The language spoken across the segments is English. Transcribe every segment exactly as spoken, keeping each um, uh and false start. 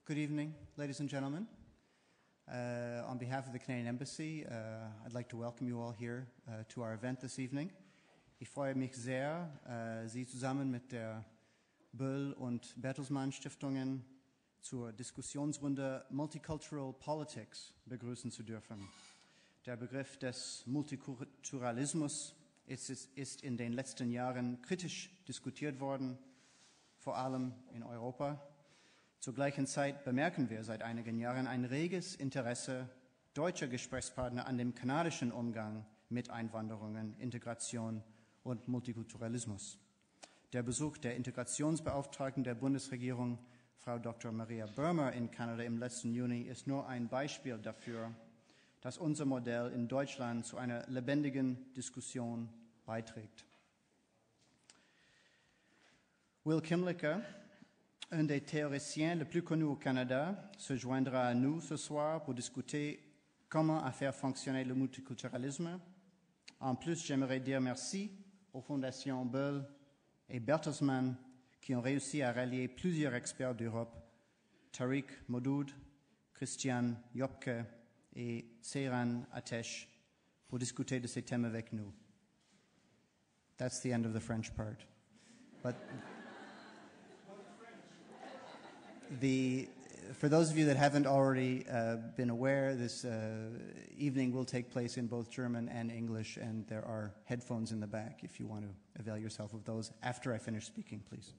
Good evening, ladies and gentlemen. Uh, on behalf of the Canadian Embassy, uh, I'd like to welcome you all here uh, to our event this evening. Ich freue mich sehr, uh, Sie zusammen mit der Böll- und Bertelsmann-Stiftungen zur Diskussionsrunde Multicultural Politics begrüßen zu dürfen. Der Begriff des Multiculturalismus ist, ist in den letzten Jahren kritisch diskutiert worden, vor allem in Europa. Zur gleichen Zeit bemerken wir seit einigen Jahren ein reges Interesse deutscher Gesprächspartner an dem kanadischen Umgang mit Einwanderungen, Integration und Multikulturalismus. Der Besuch der Integrationsbeauftragten der Bundesregierung, Frau Doktor Maria Böhmer in Kanada im letzten Juni, ist nur ein Beispiel dafür, dass unser Modell in Deutschland zu einer lebendigen Diskussion beiträgt. Will Kymlicka, un des théoriciens les plus connus au Canada, se joindra à nous ce soir pour discuter comment faire fonctionner le multiculturalisme. En plus, j'aimerais dire merci aux fondations Böll et Bertelsmann qui ont réussi à rallier plusieurs experts d'Europe, Tariq, Modood, Christian, Joppke et Seyran pour discuter de ces thèmes avec nous. That's the end of the French part. But The, for those of you that haven't already uh, been aware, this uh, evening will take place in both German and English, and there are headphones in the back if you want to avail yourself of those after I finish speaking, please.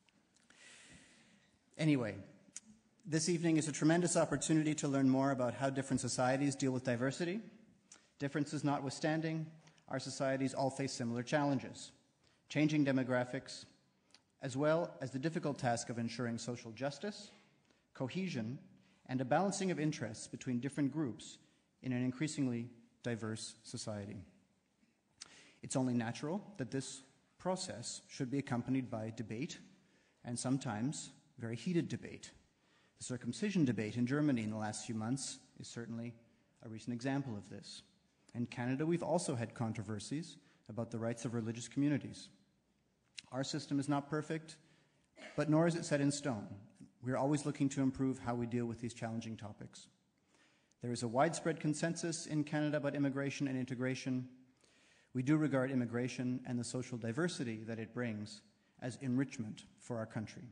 Anyway, this evening is a tremendous opportunity to learn more about how different societies deal with diversity. Differences notwithstanding, our societies all face similar challenges: changing demographics, as well as the difficult task of ensuring social justice, cohesion, and a balancing of interests between different groups in an increasingly diverse society. It's only natural that this process should be accompanied by debate, and sometimes very heated debate. The circumcision debate in Germany in the last few months is certainly a recent example of this. In Canada, we've also had controversies about the rights of religious communities. Our system is not perfect, but nor is it set in stone. We're always looking to improve how we deal with these challenging topics. There is a widespread consensus in Canada about immigration and integration. We do regard immigration and the social diversity that it brings as enrichment for our country.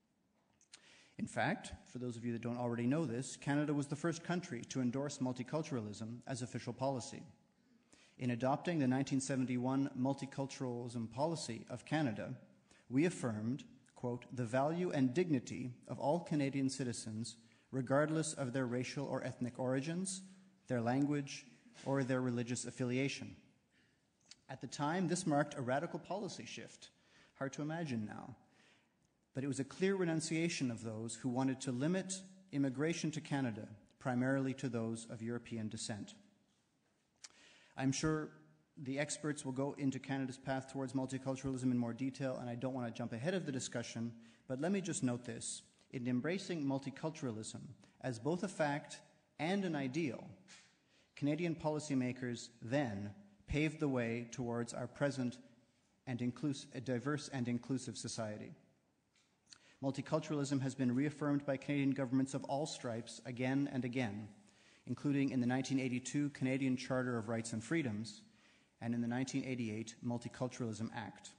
In fact, for those of you that don't already know this, Canada was the first country to endorse multiculturalism as official policy. In adopting the nineteen seventy-one multiculturalism policy of Canada, we affirmed, quote, the value and dignity of all Canadian citizens, regardless of their racial or ethnic origins, their language, or their religious affiliation. At the time, this marked a radical policy shift, hard to imagine now, but it was a clear renunciation of those who wanted to limit immigration to Canada, primarily to those of European descent. I'm sure the experts will go into Canada's path towards multiculturalism in more detail, and I don't want to jump ahead of the discussion, but let me just note this. In embracing multiculturalism as both a fact and an ideal, Canadian policymakers then paved the way towards our present and inclus- a diverse and inclusive society. Multiculturalism has been reaffirmed by Canadian governments of all stripes again and again, including in the nineteen eighty-two Canadian Charter of Rights and Freedoms and in the nineteen eighty-eight Multiculturalism Act.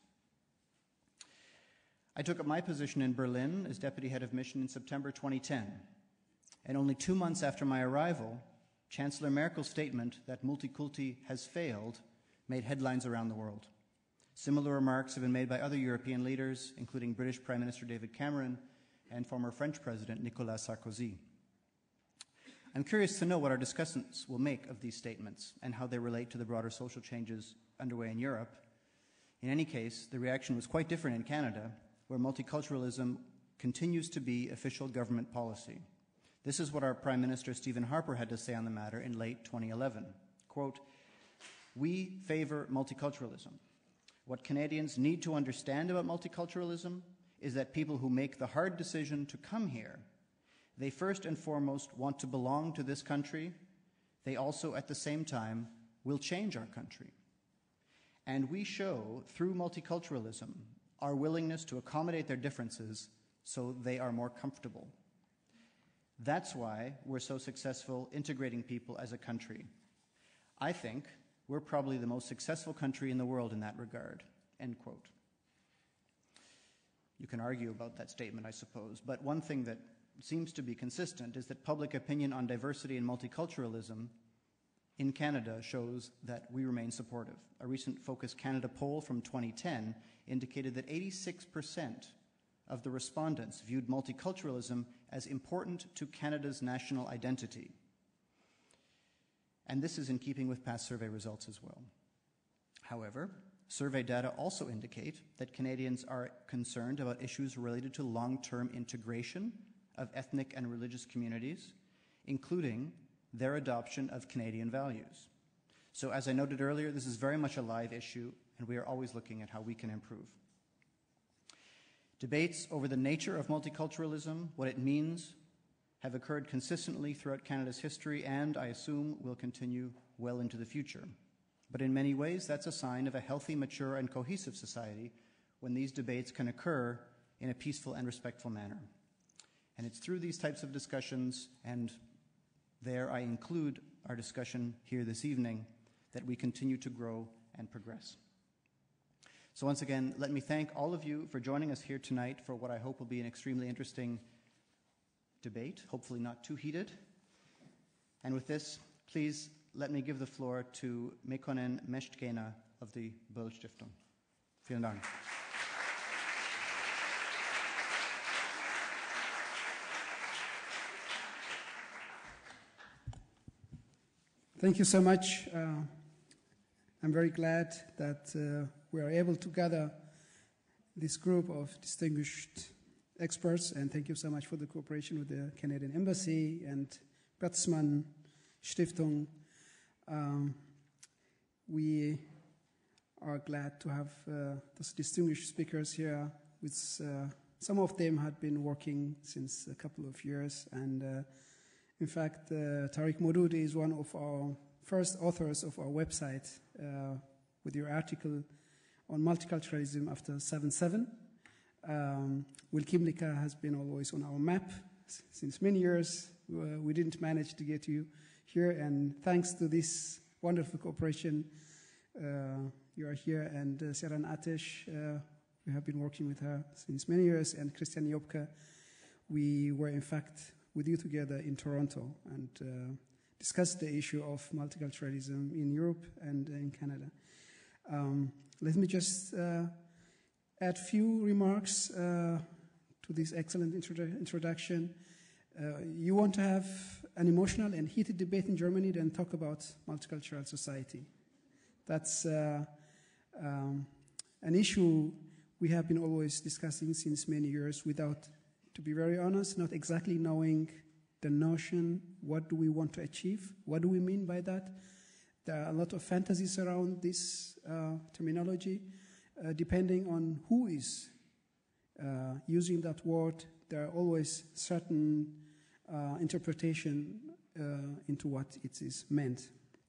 I took up my position in Berlin as Deputy Head of Mission in September twenty ten, and only two months after my arrival, Chancellor Merkel's statement that multiculti has failed made headlines around the world. Similar remarks have been made by other European leaders, including British Prime Minister David Cameron and former French President Nicolas Sarkozy. I'm curious to know what our discussants will make of these statements and how they relate to the broader social changes underway in Europe. In any case, the reaction was quite different in Canada, where multiculturalism continues to be official government policy. This is what our Prime Minister Stephen Harper had to say on the matter in late twenty eleven. Quote, "We favor multiculturalism. What Canadians need to understand about multiculturalism is that people who make the hard decision to come here, they first and foremost want to belong to this country. They also, at the same time, will change our country. And we show, through multiculturalism, our willingness to accommodate their differences so they are more comfortable. That's why we're so successful integrating people as a country. I think we're probably the most successful country in the world in that regard, end quote. You can argue about that statement, I suppose, but one thing that seems to be consistent is that public opinion on diversity and multiculturalism in Canada shows that we remain supportive. A recent Focus Canada poll from twenty ten indicated that eighty-six percent of the respondents viewed multiculturalism as important to Canada's national identity. And this is in keeping with past survey results as well. However, survey data also indicate that Canadians are concerned about issues related to long-term integration of ethnic and religious communities, including their adoption of Canadian values. So as I noted earlier, this is very much a live issue, and we are always looking at how we can improve. Debates over the nature of multiculturalism, what it means, have occurred consistently throughout Canada's history and, I assume, will continue well into the future. But in many ways, that's a sign of a healthy, mature, and cohesive society when these debates can occur in a peaceful and respectful manner. And it's through these types of discussions, and there I include our discussion here this evening, that we continue to grow and progress. So once again, let me thank all of you for joining us here tonight for what I hope will be an extremely interesting debate, hopefully not too heated. And with this, please let me give the floor to Mekonnen Meshtkena of the Böll-Stiftung. Vielen Dank. Thank you so much. Uh, I'm very glad that uh, we are able to gather this group of distinguished experts, and thank you so much for the cooperation with the Canadian Embassy and Böll-Stiftung. Um, we are glad to have uh, those distinguished speakers here. With, uh, some of them had been working since a couple of years, and uh, in fact, uh, Tariq Modood is one of our first authors of our website uh, with your article on multiculturalism after seven seven. Um, Will Kymlicka has been always on our map since many years. Uh, we didn't manage to get you here, and thanks to this wonderful cooperation, uh, you are here. And uh, Seyran Atesh, uh, we have been working with her since many years, and Christian Joppke, we were in fact with you together in Toronto and uh, discussed the issue of multiculturalism in Europe and in Canada. Um, let me just uh, add a few remarks uh, to this excellent introdu introduction. Uh, you want to have an emotional and heated debate in Germany, then talk about multicultural society. That's uh, um, an issue we have been always discussing since many years without, to be very honest, not exactly knowing the notion, what do we want to achieve, what do we mean by that. There are a lot of fantasies around this uh, terminology. Uh, depending on who is uh, using that word, there are always certain uh, interpretation uh, into what it is meant.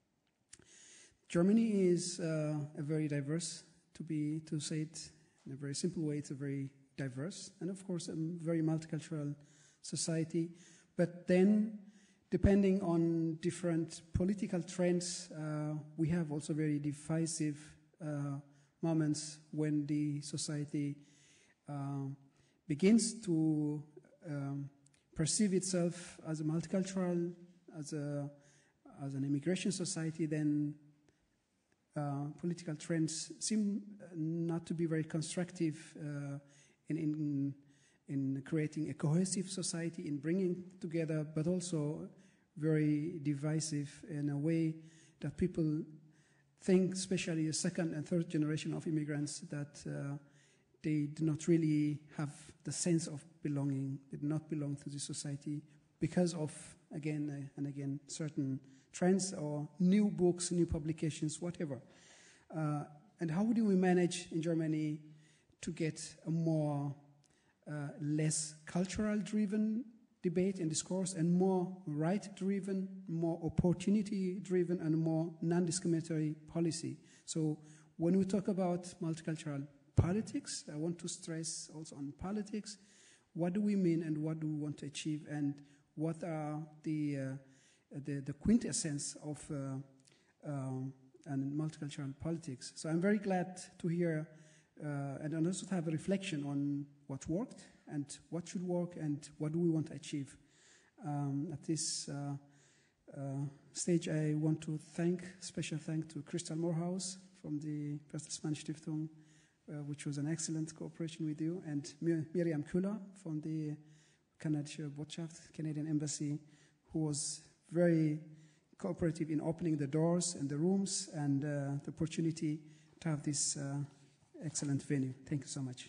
Germany is uh, a very diverse, to be to say it in a very simple way, it's a very diverse and of course a very multicultural society. But then, depending on different political trends, uh, we have also very divisive uh, moments when the society uh, begins to um, perceive itself as a multicultural, as a as an immigration society. Then uh, political trends seem not to be very constructive uh, in, in in creating a cohesive society, in bringing together, but also very divisive in a way that people think, especially the second and third generation of immigrants, that uh, they do not really have the sense of belonging, they do not belong to the society because of, again uh, and again, certain trends or new books, new publications, whatever. Uh, and how do we manage in Germany to get a more uh, less cultural-driven debate and discourse and more right-driven, more opportunity-driven, and more non-discriminatory policy? So when we talk about multicultural politics, I want to stress also on politics, what do we mean and what do we want to achieve, and what are the, uh, the, the quintessence of uh, um, and multicultural politics. So I'm very glad to hear uh, and also to have a reflection on what worked and what should work and what do we want to achieve. Um, at this uh, uh, stage, I want to thank, special thank to Crystal Morehouse from the Böll-Stiftung, uh, which was an excellent cooperation with you, and Mir Miriam Küller from the Kanadische Botschaft, Canadian Embassy, who was very cooperative in opening the doors and the rooms and uh, the opportunity to have this uh, excellent venue. Thank you so much.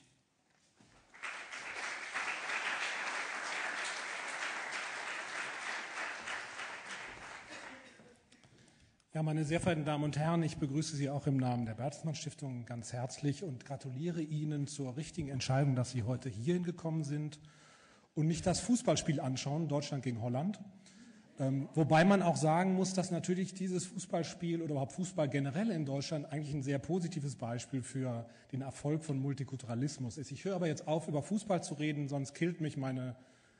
Ja, meine sehr verehrten Damen und Herren, ich begrüße Sie auch im Namen der Bertelsmann-Stiftung ganz herzlich und gratuliere Ihnen zur richtigen Entscheidung, dass Sie heute hierhin gekommen sind und nicht das Fußballspiel anschauen, Deutschland gegen Holland. Ähm, wobei man auch sagen muss, dass natürlich dieses Fußballspiel oder überhaupt Fußball generell in Deutschland eigentlich ein sehr positives Beispiel für den Erfolg von Multikulturalismus ist. Ich höre aber jetzt auf, über Fußball zu reden, sonst killt mich meine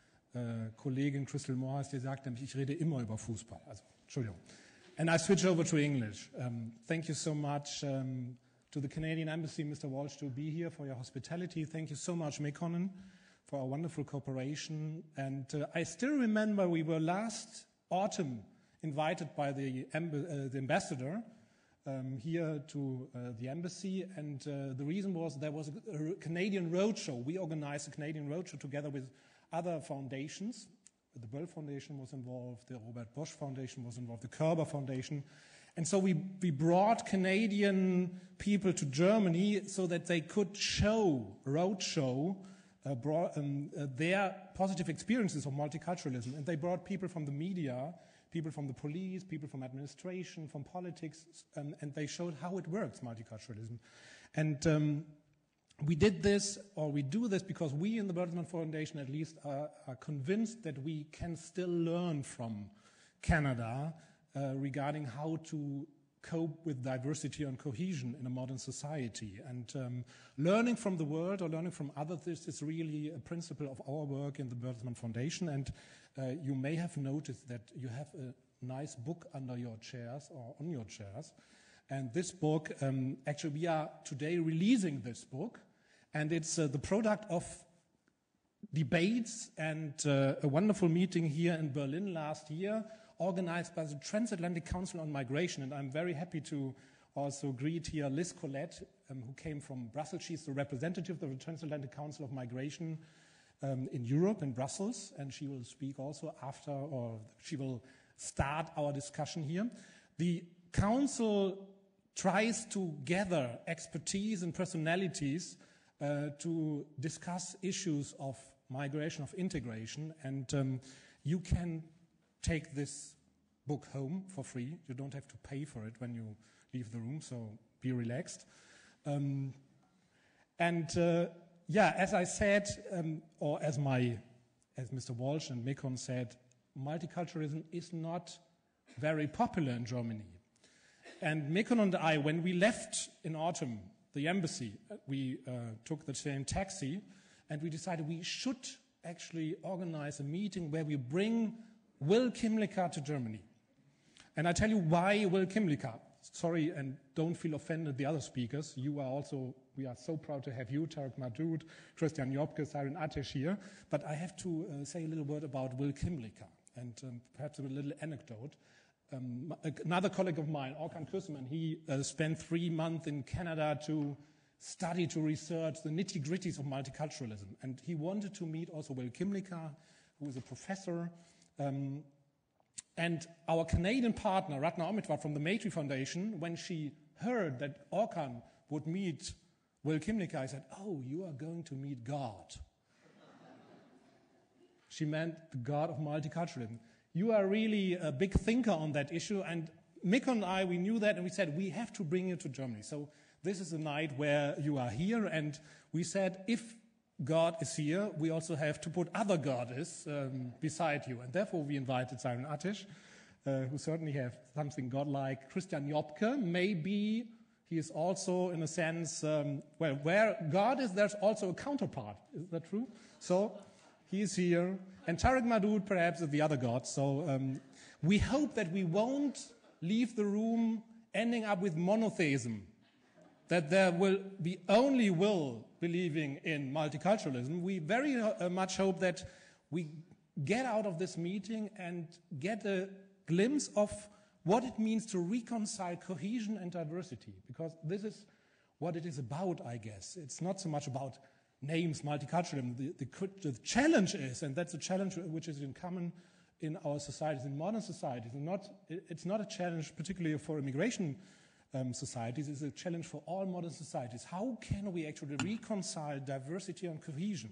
äh, Kollegin Crystal Morehouse, die sagt nämlich, ich rede immer über Fußball. Also, Entschuldigung. And I switch over to English. Um, thank you so much um, to the Canadian Embassy, Mister Walsh, to be here, for your hospitality. Thank you so much, Mekonnen, for our wonderful cooperation. And uh, I still remember we were last autumn invited by the, uh, the ambassador um, here to uh, the embassy, and uh, the reason was there was a, a Canadian roadshow. We organized a Canadian roadshow together with other foundations. The Böll Foundation was involved, the Robert Bosch Foundation was involved, the Kerber Foundation. And so we, we brought Canadian people to Germany so that they could show, roadshow, uh, brought, um, uh, their positive experiences of multiculturalism. And they brought people from the media, people from the police, people from administration, from politics, um, and they showed how it works, multiculturalism. And um, we did this, or we do this, because we in the Bertelsmann Foundation at least are, are convinced that we can still learn from Canada uh, regarding how to cope with diversity and cohesion in a modern society. And um, learning from the world or learning from others, this is really a principle of our work in the Bertelsmann Foundation. And uh, you may have noticed that you have a nice book under your chairs or on your chairs. And this book, um, actually we are today releasing this book, and it's uh, the product of debates and uh, a wonderful meeting here in Berlin last year, organized by the Transatlantic Council on Migration. And I'm very happy to also greet here Liz Collette, um, who came from Brussels. She's the representative of the Transatlantic Council of Migration um, in Europe, in Brussels, and she will speak also after, or she will start our discussion here. The Council tries to gather expertise and personalities uh, to discuss issues of migration, of integration, and um, you can take this book home for free. You don't have to pay for it when you leave the room, so be relaxed. Um, and uh, yeah, as I said, um, or as my, as Mister Walsh and Mekon said, multiculturalism is not very popular in Germany. And Mekon and I, when we left in autumn the embassy, we uh, took the same taxi, and we decided we should actually organize a meeting where we bring Will Kymlicka to Germany. And I tell you why Will Kymlicka. Sorry, and don't feel offended, the other speakers. You are also, we are so proud to have you, Tariq, Modood, Christian Joppke, Seyran here. But I have to uh, say a little word about Will Kymlicka, and um, perhaps a little anecdote. Um, another colleague of mine, Orkan Küsman, he uh, spent three months in Canada to study, to research the nitty-gritties of multiculturalism. And he wanted to meet also Will Kymlicka, who is a professor. Um, and our Canadian partner, Ratna Omitwar from the Maitri Foundation, when she heard that Orkan would meet Will Kymlicka, I said, oh, you are going to meet God. She meant the God of multiculturalism. You are really a big thinker on that issue, and Mick and I, we knew that, and we said, we have to bring you to Germany. So this is a night where you are here, and we said, if God is here, we also have to put other goddess um, beside you. And therefore we invited Seyran Atish, uh, who certainly have something godlike. Christian Joppke, maybe he is also, in a sense, um, well, where God is, there's also a counterpart. Is that true? So he is here. And Tariq Modood perhaps is the other god. So um, we hope that we won't leave the room ending up with monotheism, that there will be only will believing in multiculturalism. We very uh, much hope that we get out of this meeting and get a glimpse of what it means to reconcile cohesion and diversity, because this is what it is about, I guess. It's not so much about names, multiculturalism. The, the, the challenge is, and that's a challenge which is in common in our societies, in modern societies, and not, it's not a challenge particularly for immigration um, societies, it's a challenge for all modern societies. How can we actually reconcile diversity and cohesion?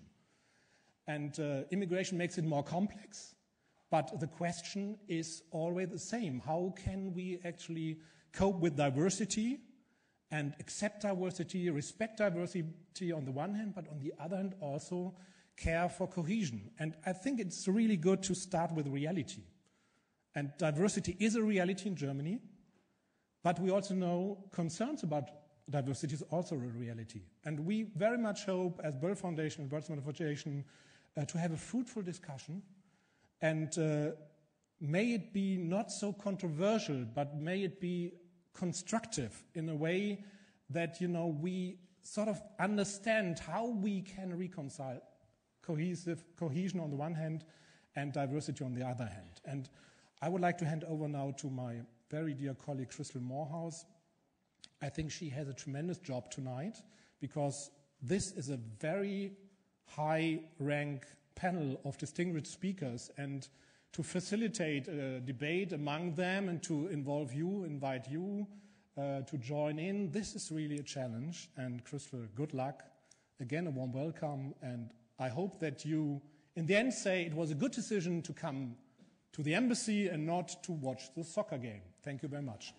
And uh, immigration makes it more complex, but the question is always the same. How can we actually cope with diversity and accept diversity, respect diversity on the one hand, but on the other hand also care for cohesion? And I think it's really good to start with reality. And diversity is a reality in Germany, but we also know concerns about diversity is also a reality. And we very much hope, as Böll Foundation and Bertelsmann Foundation, uh, to have a fruitful discussion. And uh, may it be not so controversial, but may it be constructive in a way that, you know, we sort of understand how we can reconcile cohesive cohesion on the one hand and diversity on the other hand. And I would like to hand over now to my very dear colleague Crystal Morehouse. I think she has a tremendous job tonight because this is a very high rank panel of distinguished speakers, and to facilitate a debate among them and to involve you, invite you uh, to join in, this is really a challenge. And Crystal, good luck. Again, a warm welcome, and I hope that you, in the end, say it was a good decision to come to the embassy and not to watch the soccer game. Thank you very much.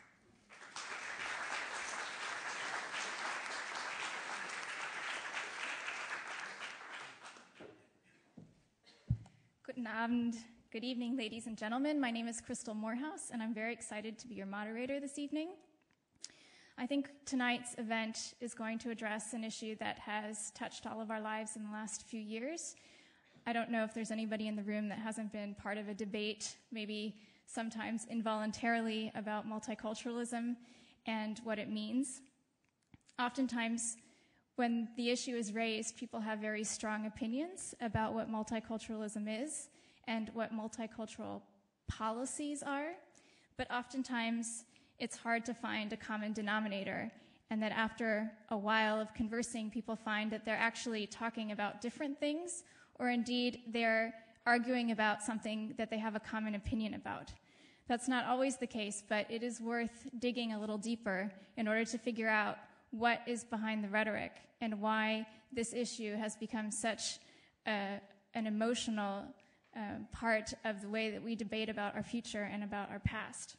Guten Abend, good evening, ladies and gentlemen. My name is Crystal Morehouse, and I'm very excited to be your moderator this evening. I think tonight's event is going to address an issue that has touched all of our lives in the last few years. I don't know if there's anybody in the room that hasn't been part of a debate, maybe sometimes involuntarily, about multiculturalism and what it means. Oftentimes, when the issue is raised, people have very strong opinions about what multiculturalism is and what multicultural policies are, but oftentimes it's hard to find a common denominator, and that after a while of conversing, people find that they're actually talking about different things, or indeed they're arguing about something that they have a common opinion about. That's not always the case, but it is worth digging a little deeper in order to figure out what is behind the rhetoric and why this issue has become such uh, an emotional uh, part of the way that we debate about our future and about our past.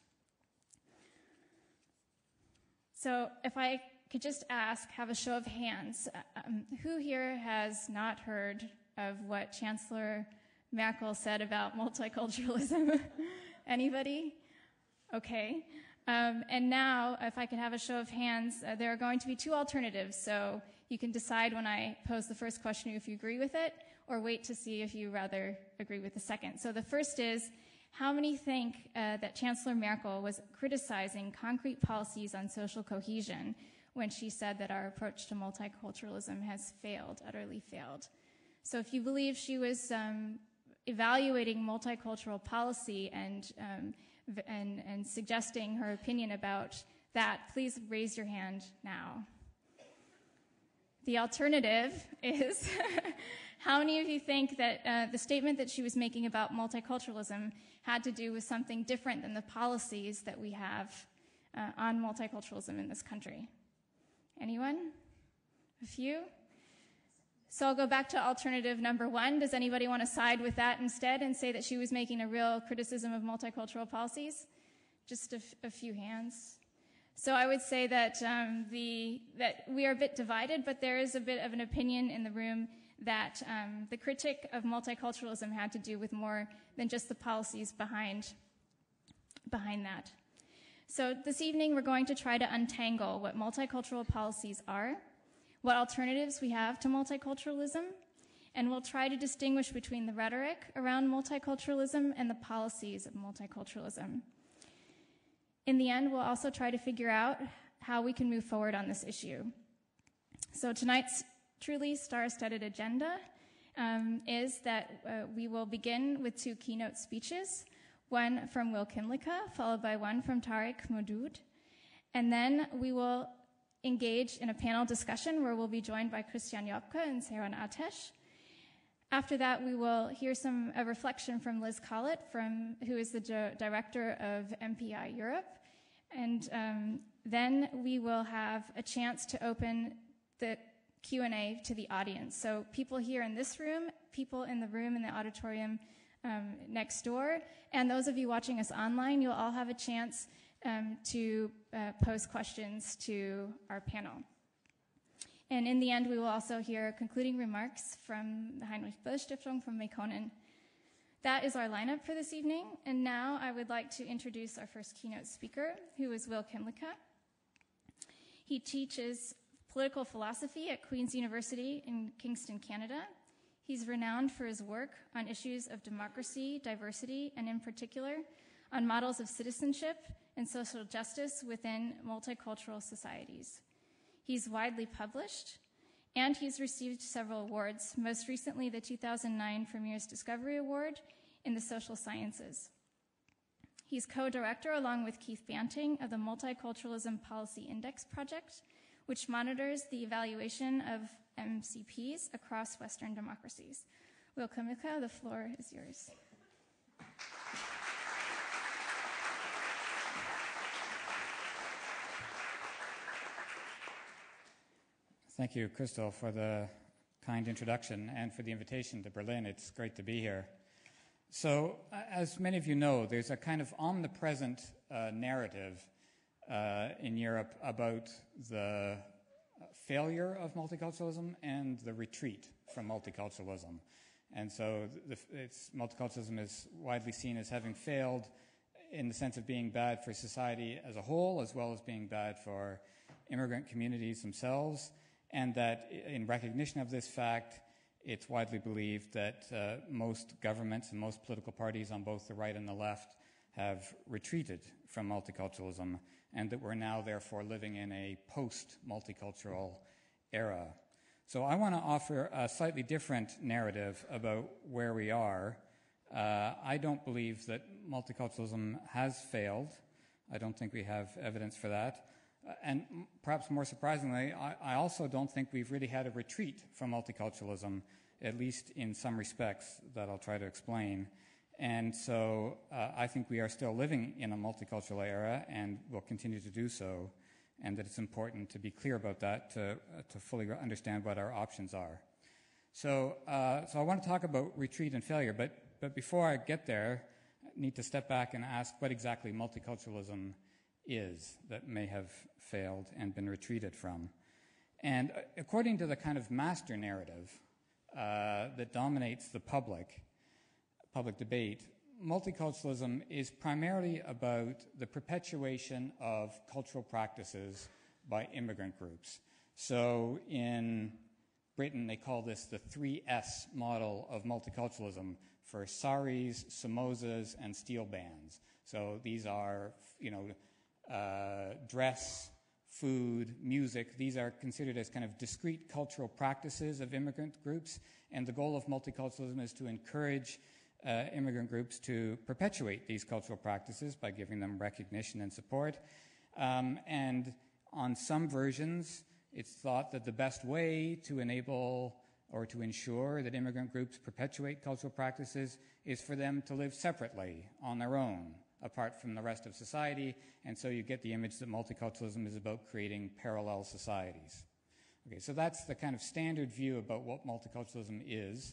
So if I could just ask, have a show of hands, um, who here has not heard of what Chancellor Merkel said about multiculturalism? Anybody? Okay. Um, and now, if I could have a show of hands, uh, there are going to be two alternatives. So you can decide when I pose the first question if you agree with it, or wait to see if you rather agree with the second. So the first is, how many think uh, that Chancellor Merkel was criticizing concrete policies on social cohesion when she said that our approach to multiculturalism has failed, utterly failed? So if you believe she was um, evaluating multicultural policy and um, And, and suggesting her opinion about that, please raise your hand now. The alternative is, how many of you think that uh, the statement that she was making about multiculturalism had to do with something different than the policies that we have uh, on multiculturalism in this country? Anyone? A few? So I'll go back to alternative number one. Does anybody want to side with that instead and say that she was making a real criticism of multicultural policies? Just a, f- a few hands. So I would say that um, the that we are a bit divided, but there is a bit of an opinion in the room that um, the critique of multiculturalism had to do with more than just the policies behind behind that. So this evening we're going to try to untangle what multicultural policies are, what alternatives we have to multiculturalism, And we'll try to distinguish between the rhetoric around multiculturalism and the policies of multiculturalism. In the end, we'll also try to figure out how we can move forward on this issue. So tonight's truly star-studded agenda um, is that uh, we will begin with two keynote speeches, one from Will Kymlicka, followed by one from Tariq Modood. And then we will engage in a panel discussion where we'll be joined by Christian Joppke and Seyran. After that, we will hear some a reflection from Liz Collett, from, who is the di- director of M P I Europe. And um, then we will have a chance to open the Q and A to the audience. So people here in this room, people in the room in the auditorium um, next door, and those of you watching us online, you'll all have a chance um, to uh, pose questions to our panel. And in the end, we will also hear concluding remarks from the Heinrich-Böll-Stiftung from Mekonnen. That is our lineup for this evening. And now I would like to introduce our first keynote speaker, who is Will Kymlicka. He teaches political philosophy at Queen's University in Kingston, Canada. He's renowned for his work on issues of democracy, diversity, and in particular, on models of citizenship and social justice within multicultural societies. He's widely published, and he's received several awards, most recently the two thousand nine Premier's Discovery Award in the social sciences. He's co-director, along with Keith Banting, of the Multiculturalism Policy Index Project, which monitors the evaluation of M C Ps across Western democracies. Will Kymlicka, the floor is yours. Thank you, Crystal, for the kind introduction and for the invitation to Berlin. It's great to be here. So, as many of you know, there's a kind of omnipresent uh, narrative uh, in Europe about the failure of multiculturalism and the retreat from multiculturalism. And so the, it's, multiculturalism is widely seen as having failed in the sense of being bad for society as a whole, as well as being bad for immigrant communities themselves. And that in recognition of this fact, it's widely believed that uh, most governments and most political parties on both the right and the left have retreated from multiculturalism, and that we're now therefore living in a post-multicultural era. So I want to offer a slightly different narrative about where we are. Uh, I don't believe that multiculturalism has failed. I don't think we have evidence for that. Uh, and perhaps more surprisingly, I, I also don't think we've really had a retreat from multiculturalism, at least in some respects that I'll try to explain. And so uh, I think we are still living in a multicultural era and will continue to do so, and that it's important to be clear about that to, uh, to fully understand what our options are. So, uh, so I want to talk about retreat and failure, but, but before I get there, I need to step back and ask what exactly multiculturalism is that may have failed and been retreated from. And according to the kind of master narrative uh, that dominates the public, public debate, multiculturalism is primarily about the perpetuation of cultural practices by immigrant groups. So in Britain, they call this the three S model of multiculturalism for saris, samosas, and steel bands. So these are, you know, uh, dress, food, music. These are considered as kind of discrete cultural practices of immigrant groups, and the goal of multiculturalism is to encourage uh, immigrant groups to perpetuate these cultural practices by giving them recognition and support. Um, and on some versions, it's thought that the best way to enable or to ensure that immigrant groups perpetuate cultural practices is for them to live separately on their own, apart from the rest of society, and so you get the image that multiculturalism is about creating parallel societies. Okay, so that's the kind of standard view about what multiculturalism is,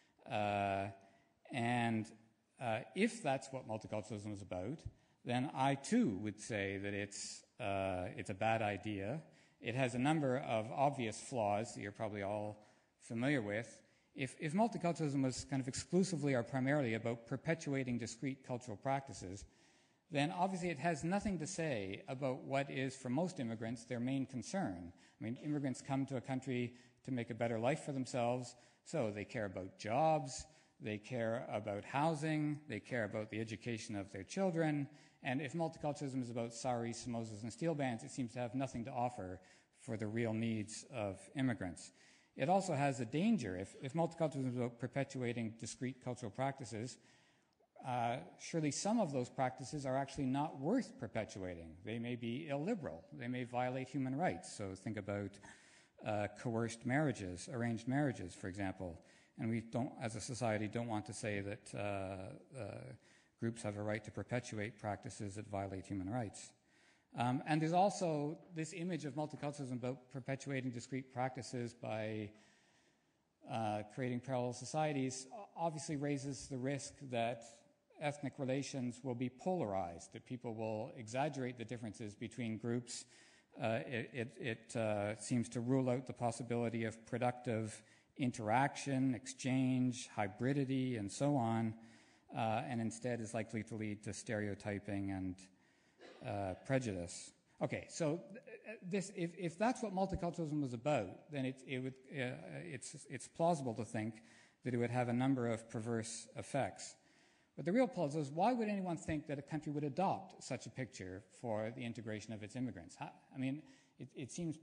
uh, and uh, if that's what multiculturalism is about, then I too would say that it's uh, it's a bad idea. It has a number of obvious flaws that you're probably all familiar with. If, if multiculturalism was kind of exclusively or primarily about perpetuating discrete cultural practices, then obviously it has nothing to say about what is, for most immigrants, their main concern. I mean, immigrants come to a country to make a better life for themselves, So they care about jobs, they care about housing, they care about the education of their children, and if multiculturalism is about saris, samosas, and steel bands, it seems to have nothing to offer for the real needs of immigrants. It also has a danger. If, if multiculturalism is about perpetuating discrete cultural practices, uh, surely some of those practices are actually not worth perpetuating. They may be illiberal. They may violate human rights. So think about uh, coerced marriages, arranged marriages, for example. And we don't, as a society, don't want to say that uh, uh, groups have a right to perpetuate practices that violate human rights. Um, and there's also this image of multiculturalism about perpetuating discrete practices by uh, creating parallel societies obviously raises the risk that ethnic relations will be polarized, that people will exaggerate the differences between groups. Uh, it it, it uh, seems to rule out the possibility of productive interaction, exchange, hybridity, and so on, uh, and instead is likely to lead to stereotyping and uh, prejudice. Okay, so th- this, if, if that's what multiculturalism was about, then it, it would, uh, it's, it's plausible to think that it would have a number of perverse effects. But the real puzzle is, why would anyone think that a country would adopt such a picture for the integration of its immigrants? How, I mean, it, it seems...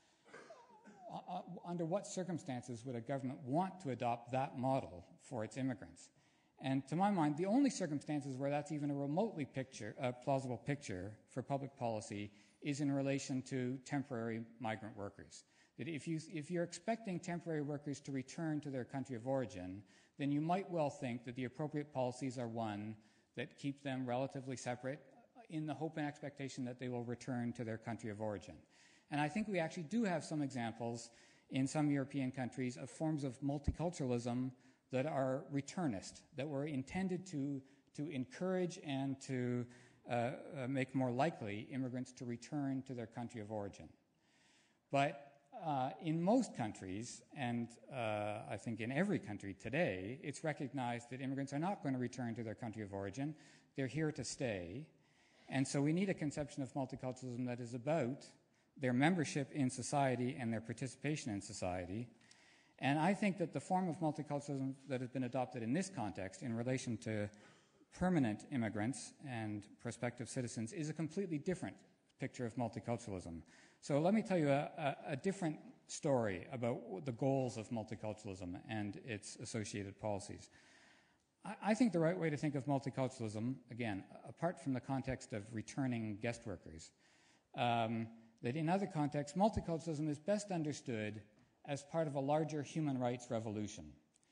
Uh, under what circumstances would a government want to adopt that model for its immigrants? And to my mind, the only circumstances where that's even a remotely picture, a plausible picture for public policy is in relation to temporary migrant workers. That if, you, if you're expecting temporary workers to return to their country of origin, then you might well think that the appropriate policies are one that keep them relatively separate in the hope and expectation that they will return to their country of origin. And I think we actually do have some examples in some European countries of forms of multiculturalism that are returnist, that were intended to, to encourage and to uh, uh, make more likely immigrants to return to their country of origin. But uh, in most countries, and uh, I think in every country today, it's recognized that immigrants are not going to return to their country of origin. They're here to stay. And so we need a conception of multiculturalism that is about their membership in society and their participation in society. And I think that the form of multiculturalism that has been adopted in this context in relation to permanent immigrants and prospective citizens is a completely different picture of multiculturalism. So let me tell you a, a, a different story about the goals of multiculturalism and its associated policies. I, I think the right way to think of multiculturalism, again, apart from the context of returning guest workers, um, that in other contexts, multiculturalism is best understood as part of a larger human rights revolution.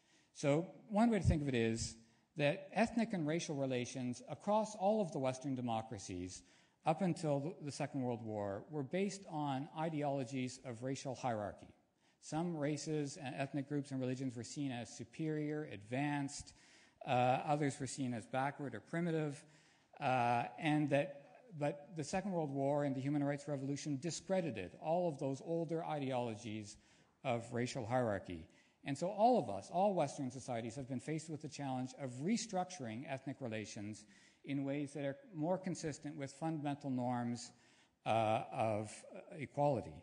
So one way to think of it is that ethnic and racial relations across all of the Western democracies up until the Second World War were based on ideologies of racial hierarchy. Some races and ethnic groups and religions were seen as superior, advanced, uh, others were seen as backward or primitive, uh, and that But the Second World War and the Human Rights Revolution discredited all of those older ideologies of racial hierarchy. And so all of us, all Western societies, have been faced with the challenge of restructuring ethnic relations in ways that are more consistent with fundamental norms uh, of equality.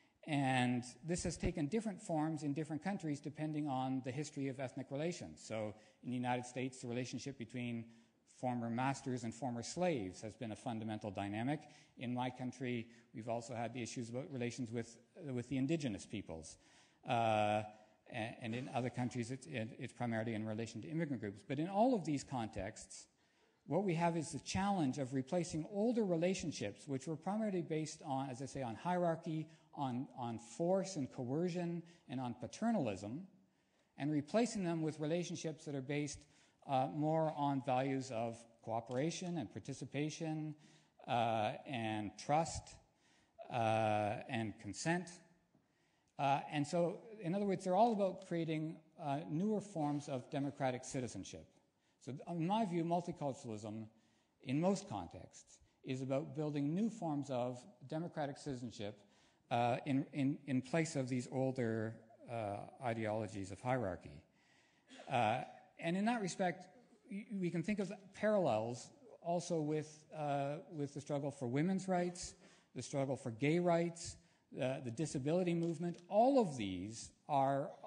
And this has taken different forms in different countries depending on the history of ethnic relations. So in the United States, the relationship between former masters and former slaves has been a fundamental dynamic. In my country, we've also had the issues about relations with, uh, with the indigenous peoples. Uh, and, and in other countries, it's, it's primarily in relation to immigrant groups. But in all of these contexts, what we have is the challenge of replacing older relationships, which were primarily based on, as I say, on hierarchy, on, on force and coercion, and on paternalism, and replacing them with relationships that are based uh, more on values of cooperation and participation uh, and trust uh, and consent. Uh, and so, in other words, they're all about creating uh, newer forms of democratic citizenship. So in my view, multiculturalism, in most contexts, is about building new forms of democratic citizenship uh, in, in, in place of these older uh, ideologies of hierarchy. Uh, and in that respect, we can think of parallels also with, uh, with the struggle for women's rights, the struggle for gay rights, uh, the disability movement. All of these are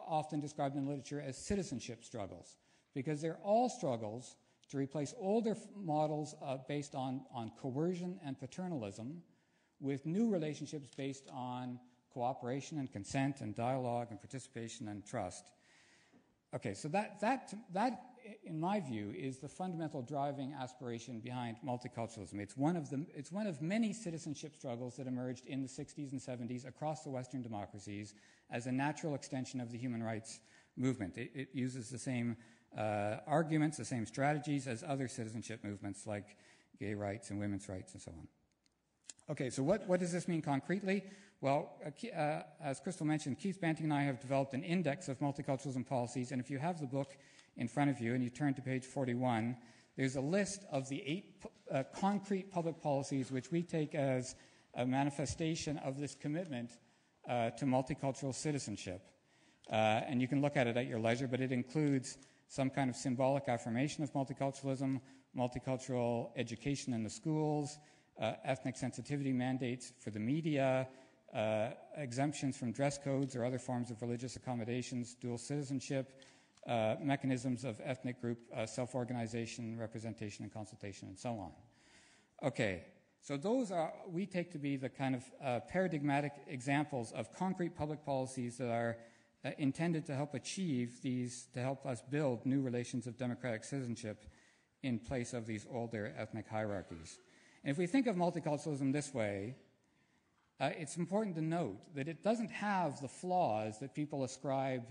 often described in literature as citizenship struggles, because they're all struggles to replace older models uh, based on, on coercion and paternalism with new relationships based on cooperation and consent and dialogue and participation and trust. Okay, so that, that, that, in my view, is the fundamental driving aspiration behind multiculturalism. It's one of the, it's one of many citizenship struggles that emerged in the sixties and seventies across the Western democracies as a natural extension of the human rights movement. It, it uses the same uh, arguments, the same strategies as other citizenship movements like gay rights and women's rights and so on. Okay, so what, what does this mean concretely? Well, uh, uh, as Crystal mentioned, Keith Banting and I have developed an index of multiculturalism policies, and if you have the book in front of you and you turn to page forty-one, there's a list of the eight uh, concrete public policies which we take as a manifestation of this commitment uh, to multicultural citizenship. Uh, and you can look at it at your leisure, but it includes some kind of symbolic affirmation of multiculturalism, multicultural education in the schools, uh, ethnic sensitivity mandates for the media, uh, exemptions from dress codes or other forms of religious accommodations, dual citizenship, uh, mechanisms of ethnic group uh, self-organization, representation, and consultation, and so on. Okay, so those are, we take to be the kind of uh, paradigmatic examples of concrete public policies that are uh, intended to help achieve these, to help us build new relations of democratic citizenship in place of these older ethnic hierarchies. And if we think of multiculturalism this way, uh, it's important to note that it doesn't have the flaws that people ascribe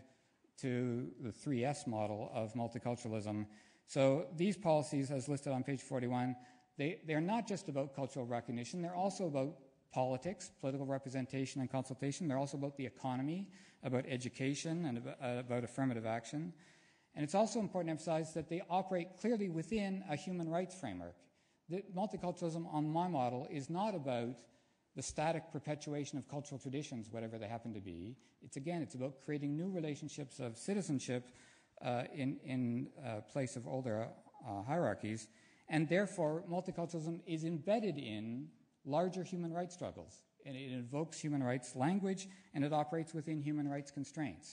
to the three S model of multiculturalism. So these policies, as listed on page forty-one, they, they're not just about cultural recognition, they're also about politics, political representation and consultation. They're also about the economy, about education, and about, uh, about affirmative action. And it's also important to emphasize that they operate clearly within a human rights framework. The multiculturalism on my model is not about the static perpetuation of cultural traditions, whatever they happen to be. It's, again, it's about creating new relationships of citizenship uh, in, in uh, place of older uh, hierarchies. And therefore, multiculturalism is embedded in larger human rights struggles. And it invokes human rights language, and it operates within human rights constraints.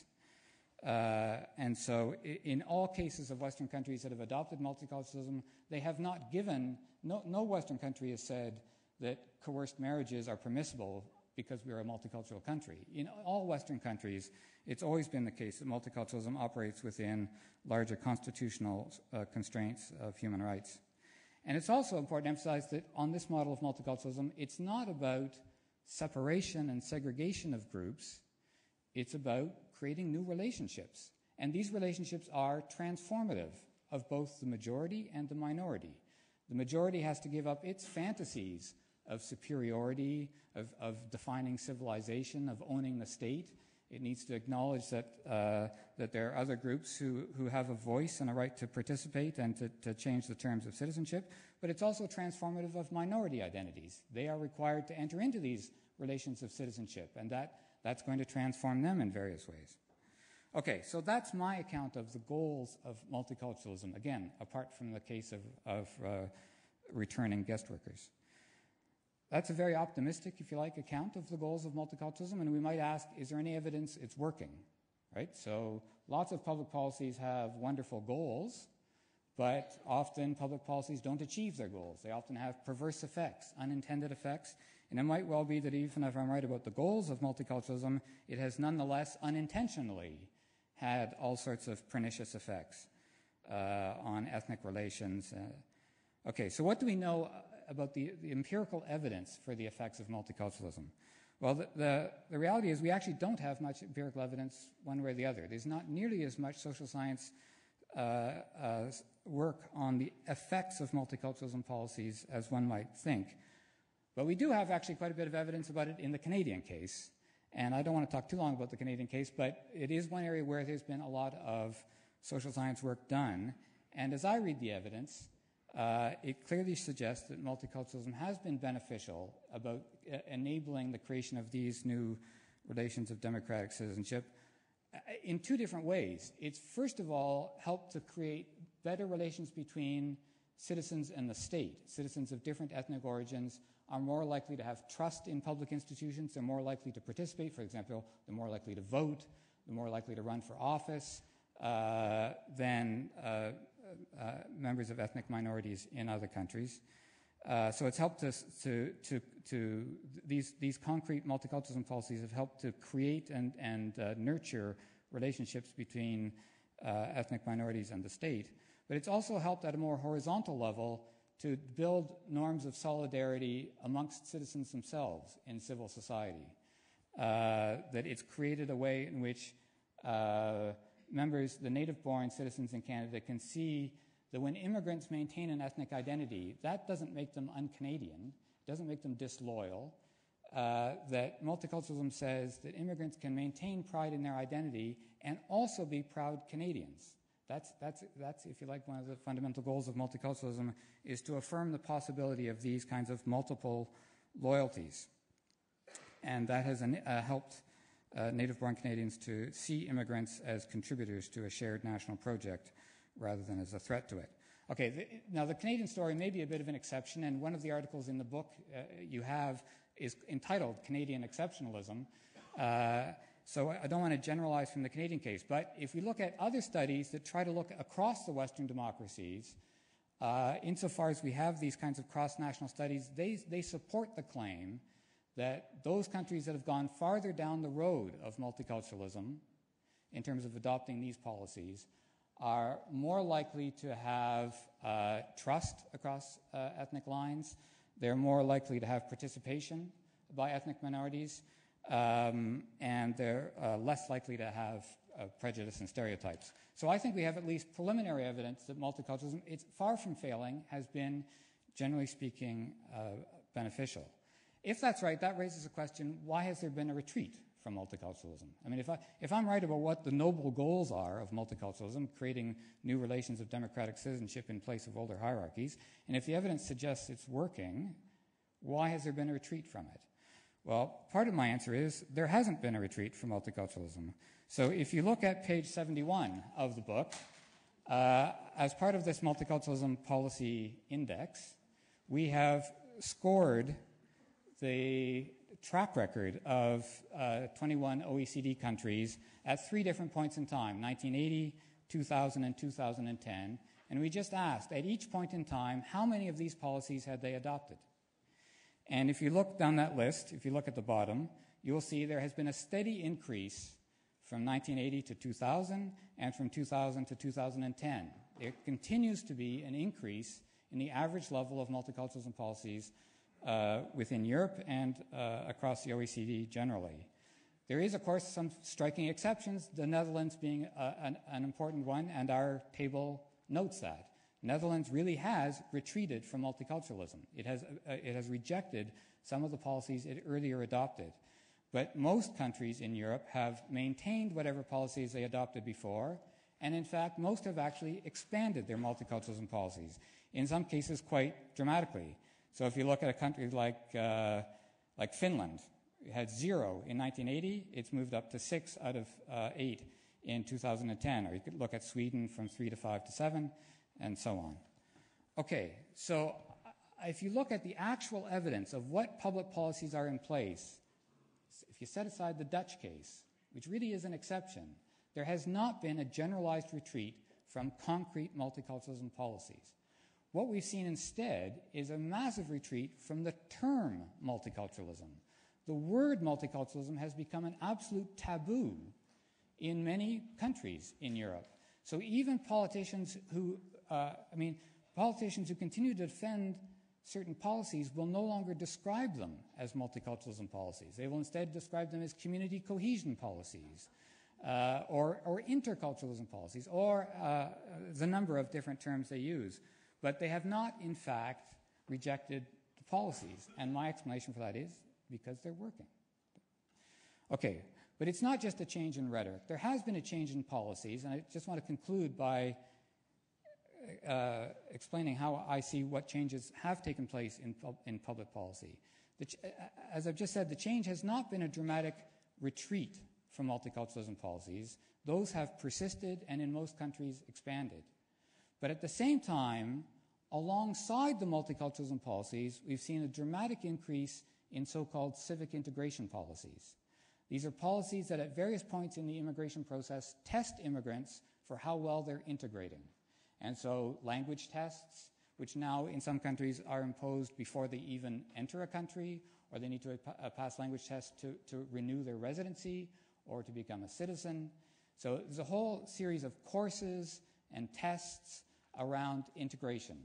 Uh, and so in all cases of Western countries that have adopted multiculturalism, they have not given, no, no Western country has said that coerced marriages are permissible because we are a multicultural country. In all Western countries, it's always been the case that multiculturalism operates within larger constitutional uh, constraints of human rights. And it's also important to emphasize that on this model of multiculturalism, it's not about separation and segregation of groups. It's about creating new relationships. And these relationships are transformative of both the majority and the minority. The majority has to give up its fantasies of superiority, of, of defining civilization, of owning the state. It needs to acknowledge that, uh, that there are other groups who, who have a voice and a right to participate and to, to change the terms of citizenship. But it's also transformative of minority identities. They are required to enter into these relations of citizenship, and that That's going to transform them in various ways. Okay, so that's my account of the goals of multiculturalism, again, apart from the case of, of uh, returning guest workers. That's a very optimistic, if you like, account of the goals of multiculturalism, and we might ask, is there any evidence it's working? Right? So lots of public policies have wonderful goals, but often public policies don't achieve their goals. They often have perverse effects, unintended effects. And it might well be that even if I'm right about the goals of multiculturalism, it has nonetheless unintentionally had all sorts of pernicious effects uh, on ethnic relations. Uh, okay, so what do we know about the, the empirical evidence for the effects of multiculturalism? Well, the, the, the reality is we actually don't have much empirical evidence one way or the other. There's not nearly as much social science uh, uh, work on the effects of multiculturalism policies as one might think. But we do have actually quite a bit of evidence about it in the Canadian case. And I don't want to talk too long about the Canadian case, but it is one area where there's been a lot of social science work done. And as I read the evidence, uh, it clearly suggests that multiculturalism has been beneficial about uh, enabling the creation of these new relations of democratic citizenship uh, in two different ways. It's first of all helped to create better relations between citizens and the state. Citizens of different ethnic origins are more likely to have trust in public institutions. They're more likely to participate. For example, they're more likely to vote. the more likely to run for office uh, than uh, uh, members of ethnic minorities in other countries. Uh, so it's helped us to, to, to these, these concrete multiculturalism policies have helped to create and, and uh, nurture relationships between uh, ethnic minorities and the state. But it's also helped at a more horizontal level to build norms of solidarity amongst citizens themselves in civil society. Uh, that it's created a way in which uh, members, the native-born citizens in Canada, can see that when immigrants maintain an ethnic identity, that doesn't make them un-Canadian, doesn't make them disloyal, uh, that multiculturalism says that immigrants can maintain pride in their identity and also be proud Canadians. That's, that's, that's, if you like, one of the fundamental goals of multiculturalism is to affirm the possibility of these kinds of multiple loyalties. And that has uh, helped uh, native-born Canadians to see immigrants as contributors to a shared national project rather than as a threat to it. Okay, the, now the Canadian story may be a bit of an exception, and one of the articles in the book uh, you have is entitled Canadian Exceptionalism. Uh, so I don't want to generalize from the Canadian case, but if we look at other studies that try to look across the Western democracies, uh, insofar as we have these kinds of cross-national studies, they, they support the claim that those countries that have gone farther down the road of multiculturalism in terms of adopting these policies are more likely to have uh, trust across uh, ethnic lines. They're more likely to have participation by ethnic minorities, um, and they're uh, less likely to have uh, prejudice and stereotypes. So I think we have at least preliminary evidence that multiculturalism, it's far from failing, has been, generally speaking, uh, beneficial. If that's right, that raises the question, why has there been a retreat from multiculturalism? I mean, if, I, if I'm right about what the noble goals are of multiculturalism, creating new relations of democratic citizenship in place of older hierarchies, and if the evidence suggests it's working, why has there been a retreat from it? Well, part of my answer is there hasn't been a retreat from multiculturalism. So if you look at page seventy-one of the book, uh, as part of this multiculturalism policy index, we have scored the track record of uh, twenty-one O E C D countries at three different points in time, nineteen eighty, two thousand, and two thousand ten. And we just asked, at each point in time, how many of these policies had they adopted? And if you look down that list, if you look at the bottom, you will see there has been a steady increase from nineteen eighty to two thousand and from two thousand to two thousand ten. There continues to be an increase in the average level of multiculturalism policies Uh, within Europe and uh, across the O E C D generally. There is, of course, some striking exceptions, the Netherlands being uh, an, an important one, and our table notes that. Netherlands really has retreated from multiculturalism. It has, uh, it has rejected some of the policies it earlier adopted. But most countries in Europe have maintained whatever policies they adopted before, and in fact, most have actually expanded their multiculturalism policies, in some cases quite dramatically. So if you look at a country like, uh, like Finland, it had zero in nineteen eighty. It's moved up to six out of uh, eight in two thousand ten. Or you could look at Sweden from three to five to seven, and so on. Okay, so if you look at the actual evidence of what public policies are in place, if you set aside the Dutch case, which really is an exception, there has not been a generalized retreat from concrete multiculturalism policies. What we've seen instead is a massive retreat from the term multiculturalism. The word multiculturalism has become an absolute taboo in many countries in Europe. So even politicians who, uh, I mean, politicians who continue to defend certain policies will no longer describe them as multiculturalism policies. They will instead describe them as community cohesion policies, uh, or, or interculturalism policies, or uh, the number of different terms they use. But they have not, in fact, rejected the policies. And my explanation for that is because they're working. Okay, but it's not just a change in rhetoric. There has been a change in policies, and I just want to conclude by uh, explaining how I see what changes have taken place in, pub in public policy. The ch as I've just said, the change has not been a dramatic retreat from multiculturalism policies. Those have persisted and in most countries expanded. But at the same time, alongside the multiculturalism policies, we've seen a dramatic increase in so-called civic integration policies. These are policies that at various points in the immigration process test immigrants for how well they're integrating. And so language tests, which now in some countries are imposed before they even enter a country, or they need to uh, pass language tests to, to renew their residency or to become a citizen. So there's a whole series of courses and tests around integration.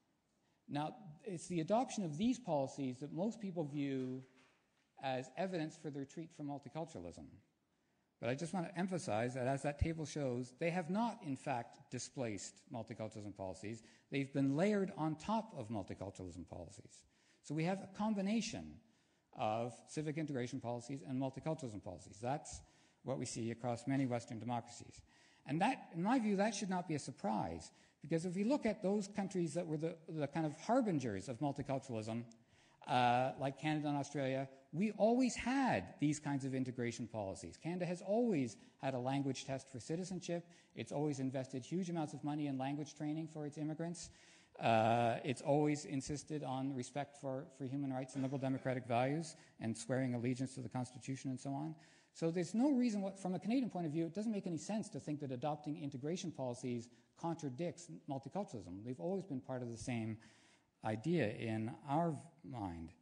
Now, it's the adoption of these policies that most people view as evidence for their retreat from multiculturalism. But I just want to emphasize that, as that table shows, they have not, in fact, displaced multiculturalism policies. They've been layered on top of multiculturalism policies. So we have a combination of civic integration policies and multiculturalism policies. That's what we see across many Western democracies. And that, in my view, that should not be a surprise, because if we look at those countries that were the, the kind of harbingers of multiculturalism, uh, like Canada and Australia, we always had these kinds of integration policies. Canada has always had a language test for citizenship. It's always invested huge amounts of money in language training for its immigrants. Uh, it's always insisted on respect for, for human rights and liberal democratic values and swearing allegiance to the Constitution and so on. So there's no reason, what, from a Canadian point of view, it doesn't make any sense to think that adopting integration policies contradicts multiculturalism. They've always been part of the same idea in our mind.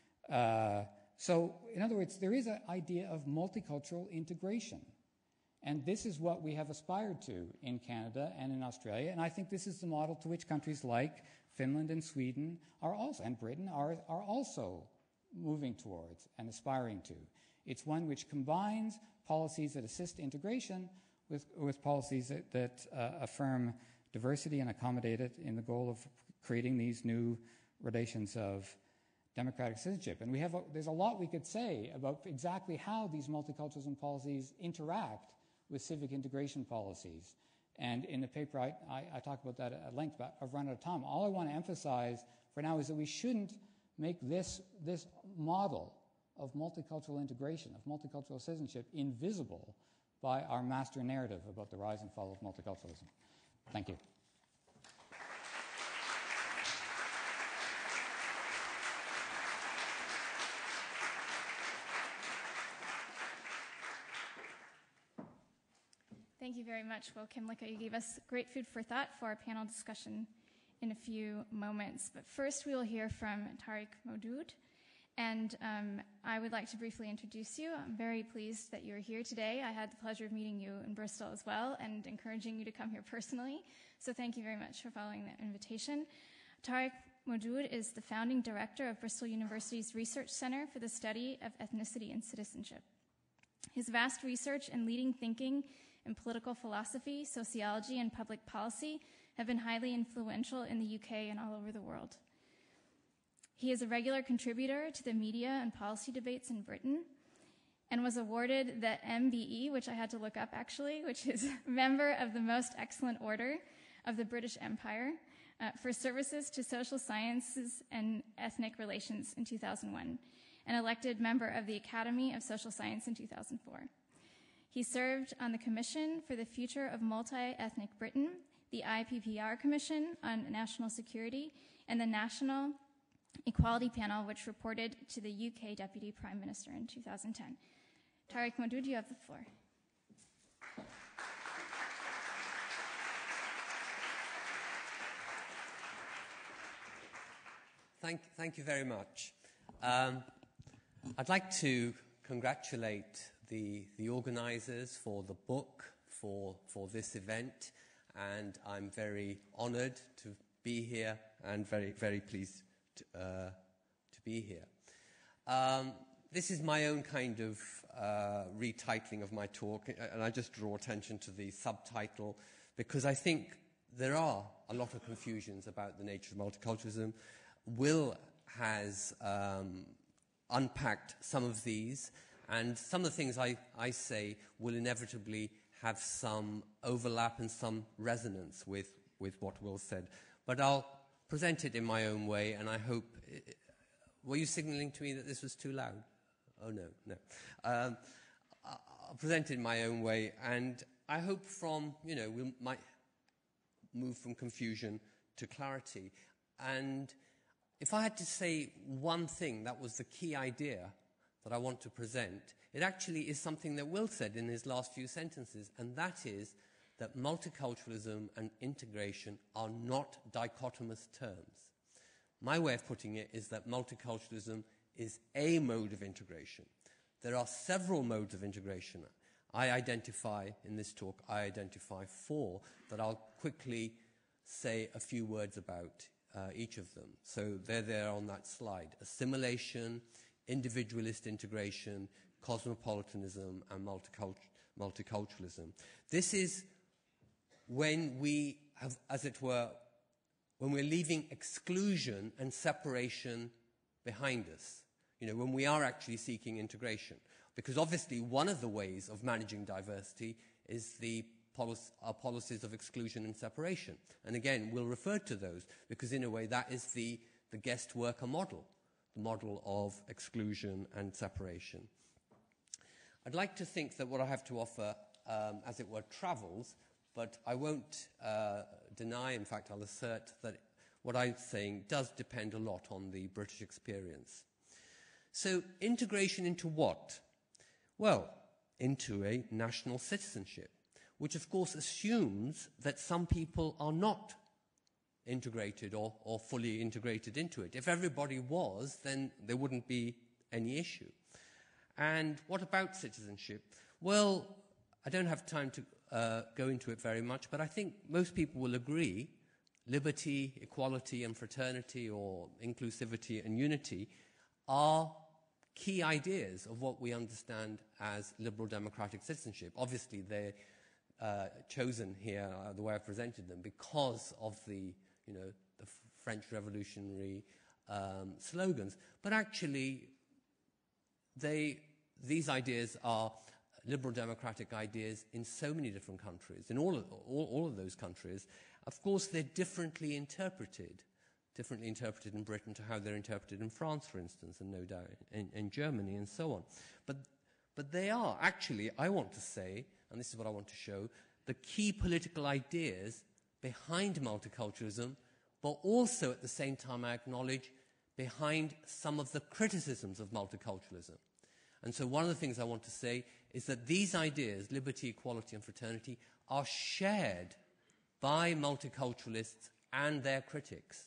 Uh, so, in other words, there is an idea of multicultural integration. And this is what we have aspired to in Canada and in Australia. And I think this is the model to which countries like Finland and Sweden are also, and Britain are, are also moving towards and aspiring to. It's one which combines policies that assist integration with, with policies that, that uh, affirm diversity and accommodate it in the goal of creating these new relations of democratic citizenship. And we have a, there's a lot we could say about exactly how these multiculturalism policies interact with civic integration policies. And in the paper, I, I, I talk about that at length, but I've run out of time. All I want to emphasize for now is that we shouldn't make this, this model of multicultural integration, of multicultural citizenship, invisible by our master narrative about the rise and fall of multiculturalism. Thank you. Thank you very much, Will Kymlicka. You gave us great food for thought for our panel discussion in a few moments. But first, we will hear from Tariq Modood. And um, I would like to briefly introduce you. I'm very pleased that you're here today. I had the pleasure of meeting you in Bristol as well and encouraging you to come here personally. So thank you very much for following that invitation. Tariq Modood is the founding director of Bristol University's Research Center for the Study of Ethnicity and Citizenship. His vast research and leading thinking in political philosophy, sociology, and public policy have been highly influential in the U K and all over the world. He is a regular contributor to the media and policy debates in Britain and was awarded the M B E, which I had to look up actually, which is Member of the Most Excellent Order of the British Empire uh, for services to social sciences and ethnic relations in two thousand one, and elected member of the Academy of Social Science in two thousand four. He served on the Commission for the Future of Multi-Ethnic Britain, the I P P R Commission on National Security, and the National Equality Panel, which reported to the U K Deputy Prime Minister in two thousand ten. Tariq Modood, you have the floor. Thank, thank you very much. Um, I'd like to congratulate the, the organizers for the book, for, for this event, and I'm very honored to be here and very, very pleased to, uh, to be here. Um, this is my own kind of uh, retitling of my talk, and I just draw attention to the subtitle because I think there are a lot of confusions about the nature of multiculturalism. Will has um, unpacked some of these, and some of the things I, I say will inevitably have some overlap and some resonance with, with what Will said. But I'll present it in my own way, and I hope... It, were you signaling to me that this was too loud? Oh, no, no. Um, I'll present it in my own way, and I hope from, you know, we might move from confusion to clarity. And if I had to say one thing that was the key idea that I want to present, it actually is something that Will said in his last few sentences, and that is that multiculturalism and integration are not dichotomous terms. My way of putting it is that multiculturalism is a mode of integration. There are several modes of integration. I identify, in this talk, I identify four that I'll quickly say a few words about uh, each of them. So they're there on that slide. Assimilation, individualist integration, cosmopolitanism, and multicult multiculturalism. This is when we have, as it were, when we're leaving exclusion and separation behind us. You know, when we are actually seeking integration. Because obviously one of the ways of managing diversity is the policy, our policies of exclusion and separation. And again, we'll refer to those because in a way that is the, the guest worker model, the model of exclusion and separation. I'd like to think that what I have to offer, um, as it were, travels, but I won't uh, deny, in fact I'll assert that what I'm saying does depend a lot on the British experience. So integration into what? Well, into a national citizenship, which of course assumes that some people are not integrated or, or fully integrated into it. If everybody was, then there wouldn't be any issue. And what about citizenship? Well, I don't have time to uh, go into it very much, but I think most people will agree liberty, equality and fraternity, or inclusivity and unity, are key ideas of what we understand as liberal democratic citizenship. Obviously, they're uh, chosen here, uh, the way I presented them, because of the, you know, the French Revolutionary um, slogans. But actually, they, these ideas are liberal democratic ideas in so many different countries, in all of, all, all of those countries. Of course, they're differently interpreted. differently interpreted in Britain to how they're interpreted in France, for instance, and no doubt in, in Germany and so on. But, but they are actually, I want to say, and this is what I want to show, the key political ideas behind multiculturalism, but also at the same time I acknowledge behind some of the criticisms of multiculturalism. And so one of the things I want to say is that these ideas, liberty, equality and fraternity, are shared by multiculturalists and their critics.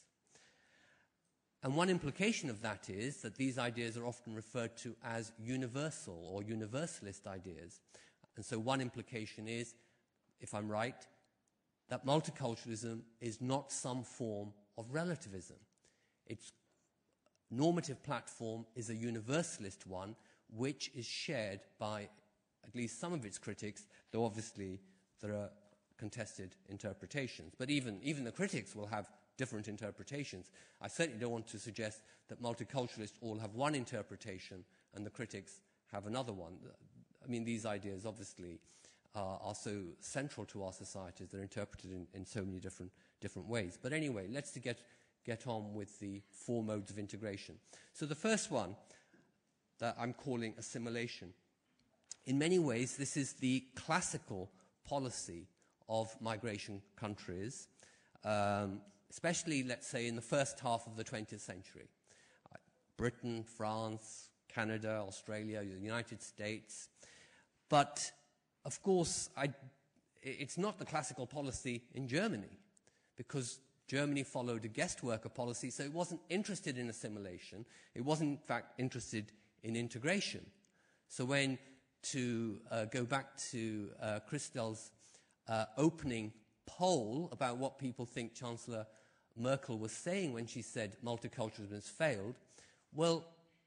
And one implication of that is that these ideas are often referred to as universal or universalist ideas. And so one implication is, if I'm right, that multiculturalism is not some form of relativism. Its normative platform is a universalist one, which is shared by at least some of its critics, though obviously there are contested interpretations. But even, even the critics will have different interpretations. I certainly don't want to suggest that multiculturalists all have one interpretation and the critics have another one. I mean, these ideas obviously uh, are so central to our societies. They're interpreted in, in so many different, different ways. But anyway, let's to get, get on with the four modes of integration. So the first one that I'm calling assimilation. In many ways, this is the classical policy of migration countries, um, especially, let's say, in the first half of the twentieth century. Uh, Britain, France, Canada, Australia, the United States. But, of course, I, it's not the classical policy in Germany, because Germany followed a guest worker policy, so it wasn't interested in assimilation. It wasn't, in fact, interested in integration. So when, to uh, go back to uh, Christel's uh, opening poll about what people think Chancellor Merkel was saying when she said multiculturalism has failed, well,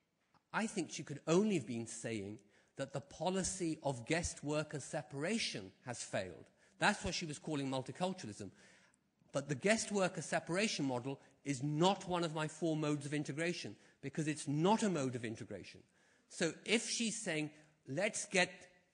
I think she could only have been saying that the policy of guest worker separation has failed. That's what she was calling multiculturalism. But the guest worker separation model is not one of my four modes of integration, because it's not a mode of integration. So if she's saying, let's get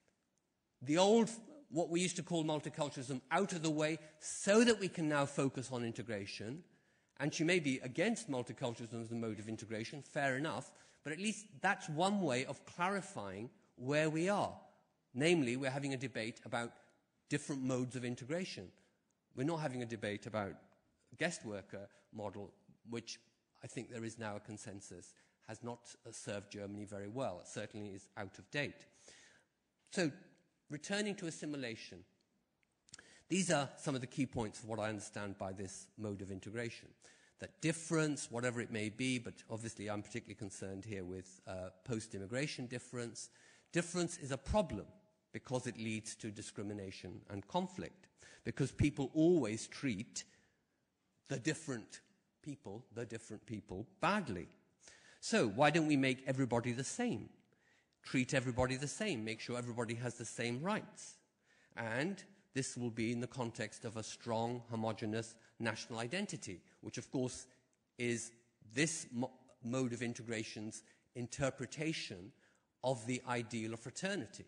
the old, what we used to call multiculturalism, out of the way so that we can now focus on integration, and she may be against multiculturalism as a mode of integration, fair enough, but at least that's one way of clarifying where we are. Namely, we're having a debate about different modes of integration. We're not having a debate about guest worker model, which I think there is now a consensus has not uh, served Germany very well. It certainly is out of date. So, returning to assimilation, these are some of the key points of what I understand by this mode of integration. That difference, whatever it may be, but obviously I'm particularly concerned here with uh, post-immigration difference. Difference is a problem because it leads to discrimination and conflict, because people always treat the different people, the different people, badly. So why don't we make everybody the same? Treat everybody the same, make sure everybody has the same rights. And this will be in the context of a strong, homogeneous national identity, which of course is this mo mode of integration's interpretation of the ideal of fraternity.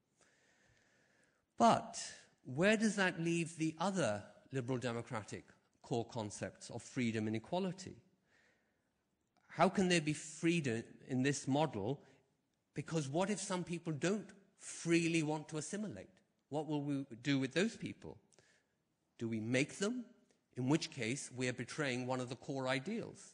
But where does that leave the other liberal democratic core concepts of freedom and equality? How can there be freedom in this model? Because what if some people don't freely want to assimilate? What will we do with those people? Do we make them? In which case, we are betraying one of the core ideals.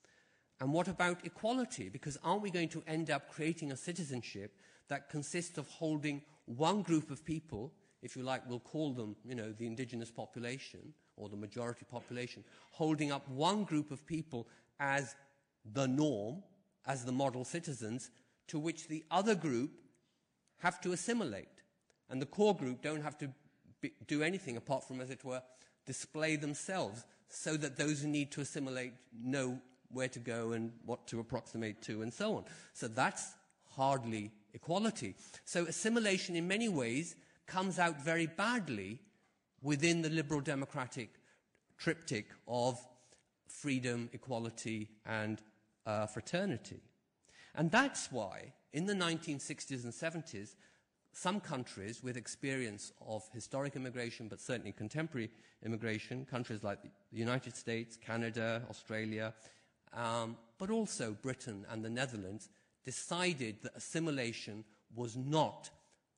And what about equality? Because aren't we going to end up creating a citizenship that consists of holding one group of people, if you like, we'll call them, you know, the indigenous population or the majority population, holding up one group of people as the norm, as the model citizens, to which the other group have to assimilate. And the core group don't have to be, do anything apart from, as it were, display themselves so that those who need to assimilate know where to go and what to approximate to and so on. So that's hardly equality. So assimilation in many ways comes out very badly within the liberal democratic triptych of freedom, equality and uh, fraternity. And that's why in the nineteen sixties and seventies some countries with experience of historic immigration, but certainly contemporary immigration, countries like the United States, Canada, Australia, um, but also Britain and the Netherlands, decided that assimilation was not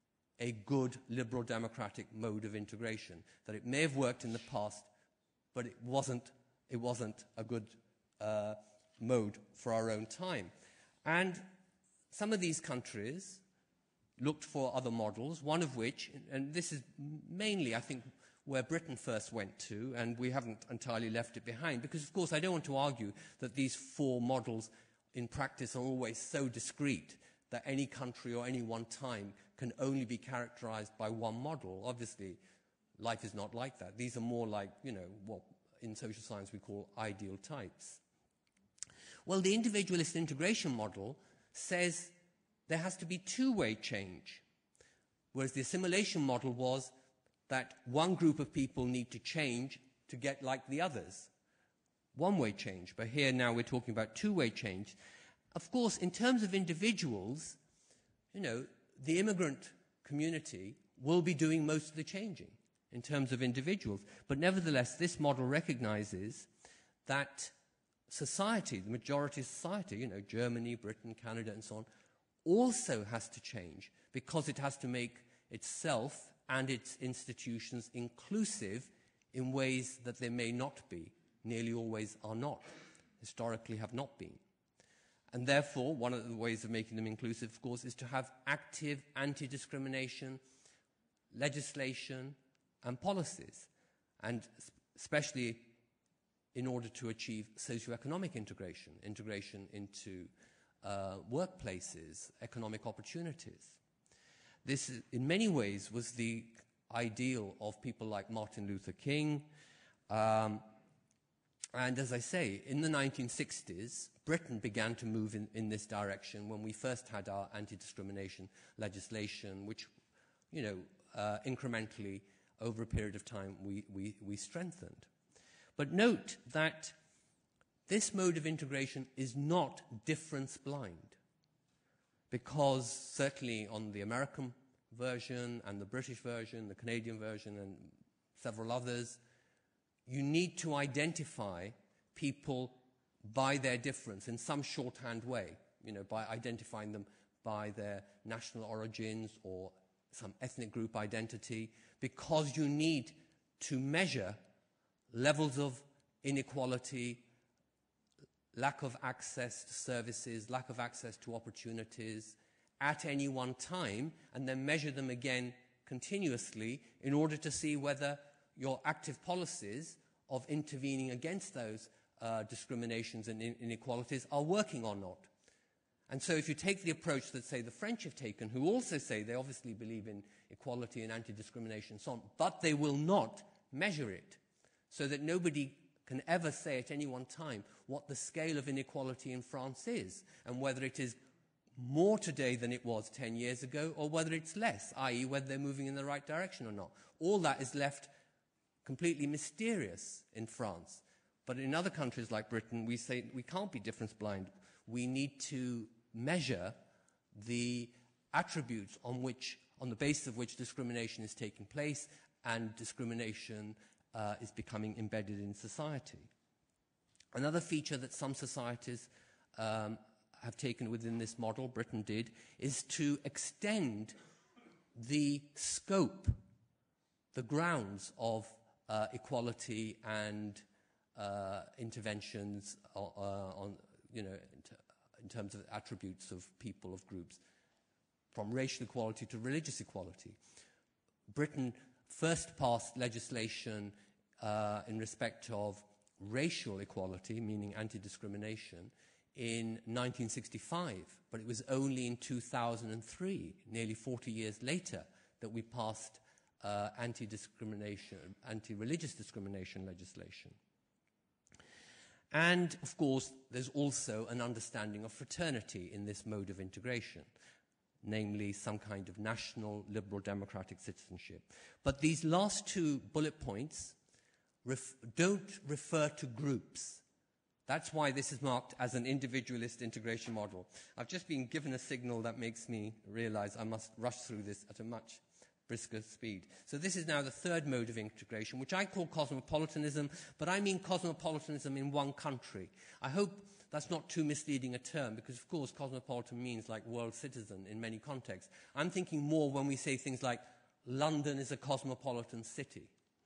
a good liberal democratic mode of integration, that it may have worked in the past, but it wasn't, it wasn't a good uh, mode for our own time. And some of these countries looked for other models, one of which, and this is mainly, I think, where Britain first went to, and we haven't entirely left it behind, because, of course, I don't want to argue that these four models in practice are always so discrete that any country or any one time can only be characterized by one model. Obviously, life is not like that. These are more like, you know, what in social science we call ideal types. Well, the individualist integration model says there has to be two-way change, whereas the assimilation model was that one group of people need to change to get like the others. One-way change, but here now we're talking about two-way change. Of course, in terms of individuals, you know, the immigrant community will be doing most of the changing in terms of individuals. But nevertheless, this model recognizes that society, the majority of society, you know, Germany, Britain, Canada, and so on, also has to change because it has to make itself and its institutions inclusive in ways that they may not be, nearly always are not, historically have not been. And therefore, one of the ways of making them inclusive, of course, is to have active anti-discrimination legislation and policies, and especially in order to achieve socioeconomic integration, integration into uh, workplaces, economic opportunities. This, in many ways, was the ideal of people like Martin Luther King. Um, and as I say, in the nineteen sixties, Britain began to move in, in this direction when we first had our anti-discrimination legislation, which, you know, uh, incrementally, over a period of time, we, we, we strengthened. But note that this mode of integration is not difference blind, because certainly on the American version and the British version, the Canadian version and several others, you need to identify people by their difference in some shorthand way, you know, by identifying them by their national origins or some ethnic group identity, because you need to measure levels of inequality, lack of access to services, lack of access to opportunities at any one time, and then measure them again continuously in order to see whether your active policies of intervening against those uh, discriminations and inequalities are working or not. And so if you take the approach that, say, the French have taken, who also say they obviously believe in equality and anti-discrimination and so on, but they will not measure it, so that nobody can ever say at any one time what the scale of inequality in France is, and whether it is more today than it was ten years ago, or whether it's less, that is whether they're moving in the right direction or not. All that is left completely mysterious in France. But in other countries like Britain, we say we can't be difference blind. We need to measure the attributes on which, on the basis of which discrimination is taking place, and discrimination uh, is becoming embedded in society. Another feature that some societies um, have taken within this model, Britain did, is to extend the scope, the grounds of uh, equality and uh, interventions uh, on, you know, in terms of attributes of people, of groups, from racial equality to religious equality. Britain first passed legislation uh, in respect of racial equality, meaning anti-discrimination, in nineteen sixty-five, but it was only in two thousand three, nearly forty years later, that we passed uh, anti-discrimination, anti-religious discrimination legislation. And, of course, there's also an understanding of fraternity in this mode of integration, namely some kind of national liberal democratic citizenship. But these last two bullet points ref- don't refer to groups. That's why this is marked as an individualist integration model. I've just been given a signal that makes me realize I must rush through this at a much brisker speed. So this is now the third mode of integration, which I call cosmopolitanism, but I mean cosmopolitanism in one country. I hope that's not too misleading a term, because, of course, cosmopolitan means like world citizen in many contexts. I'm thinking more when we say things like London is a cosmopolitan city.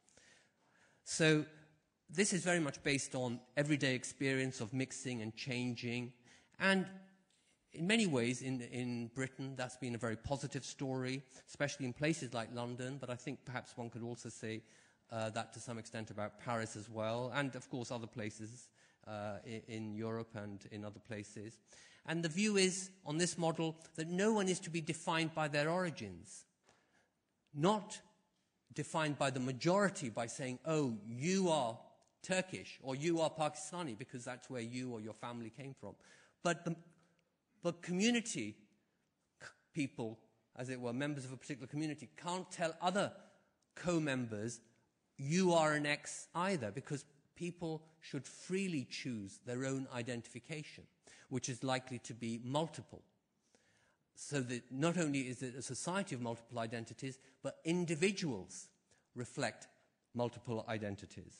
So this is very much based on everyday experience of mixing and changing. And in many ways, in, in Britain, that's been a very positive story, especially in places like London. But I think perhaps one could also say uh, that to some extent about Paris as well, and, of course, other places uh, in, in Europe and in other places. And the view is, on this model, that no one is to be defined by their origins, not defined by the majority by saying, oh, you are Turkish or you are Pakistani because that's where you or your family came from. But the but community people, as it were, members of a particular community, can't tell other co-members you are an X either, because people should freely choose their own identification, which is likely to be multiple. So that not only is it a society of multiple identities, but individuals reflect multiple identities.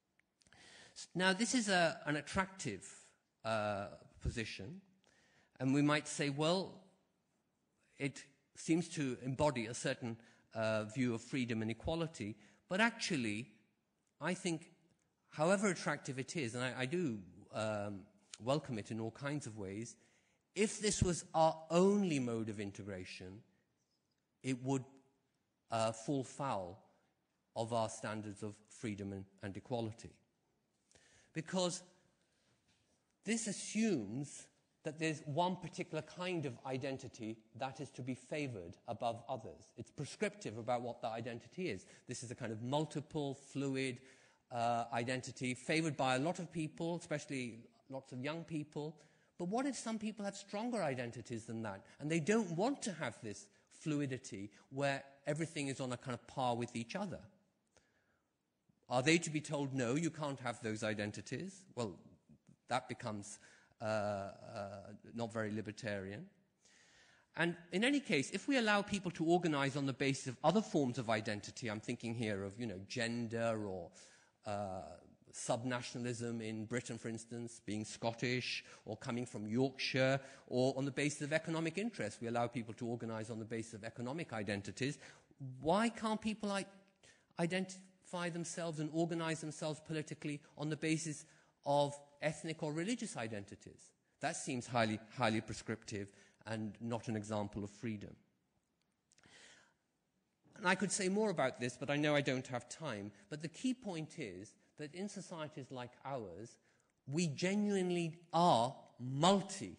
Now, this is a, an attractive uh, position, and we might say, well, it seems to embody a certain uh, view of freedom and equality, but actually, I think, however attractive it is, and I, I do um, welcome it in all kinds of ways, if this was our only mode of integration, it would uh, fall foul of our standards of freedom and, and equality. Because this assumes that there's one particular kind of identity that is to be favored above others. It's prescriptive about what that identity is. This is a kind of multiple, fluid uh, identity favored by a lot of people, especially lots of young people. But what if some people have stronger identities than that, and they don't want to have this fluidity where everything is on a kind of par with each other? Are they to be told, no, you can't have those identities? Well, that becomes uh, uh, not very libertarian. And in any case, if we allow people to organize on the basis of other forms of identity, I'm thinking here of, you know, gender or uh, subnationalism in Britain, for instance, being Scottish or coming from Yorkshire, or on the basis of economic interest, we allow people to organize on the basis of economic identities. Why can't people I- identify themselves and organize themselves politically on the basis of ethnic or religious identities. That seems highly, highly prescriptive and not an example of freedom. And I could say more about this, but I know I don't have time. But the key point is that in societies like ours, we genuinely are multicultural,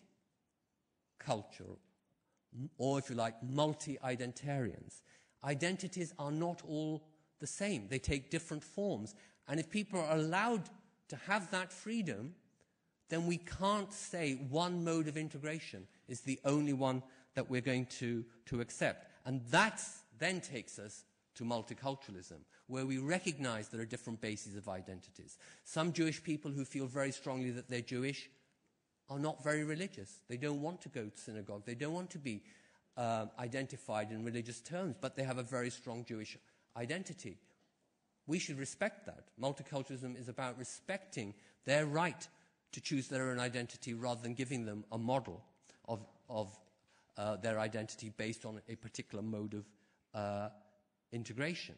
or if you like, multi-identitarians. Identities are not all the same. They take different forms. And if people are allowed to have that freedom, then we can't say one mode of integration is the only one that we're going to, to accept. And that then takes us to multiculturalism, where we recognize there are different bases of identities. Some Jewish people who feel very strongly that they're Jewish are not very religious. They don't want to go to synagogue. They don't want to be uh, identified in religious terms, but they have a very strong Jewish identity. We should respect that. Multiculturalism is about respecting their right to choose their own identity rather than giving them a model of, of uh, their identity based on a particular mode of uh, integration.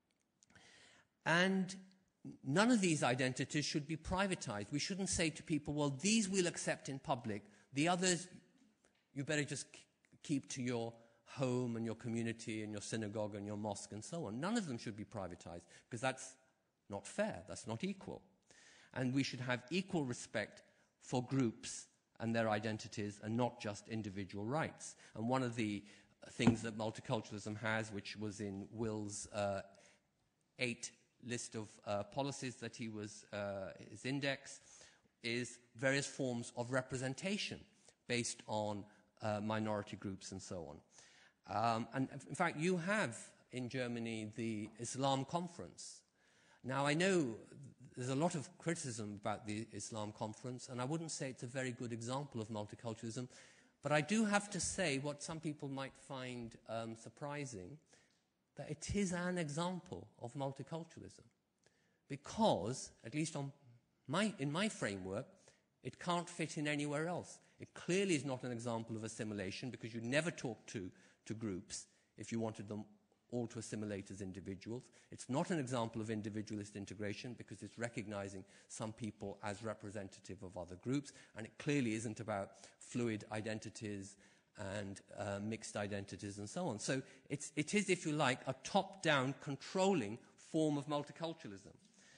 And none of these identities should be privatized. We shouldn't say to people, well, these we'll accept in public, the others you better just keep to your home and your community and your synagogue and your mosque and so on. None of them should be privatized, because that's not fair, that's not equal. And we should have equal respect for groups and their identities and not just individual rights. And one of the things that multiculturalism has, which was in Will's uh, eight list of uh, policies that he was, uh, his index, is various forms of representation based on uh, minority groups and so on. Um, and in fact, you have in Germany the Islam Conference. Now, I know there's a lot of criticism about the Islam Conference, and I wouldn't say it's a very good example of multiculturalism, but I do have to say what some people might find um, surprising, that it is an example of multiculturalism. Because, at least on my, in my framework, it can't fit in anywhere else. It clearly is not an example of assimilation, because you never talk to, to groups if you wanted them all to assimilate as individuals. It's not an example of individualist integration, because it's recognizing some people as representative of other groups, and it clearly isn't about fluid identities and uh, mixed identities and so on. So it's, it is, if you like, a top-down controlling form of multiculturalism.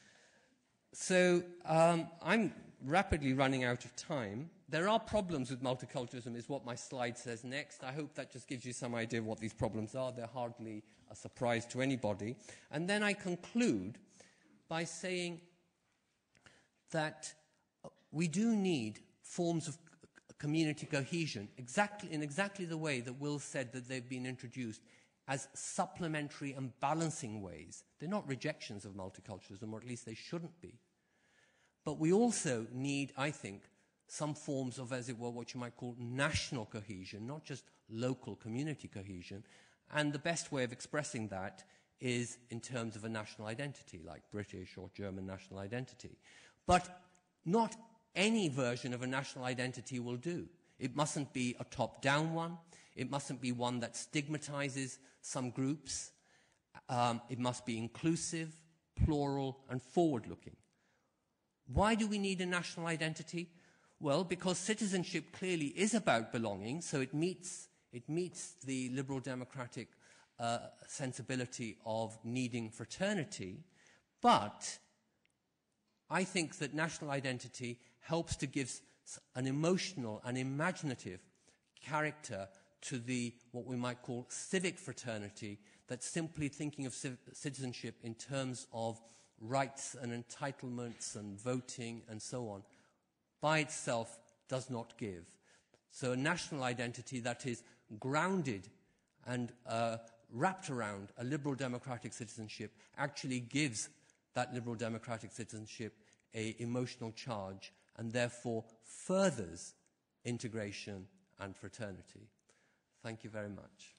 So um, I'm rapidly running out of time. There are problems with multiculturalism, is what my slide says next. I hope that just gives you some idea of what these problems are. They're hardly a surprise to anybody. And then I conclude by saying that we do need forms of community cohesion, exactly in exactly the way that Will said that they've been introduced, as supplementary and balancing ways. They're not rejections of multiculturalism, or at least they shouldn't be. But we also need, I think, some forms of, as it were, what you might call national cohesion, not just local community cohesion. And the best way of expressing that is in terms of a national identity, like British or German national identity. But not any version of a national identity will do. It mustn't be a top-down one. It mustn't be one that stigmatizes some groups. Um, it must be inclusive, plural, and forward-looking. Why do we need a national identity? Well, because citizenship clearly is about belonging, so it meets, it meets the liberal democratic uh, sensibility of needing fraternity. But I think that national identity helps to give an emotional and imaginative character to the, what we might call, civic fraternity, that's simply thinking of civ citizenship in terms of rights and entitlements and voting and so on, by itself does not give. So a national identity that is grounded and uh, wrapped around a liberal democratic citizenship actually gives that liberal democratic citizenship an emotional charge, and therefore furthers integration and fraternity. Thank you very much.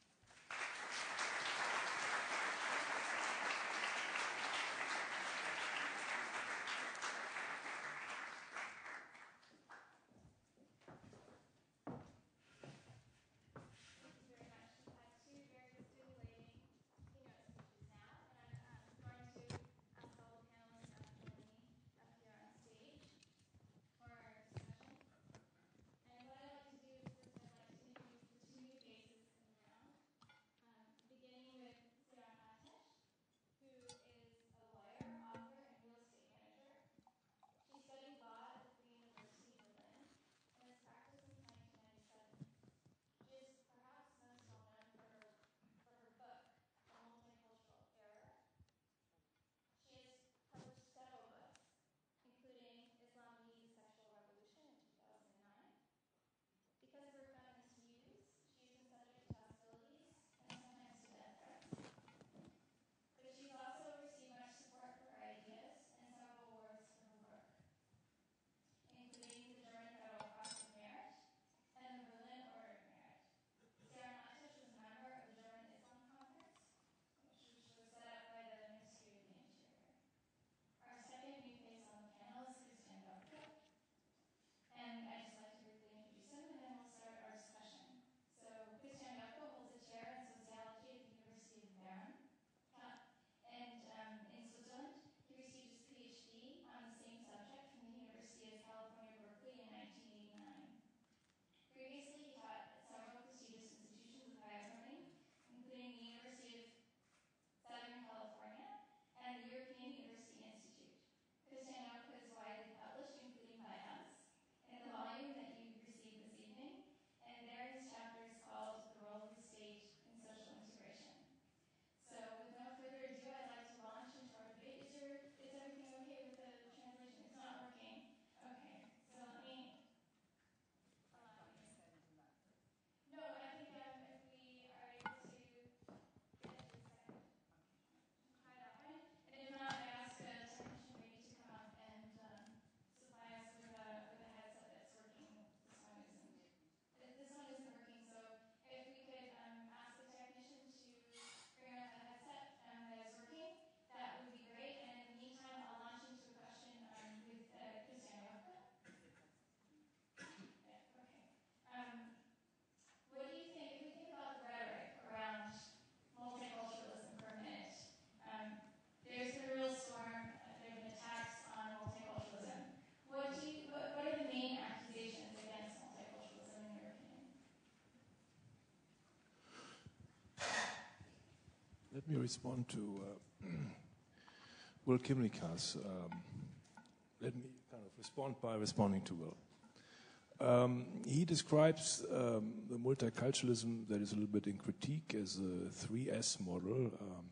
me respond to uh, Will Kymlicka's. Um, let me kind of respond by responding to Will. Um, he describes um, the multiculturalism that is a little bit in critique as a three S model. Um,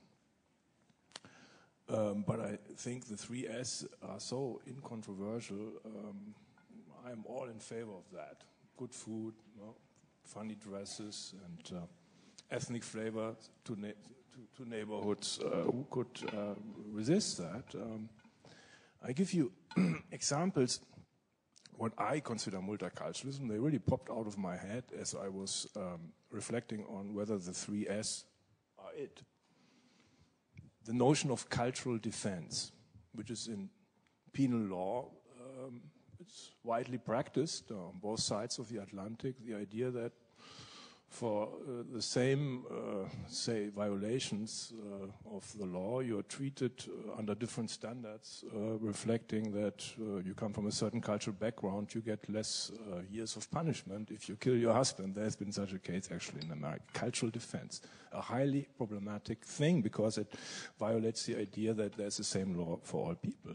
um, but I think the three S are so incontroversial. Um, I'm all in favor of that. Good food, you know, funny dresses, and uh, ethnic flavor to, na to, to neighborhoods. Uh, who could uh, resist that? Um, I give you examples. What I consider multiculturalism, they really popped out of my head as I was um, reflecting on whether the three S are it. The notion of cultural defense, which is in penal law, um, it's widely practiced on both sides of the Atlantic, the idea that for uh, the same, uh, say, violations uh, of the law, you are treated uh, under different standards, uh, reflecting that uh, you come from a certain cultural background, you get less uh, years of punishment if you kill your husband. There has been such a case actually in America. Cultural defense, a highly problematic thing because it violates the idea that there's the same law for all people.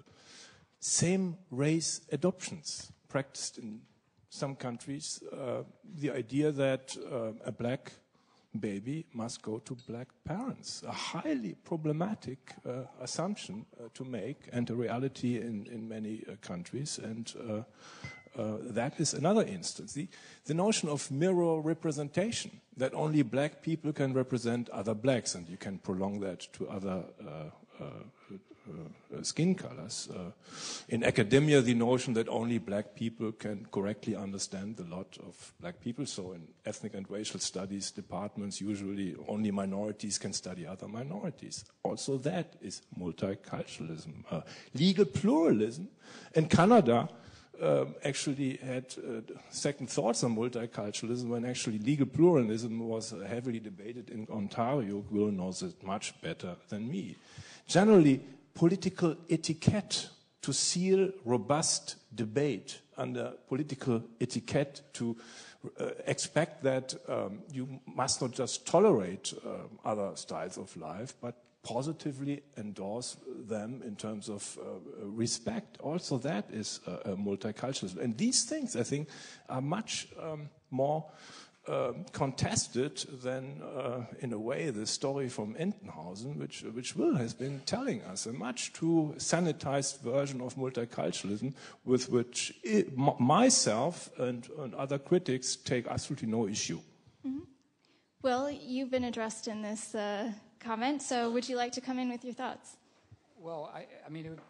Same race adoptions practiced in some countries, uh, the idea that uh, a black baby must go to black parents, a highly problematic uh, assumption uh, to make and a reality in, in many uh, countries. And uh, uh, that is another instance. The, the notion of mirror representation, that only black people can represent other blacks, and you can prolong that to other uh, uh, Uh, skin colors. Uh, in academia, the notion that only black people can correctly understand the lot of black people. So in ethnic and racial studies departments, usually only minorities can study other minorities. Also that is multiculturalism. Uh, legal pluralism. In Canada, um, actually had uh, second thoughts on multiculturalism when actually legal pluralism was uh, heavily debated in Ontario. Will knows it much better than me. Generally, political etiquette to seal robust debate, under political etiquette to uh, expect that um, you must not just tolerate uh, other styles of life, but positively endorse them in terms of uh, respect. Also that is uh, a multiculturalism. And these things, I think, are much um, more Uh, contested than, uh, in a way, the story from Entenhausen, which, which Will has been telling us, a much too sanitized version of multiculturalism with which it, m myself and, and other critics take absolutely no issue. Mm-hmm. Well, you've been addressed in this uh, comment, so would you like to come in with your thoughts? Well, I, I mean, it, would,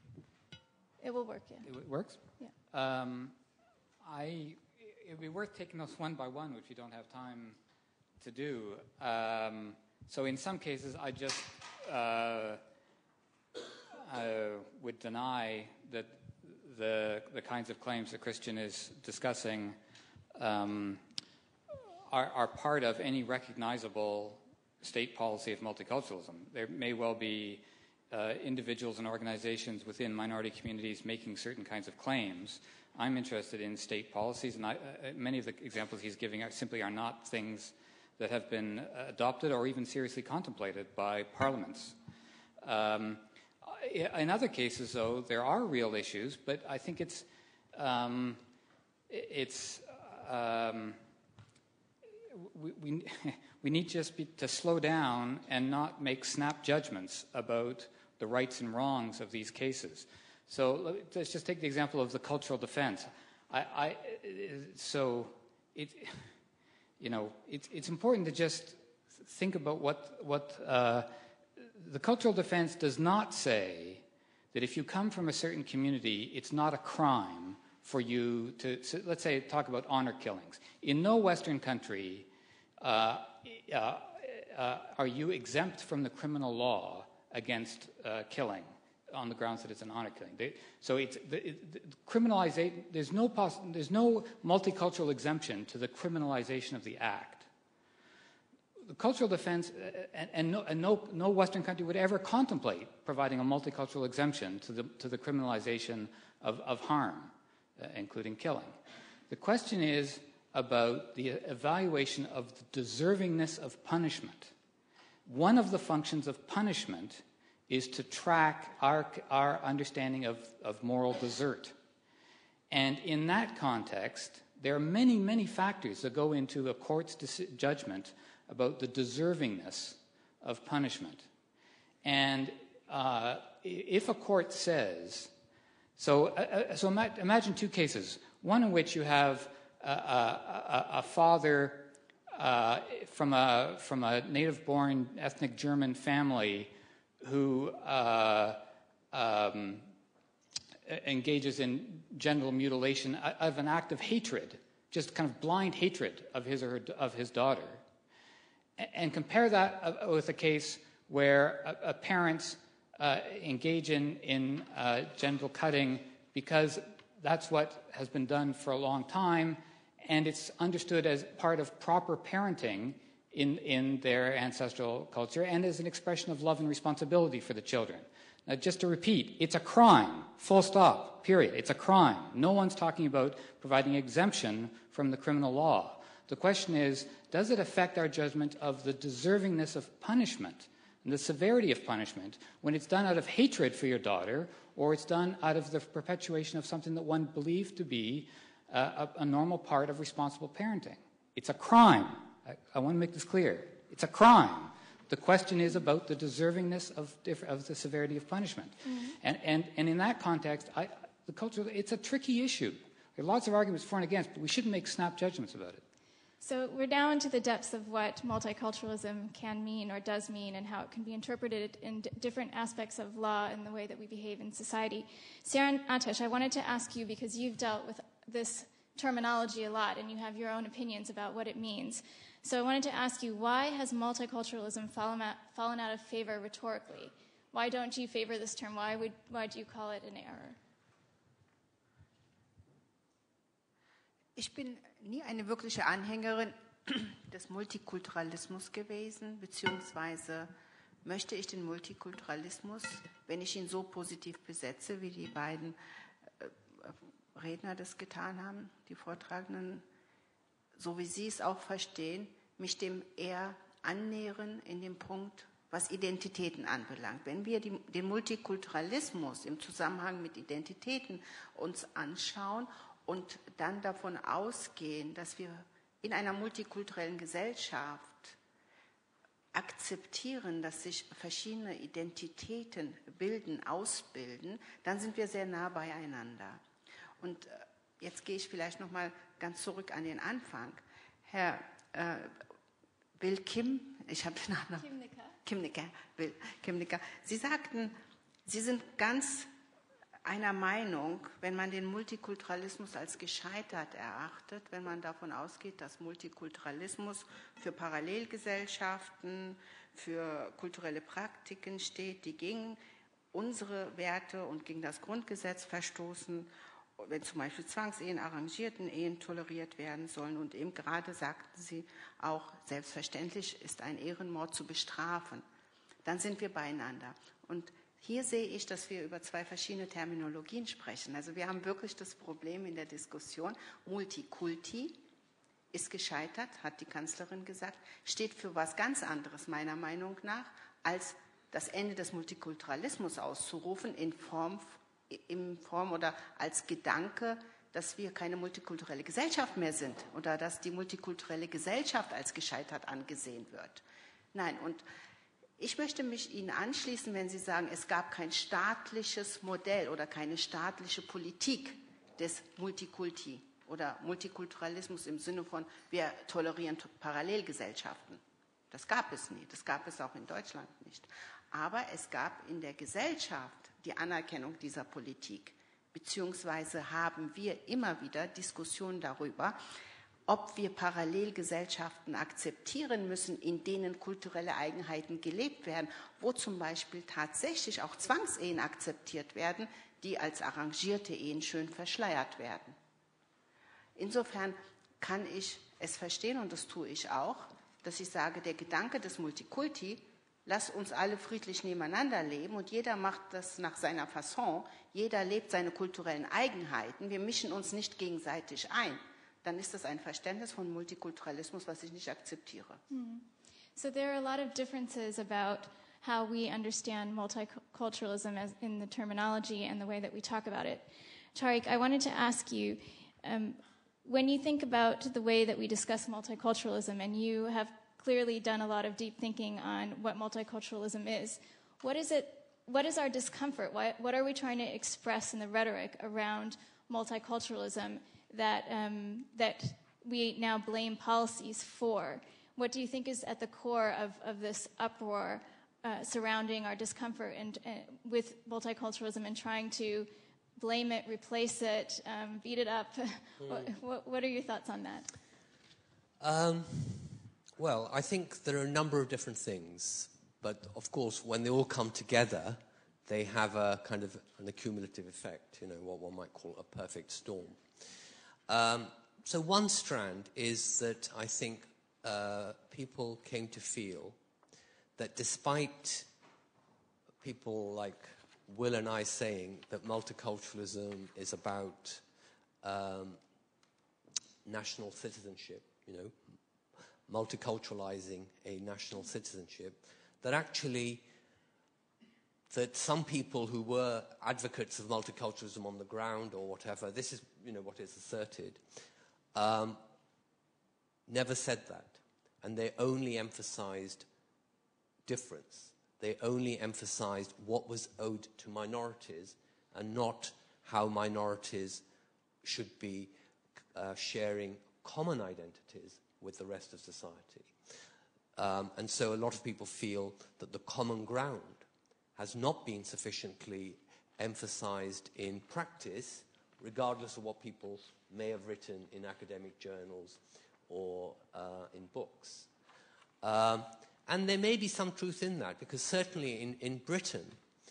it will work, yeah. It works? Yeah. Um, I... It would be worth taking those one by one, which we don't have time to do. Um, so in some cases, I just uh, uh, would deny that the, the kinds of claims that Christian is discussing um, are, are part of any recognizable state policy of multiculturalism. There may well be uh, individuals and organizations within minority communities making certain kinds of claims. I'm interested in state policies, and I, uh, many of the examples he's giving are simply are not things that have been adopted or even seriously contemplated by parliaments. Um, in other cases, though, there are real issues, but I think it's um, it's um, we we, we need just be, to slow down and not make snap judgments about the rights and wrongs of these cases. So let's just take the example of the cultural defense. I, I, so it, you know, it, it's important to just think about what what uh, the cultural defense does not say that if you come from a certain community, it's not a crime for you to. So let's say talk about honor killings. In no Western country uh, uh, uh, are you exempt from the criminal law against uh, killing on the grounds that it's an honor killing. They, so it's the, it, the criminalization. There's no poss There's no multicultural exemption to the criminalization of the act. The cultural defense, uh, and, and, no, and no, no Western country would ever contemplate providing a multicultural exemption to the to the criminalization of of harm, uh, including killing. The question is about the evaluation of the deservingness of punishment. one of the functions of punishment is to track our, our understanding of, of moral desert. And in that context, there are many, many factors that go into a court's judgment about the deservingness of punishment. And uh, if a court says, so, uh, so ima imagine two cases, one in which you have a, a, a father uh, from a, from a native-born ethnic German family who uh, um, engages in genital mutilation out of an act of hatred, just kind of blind hatred of his or her, of his daughter, and compare that with a case where a, a parents uh, engage in, in uh, genital cutting because that's what has been done for a long time, and it's understood as part of proper parenting in, in their ancestral culture and as an expression of love and responsibility for the children. Now, just to repeat, it's a crime, full stop, period. It's a crime. No one's talking about providing exemption from the criminal law. The question is, does it affect our judgment of the deservingness of punishment and the severity of punishment when it's done out of hatred for your daughter or it's done out of the perpetuation of something that one believed to be uh, a, a normal part of responsible parenting? It's a crime. I, I want to make this clear. It's a crime. The question is about the deservingness of, of the severity of punishment. Mm-hmm. and, and, and in that context, I, the culture, it's a tricky issue. There are lots of arguments for and against, but we shouldn't make snap judgments about it. So we're down to the depths of what multiculturalism can mean or does mean and how it can be interpreted in d different aspects of law and the way that we behave in society. Seyran, Atesh, I wanted to ask you, because you've dealt with this terminology a lot and you have your own opinions about what it means. So I wanted to ask you, why has multiculturalism fallen out, fallen out of favor rhetorically? Why don't you favor this term? Why, would, why do you call it an error? Ich bin nie eine wirkliche Anhängerin des Multikulturalismus gewesen, beziehungsweise möchte ich den Multikulturalismus, wenn ich ihn so positiv besetze, wie die beiden Redner das getan haben, die Vortragenden, so wie Sie es auch verstehen, mich dem eher annähern in dem Punkt, was Identitäten anbelangt. Wenn wir die, den Multikulturalismus im Zusammenhang mit Identitäten uns anschauen und dann davon ausgehen, dass wir in einer multikulturellen Gesellschaft akzeptieren, dass sich verschiedene Identitäten bilden, ausbilden, dann sind wir sehr nah beieinander. Und jetzt gehe ich vielleicht noch mal ganz zurück an den Anfang. Herr äh, Bill Kim, ich habe den Namen. Kymlicka. Kymlicka, Bill Kymlicka. Sie sagten, Sie sind ganz einer Meinung, wenn man den Multikulturalismus als gescheitert erachtet, wenn man davon ausgeht, dass Multikulturalismus für Parallelgesellschaften, für kulturelle Praktiken steht, die gegen unsere Werte und gegen das Grundgesetz verstoßen, wenn zum Beispiel Zwangsehen, arrangierten Ehen toleriert werden sollen. Und eben gerade sagten Sie auch, selbstverständlich ist ein Ehrenmord zu bestrafen. Dann sind wir beieinander. Und hier sehe ich, dass wir über zwei verschiedene Terminologien sprechen. Also wir haben wirklich das Problem in der Diskussion, Multikulti ist gescheitert, hat die Kanzlerin gesagt, steht für was ganz anderes meiner Meinung nach, als das Ende des Multikulturalismus auszurufen in Form, in Form oder als Gedanke, dass wir keine multikulturelle Gesellschaft mehr sind oder dass die multikulturelle Gesellschaft als gescheitert angesehen wird. Nein, und ich möchte mich Ihnen anschließen, wenn Sie sagen, es gab kein staatliches Modell oder keine staatliche Politik des Multikulti oder Multikulturalismus im Sinne von, wir tolerieren Parallelgesellschaften. Das gab es nie, das gab es auch in Deutschland nicht. Aber es gab in der Gesellschaft die Anerkennung dieser Politik, beziehungsweise haben wir immer wieder Diskussionen darüber, ob wir Parallelgesellschaften akzeptieren müssen, in denen kulturelle Eigenheiten gelebt werden, wo zum Beispiel tatsächlich auch Zwangsehen akzeptiert werden, die als arrangierte Ehen schön verschleiert werden. Insofern kann ich es verstehen, und das tue ich auch, dass ich sage, der Gedanke des Multikulti, lass uns alle friedlich nebeneinander leben und jeder macht das nach seiner Fasson, jeder lebt seine kulturellen Eigenheiten, wir mischen uns nicht gegenseitig ein, dann ist das ein Verständnis von Multikulturalismus, was ich nicht akzeptiere. So there are a lot of differences about how we understand multiculturalism as in the terminology and the way that we talk about it. Tariq, I wanted to ask you, um, when you think about the way that we discuss multiculturalism, and you have clearly done a lot of deep thinking on what multiculturalism is, what is it, what is our discomfort? What, what are we trying to express in the rhetoric around multiculturalism that, um, that we now blame policies for? What do you think is at the core of, of this uproar uh, surrounding our discomfort and, uh, with multiculturalism and trying to blame it, replace it, um, beat it up? Mm. what, what, what are your thoughts on that? Um, well, I think there are a number of different things, but of course, when they all come together, they have a kind of an accumulative effect, you know, what one might call a perfect storm. Um, so one strand is that I think uh, people came to feel that despite people like Will and I saying that multiculturalism is about um, national citizenship, you know, multiculturalizing a national citizenship, that actually that some people who were advocates of multiculturalism on the ground or whatever, this is, you know, what is asserted, um, never said that. And they only emphasized difference. They only emphasized what was owed to minorities and not how minorities should be uh, sharing common identities with the rest of society. Um, and so a lot of people feel that the common ground has not been sufficiently emphasized in practice, regardless of what people may have written in academic journals or uh, in books. Um, and there may be some truth in that, because certainly in, in Britain,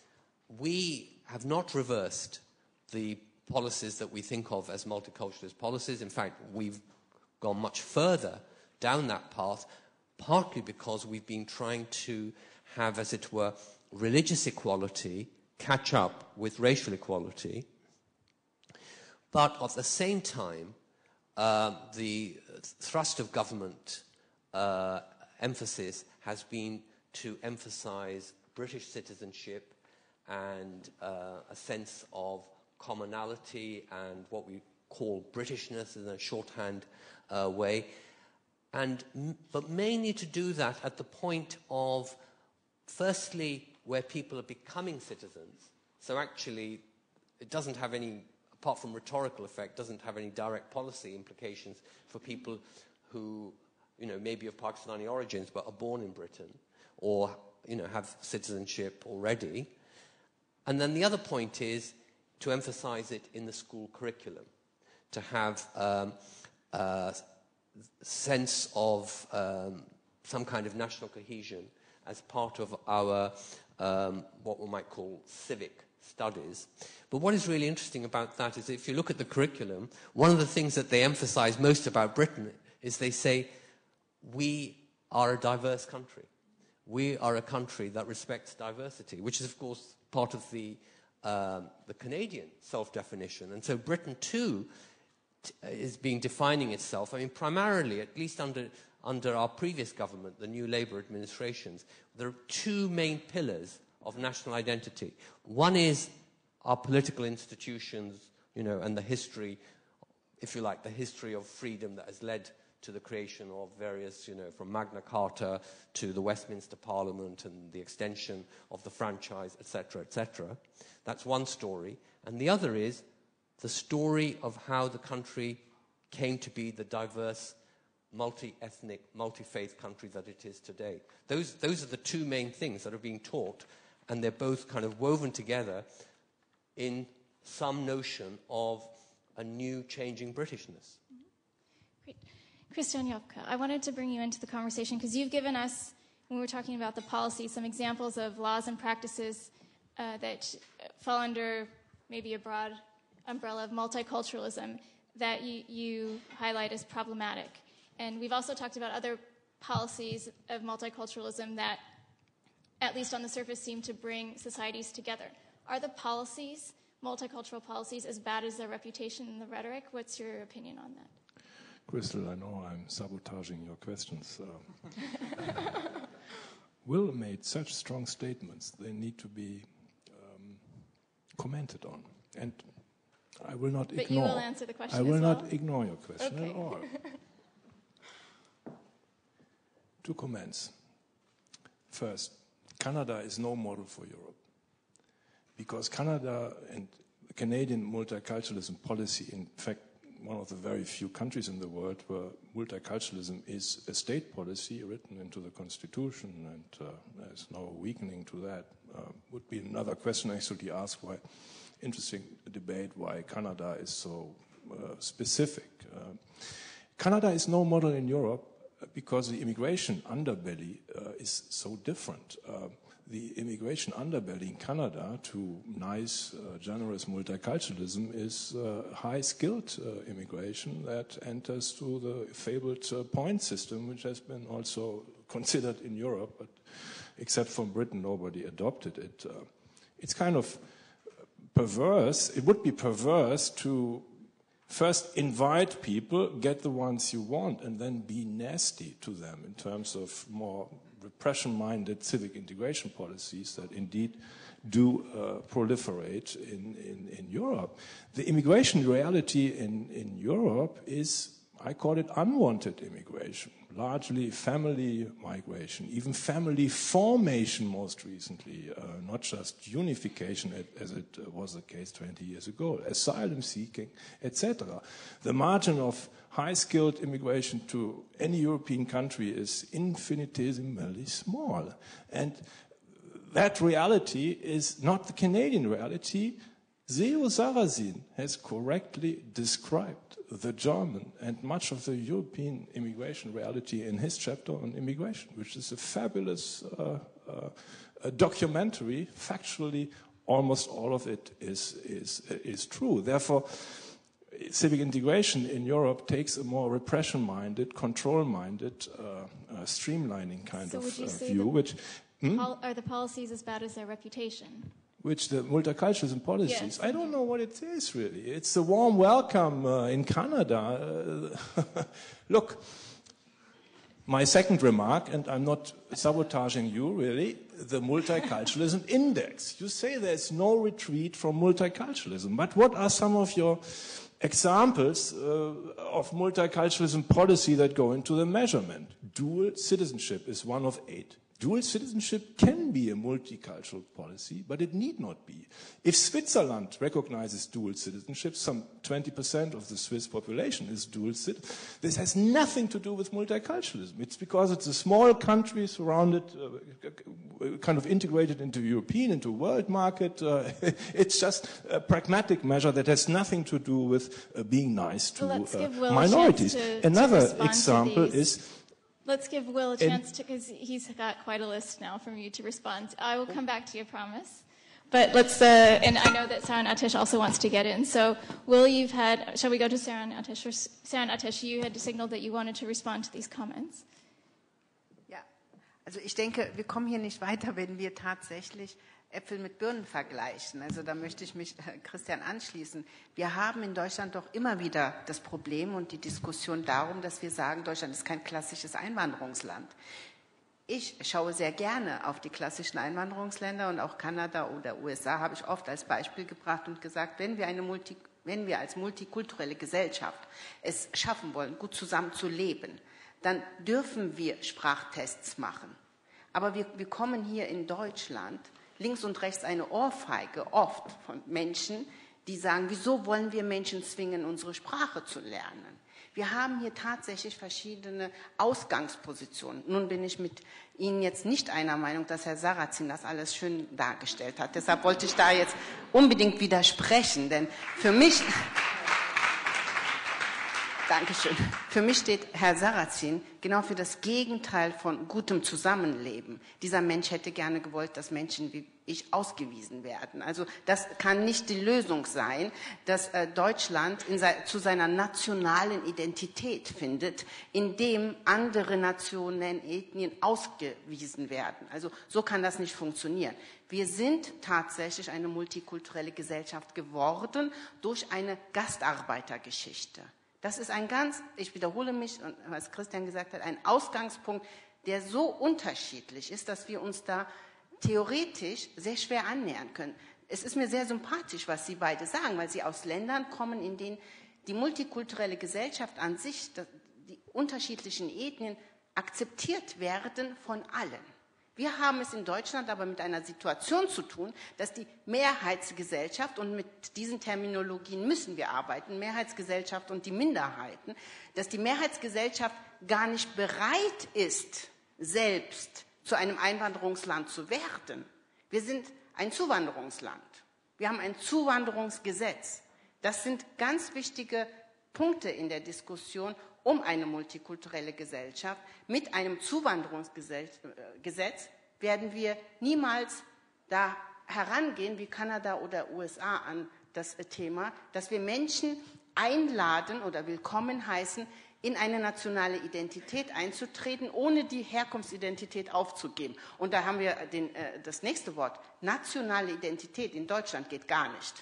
we have not reversed the policies that we think of as multiculturalist policies. In fact, we've gone much further down that path, partly because we've been trying to have, as it were, religious equality catch up with racial equality. But at the same time, uh, the thrust of government uh, emphasis has been to emphasize British citizenship and uh, a sense of commonality and what we call Britishness in a shorthand uh, way, and but mainly to do that at the point of, firstly, where people are becoming citizens. So actually, it doesn't have any, apart from rhetorical effect, doesn't have any direct policy implications for people who, you know, maybe of Pakistani origins but are born in Britain or, you know, have citizenship already. And then the other point is to emphasize it in the school curriculum, to have um, a sense of um, some kind of national cohesion as part of our, um, what we might call civic studies. But what is really interesting about that is if you look at the curriculum, one of the things that they emphasize most about Britain is they say, we are a diverse country. We are a country that respects diversity, which is, of course, part of the, um, the Canadian self-definition. And so Britain, too, t- is being defining itself. I mean, primarily, at least under, under our previous government, the new Labour administrations, there are two main pillars of national identity. One is our political institutions, you know, and the history, if you like, the history of freedom that has led to the creation of various, you know, from Magna Carta to the Westminster Parliament and the extension of the franchise, et cetera, et cetera. That's one story. And the other is the story of how the country came to be the diverse, multi-ethnic, multi-faith country that it is today. Those, those are the two main things that are being taught, and they're both kind of woven together in some notion of a new changing Britishness. Great. Christian Joppke, I wanted to bring you into the conversation because you've given us, when we were talking about the policy, some examples of laws and practices uh, that fall under maybe a broad umbrella of multiculturalism that you, you highlight as problematic. And we've also talked about other policies of multiculturalism that, at least on the surface, seem to bring societies together. Are the policies, multicultural policies, as bad as their reputation and the rhetoric? What's your opinion on that? Bristol, I know I'm sabotaging your questions. Uh, Will made such strong statements, they need to be um, commented on. And I will not but ignore. You will answer the question I will as well? not ignore your question okay. at all. Two comments. First, Canada is no model for Europe, because Canada and Canadian multiculturalism policy, in fact, one of the very few countries in the world where multiculturalism is a state policy written into the constitution, and uh, there's no weakening to that. Uh, would be another question actually asked, why, interesting debate why Canada is so uh, specific. Uh, Canada is no model in Europe because the immigration underbelly uh, is so different. Uh, the immigration underbelly in Canada to nice, uh, generous multiculturalism is uh, high-skilled uh, immigration that enters through the fabled uh, point system, which has been also considered in Europe, but except from Britain, nobody adopted it. Uh, it's kind of perverse. It would be perverse to first invite people, get the ones you want, and then be nasty to them in terms of more repression-minded civic integration policies that indeed do uh, proliferate in, in, in Europe. The immigration reality in, in Europe is, I call it unwanted immigration, largely family migration, even family formation most recently, uh, not just unification as it was the case twenty years ago, asylum seeking, et cetera. The margin of high-skilled immigration to any European country is infinitesimally small. And that reality is not the Canadian reality. Theo Sarrazin has correctly described the German and much of the European immigration reality in his chapter on immigration, which is a fabulous uh, uh, a documentary. Factually, almost all of it is, is, is true. Therefore, civic integration in Europe takes a more repression-minded, control-minded, uh, uh, streamlining kind so of would you uh, say view. the Which hmm? pol- are the policies as bad as their reputation? Which the multiculturalism policies? Yes. I don't know what it is really. It's a warm welcome uh, in Canada. Uh, look, my second remark, and I'm not sabotaging you really, the multiculturalism index. You say there's no retreat from multiculturalism, but what are some of your examples uh, of multiculturalism policy that go into the measurement? Dual citizenship is one of eight. Dual citizenship can be a multicultural policy, but it need not be. If Switzerland recognizes dual citizenship, some twenty percent of the Swiss population is dual citizen. This has nothing to do with multiculturalism. It's because it's a small country surrounded, uh, kind of integrated into European, into world market. Uh, it's just a pragmatic measure that has nothing to do with uh, being nice to well, uh, minorities. To, Another to example is... Let's give Will a chance to, because he's got quite a list now from you to respond. I will come back to you, I promise. But let's, uh, and I know that Seyran Ateş also wants to get in. So, Will, you've had, shall we go to Seyran Ateş? Seyran Ateş, you had signaled that you wanted to respond to these comments. Ja, also ich denke, wir kommen hier nicht weiter, wenn wir tatsächlich Äpfel mit Birnen vergleichen. Also da möchte ich mich Christian anschließen. Wir haben in Deutschland doch immer wieder das Problem und die Diskussion darum, dass wir sagen, Deutschland ist kein klassisches Einwanderungsland. Ich schaue sehr gerne auf die klassischen Einwanderungsländer und auch Kanada oder U S A habe ich oft als Beispiel gebracht und gesagt, wenn wir, eine Multi, wenn wir als multikulturelle Gesellschaft es schaffen wollen, gut zusammen zu leben, dann dürfen wir Sprachtests machen. Aber wir bekommen hier in Deutschland links und rechts eine Ohrfeige, oft von Menschen, die sagen, wieso wollen wir Menschen zwingen, unsere Sprache zu lernen? Wir haben hier tatsächlich verschiedene Ausgangspositionen. Nun bin ich mit Ihnen jetzt nicht einer Meinung, dass Herr Sarrazin das alles schön dargestellt hat. Deshalb wollte ich da jetzt unbedingt widersprechen, denn für mich... Dankeschön. Für mich steht Herr Sarrazin genau für das Gegenteil von gutem Zusammenleben. Dieser Mensch hätte gerne gewollt, dass Menschen wie ich ausgewiesen werden. Also das kann nicht die Lösung sein, dass äh, Deutschland in se- zu seiner nationalen Identität findet, indem andere Nationen, Ethnien ausgewiesen werden. Also so kann das nicht funktionieren. Wir sind tatsächlich eine multikulturelle Gesellschaft geworden durch eine Gastarbeitergeschichte. Das ist ein ganz, ich wiederhole mich, was Christian gesagt hat, ein Ausgangspunkt, der so unterschiedlich ist, dass wir uns da theoretisch sehr schwer annähern können. Es ist mir sehr sympathisch, was Sie beide sagen, weil Sie aus Ländern kommen, in denen die multikulturelle Gesellschaft an sich, die unterschiedlichen Ethnien akzeptiert werden von allen. Wir haben es in Deutschland aber mit einer Situation zu tun, dass die Mehrheitsgesellschaft, und mit diesen Terminologien müssen wir arbeiten, Mehrheitsgesellschaft und die Minderheiten, dass die Mehrheitsgesellschaft gar nicht bereit ist, selbst zu einem Einwanderungsland zu werden. Wir sind ein Zuwanderungsland. Wir haben ein Zuwanderungsgesetz. Das sind ganz wichtige Punkte in der Diskussion um eine multikulturelle Gesellschaft. Mit einem Zuwanderungsgesetz werden wir niemals da herangehen, wie Kanada oder U S A an das Thema, dass wir Menschen einladen oder willkommen heißen, in eine nationale Identität einzutreten, ohne die Herkunftsidentität aufzugeben. Und da haben wir den, äh, das nächste Wort. Nationale Identität in Deutschland geht gar nicht.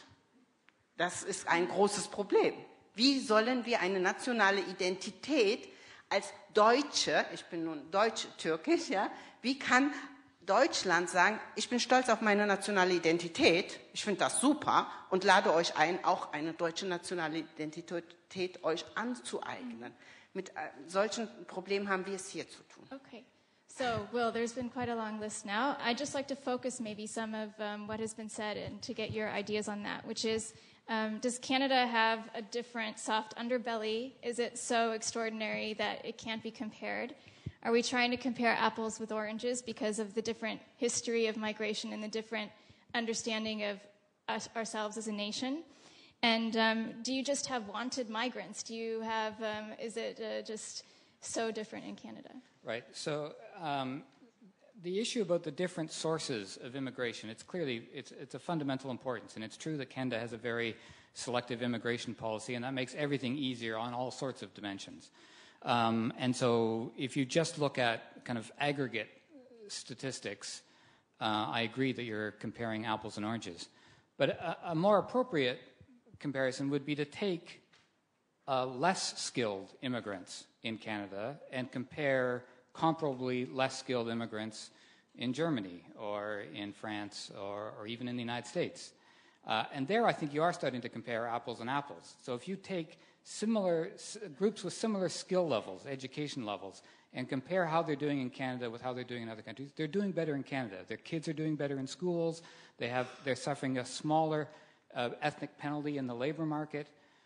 Das ist ein großes Problem. Wie sollen wir eine nationale Identität als Deutsche, ich bin nun deutsch-türkisch, ja, wie kann Deutschland sagen, ich bin stolz auf meine nationale Identität, ich finde das super und lade euch ein, auch eine deutsche nationale Identität euch anzueignen. Mit äh, solchen Problemen haben wir es hier zu tun. Okay. So, Will, there's been quite a long list now. I'd just like to focus maybe some of um, what has been said and to get your ideas on that, which is, Um, does Canada have a different soft underbelly? Is it so extraordinary that it can't be compared? Are we trying to compare apples with oranges because of the different history of migration and the different understanding of us, ourselves as a nation? And um, do you just have wanted migrants? Do you have, um, is it uh, just so different in Canada? Right. So um, the issue about the different sources of immigration, it's clearly, it's, it's a fundamental importance. And it's true that Canada has a very selective immigration policy, and that makes everything easier on all sorts of dimensions. Um, and so if you just look at kind of aggregate statistics, uh, I agree that you're comparing apples and oranges. But a, a more appropriate comparison would be to take uh, less skilled immigrants in Canada and compare comparably less skilled immigrants in Germany or in France or, or even in the United States. Uh, and there I think you are starting to compare apples and apples. So if you take similar s- groups with similar skill levels, education levels, and compare how they're doing in Canada with how they're doing in other countries, they're doing better in Canada. Their kids are doing better in schools. They have, they're suffering a smaller uh, ethnic penalty in the labor market.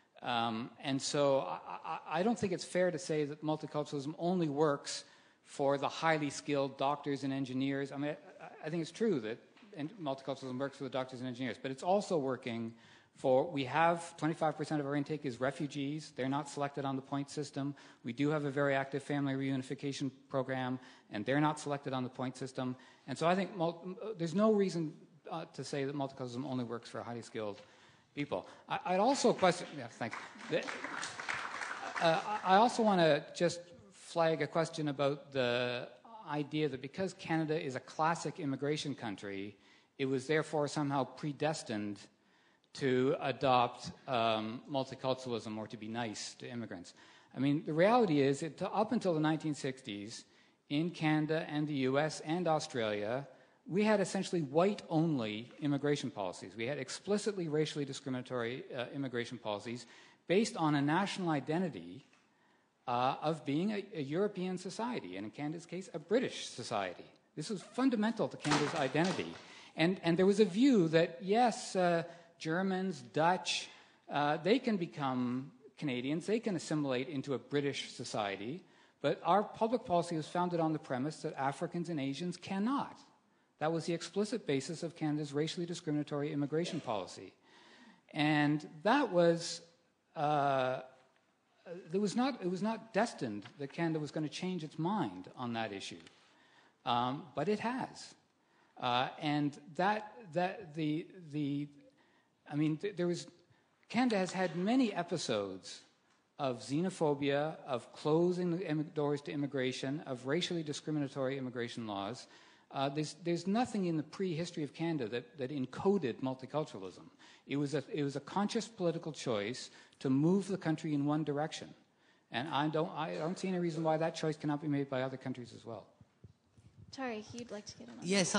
Um, and so I, I, I don't think it's fair to say that multiculturalism only works for the highly skilled doctors and engineers. I mean, I, I think it's true that multiculturalism works for the doctors and engineers, but it's also working for, we have twenty-five percent of our intake is refugees. They're not selected on the point system. We do have a very active family reunification program, and they're not selected on the point system. And so I think mul- there's no reason uh, to say that multiculturalism only works for highly skilled people. I, I'd also question, yeah, thanks. The, uh, I also want to just flag a question about the idea that because Canada is a classic immigration country, it was therefore somehow predestined to adopt um, multiculturalism or to be nice to immigrants. I mean, the reality is that up until the nineteen sixties, in Canada and the U S and Australia, we had essentially white-only immigration policies. We had explicitly racially discriminatory uh, immigration policies based on a national identity Uh, of being a, a European society, and in Canada's case, a British society. This was fundamental to Canada's identity. And, and there was a view that, yes, uh, Germans, Dutch, uh, they can become Canadians, they can assimilate into a British society, but our public policy was founded on the premise that Africans and Asians cannot. That was the explicit basis of Canada's racially discriminatory immigration policy. And that was... Uh, There was not, it was not destined that Canada was going to change its mind on that issue, um, but it has, uh, and that that the the, I mean, th- there was, Canada has had many episodes of xenophobia, of closing the im- doors to immigration, of racially discriminatory immigration laws, Uh, there's, there's nothing in the pre-history of Canada that, that encoded multiculturalism. It was, a, it was a conscious political choice to move the country in one direction. And I don't, I don't see any reason why that choice cannot be made by other countries as well. Tariq, you'd like to get in on Yes, I,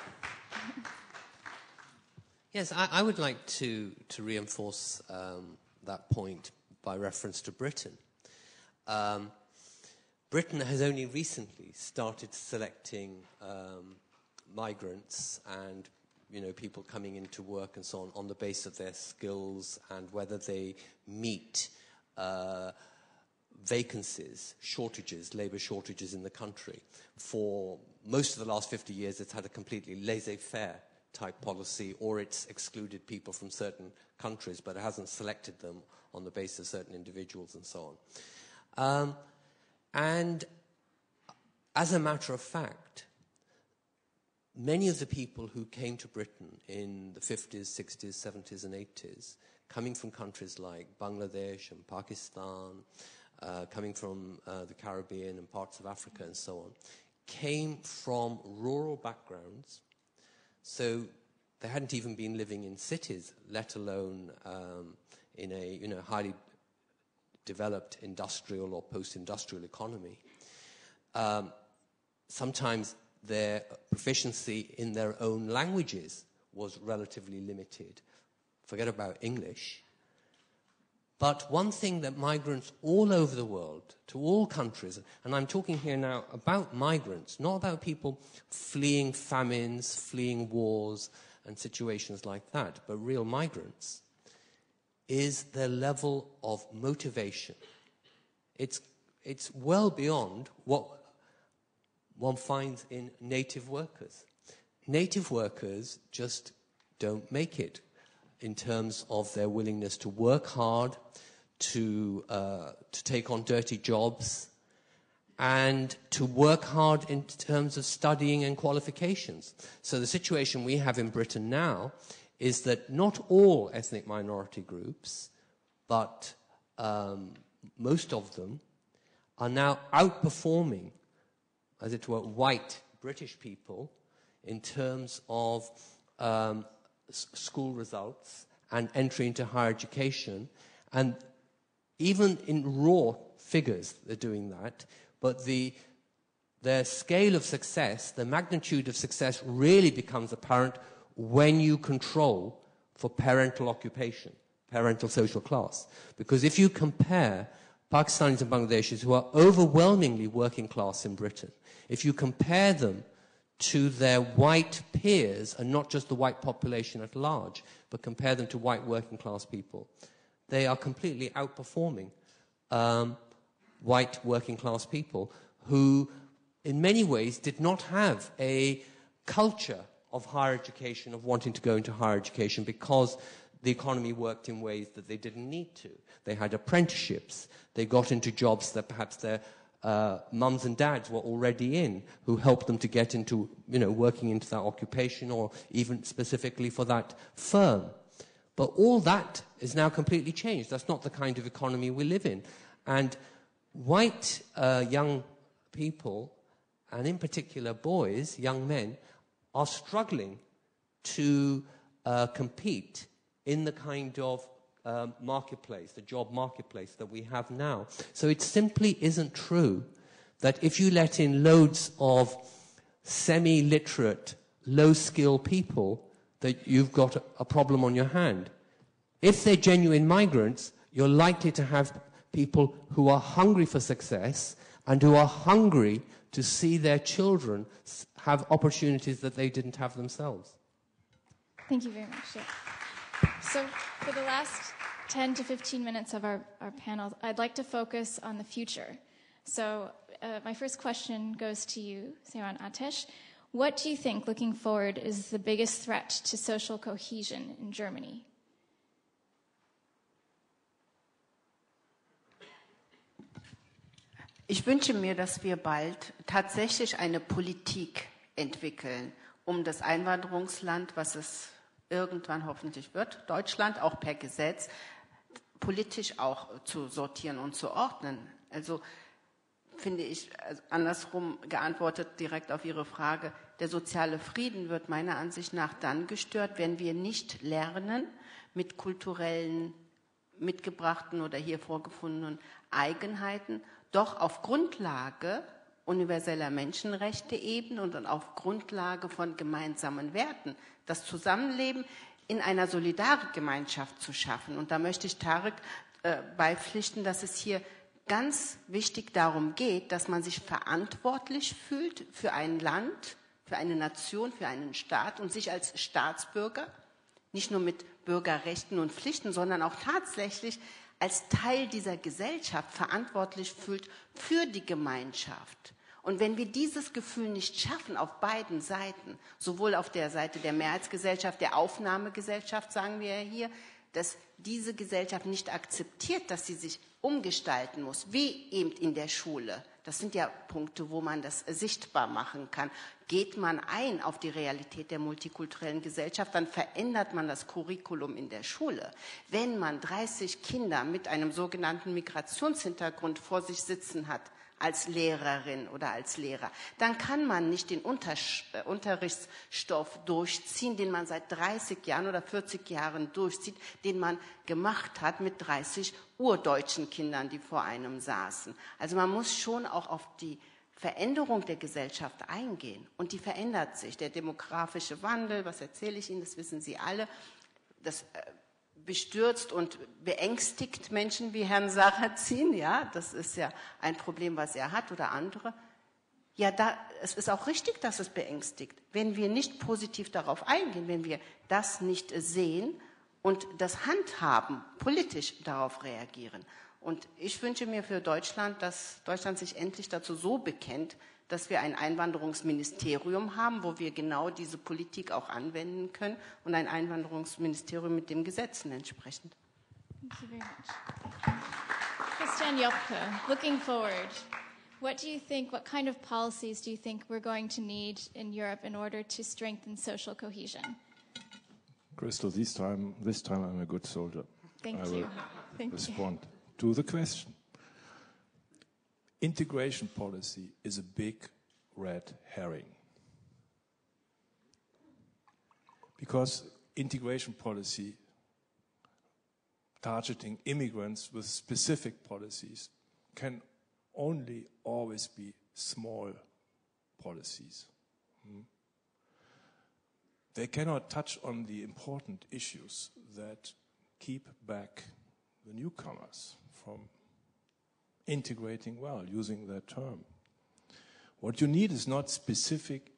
yes, I, I would like to, to reinforce um, that point by reference to Britain. Um, Britain has only recently started selecting um, migrants and, you know, people coming into work and so on on the basis of their skills and whether they meet uh, vacancies, shortages, labour shortages in the country. For most of the last fifty years, it's had a completely laissez-faire type policy, or it's excluded people from certain countries, but it hasn't selected them on the basis of certain individuals and so on. Um, and as a matter of fact, many of the people who came to Britain in the fifties, sixties, seventies and eighties, coming from countries like Bangladesh and Pakistan, uh, coming from uh, the Caribbean and parts of Africa and so on, came from rural backgrounds, so they hadn't even been living in cities, let alone um, in a you know highly developed industrial or post-industrial economy. Um, sometimes their proficiency in their own languages was relatively limited. Forget about English. But one thing that migrants all over the world, to all countries, and I'm talking here now about migrants, not about people fleeing famines, fleeing wars and situations like that, but real migrants, is their level of motivation. It's, it's well beyond what one finds in native workers. Native workers just don't make it in terms of their willingness to work hard, to, uh, to take on dirty jobs, and to work hard in terms of studying and qualifications. So the situation we have in Britain now is that not all ethnic minority groups, but um, most of them, are now outperforming, as it were, white British people in terms of um, s- school results and entry into higher education. And even in raw figures, they're doing that. But the, their scale of success, the magnitude of success really becomes apparent when you control for parental occupation, parental social class. Because if you compare Pakistanis and Bangladeshis who are overwhelmingly working class in Britain, if you compare them to their white peers, and not just the white population at large, but compare them to white working class people, they are completely outperforming um, white working class people who, in many ways, did not have a culture of higher education, of wanting to go into higher education, because the economy worked in ways that they didn't need to. They had apprenticeships. They got into jobs that perhaps their uh, mums and dads were already in, who helped them to get into, you know, working into that occupation, or even specifically for that firm. But all that is now completely changed. That's not the kind of economy we live in. And white uh, young people, and in particular boys, young men, are struggling to uh, compete in the kind of um, marketplace, the job marketplace that we have now. So it simply isn't true that if you let in loads of semi-literate, low-skill people, that you've got a, a problem on your hand. If they're genuine migrants, you're likely to have people who are hungry for success and who are hungry to see their children have opportunities that they didn't have themselves. Thank you very much. Yeah. So for the last ten to fifteen minutes of our, our panel, I'd like to focus on the future. So uh, my first question goes to you, Seyran Atesh. What do you think, looking forward, is the biggest threat to social cohesion in Germany? Ich wünsche mir, dass wir bald tatsächlich eine Politik entwickeln, um das Einwanderungsland, was es irgendwann hoffentlich wird, Deutschland, auch per Gesetz, politisch auch zu sortieren und zu ordnen. Also finde ich, also andersrum geantwortet direkt auf Ihre Frage, der soziale Frieden wird meiner Ansicht nach dann gestört, wenn wir nicht lernen, mit kulturellen, mitgebrachten oder hier vorgefundenen Eigenheiten doch auf Grundlage universeller Menschenrechte eben und auf Grundlage von gemeinsamen Werten das Zusammenleben in einer Solidargemeinschaft zu schaffen. Und da möchte ich Tariq äh, beipflichten, dass es hier ganz wichtig darum geht, dass man sich verantwortlich fühlt für ein Land, für eine Nation, für einen Staat und sich als Staatsbürger, nicht nur mit Bürgerrechten und Pflichten, sondern auch tatsächlich als Teil dieser Gesellschaft verantwortlich fühlt für die Gemeinschaft. Und wenn wir dieses Gefühl nicht schaffen auf beiden Seiten, sowohl auf der Seite der Mehrheitsgesellschaft, der Aufnahmegesellschaft, sagen wir ja hier, dass diese Gesellschaft nicht akzeptiert, dass sie sich umgestalten muss, wie eben in der Schule. Das sind ja Punkte, wo man das sichtbar machen kann. Geht man ein auf die Realität der multikulturellen Gesellschaft, dann verändert man das Curriculum in der Schule. Wenn man dreißig Kinder mit einem sogenannten Migrationshintergrund vor sich sitzen hat, als Lehrerin oder als Lehrer, dann kann man nicht den Untersch- äh, Unterrichtsstoff durchziehen, den man seit dreißig Jahren oder vierzig Jahren durchzieht, den man gemacht hat mit dreißig urdeutschen Kindern, die vor einem saßen. Also man muss schon auch auf die Veränderung der Gesellschaft eingehen. Und die verändert sich. Der demografische Wandel, was erzähle ich Ihnen, das wissen Sie alle, das äh, bestürzt und beängstigt Menschen wie Herrn Sarrazin, ja, das ist ja ein Problem, was er hat oder andere. Ja, da, es ist auch richtig, dass es beängstigt. Wenn wir nicht positiv darauf eingehen, wenn wir das nicht sehen und das handhaben, politisch darauf reagieren. Und ich wünsche mir für Deutschland, dass Deutschland sich endlich dazu so bekennt, dass wir ein Einwanderungsministerium haben, wo wir genau diese Politik auch anwenden können und ein Einwanderungsministerium mit den Gesetzen entsprechend. Thank you very much. Christian Joppke, looking forward, what do you think, what kind of policies do you think we're going to need in Europe in order to strengthen social cohesion? Crystal, this time, this time I'm a good soldier. Thank I you. will Thank respond to the question. Integration policy is a big red herring. Because integration policy targeting immigrants with specific policies can only always be small policies. Hmm? They cannot touch on the important issues that keep back the newcomers from integrating well, using that term. What you need is not specific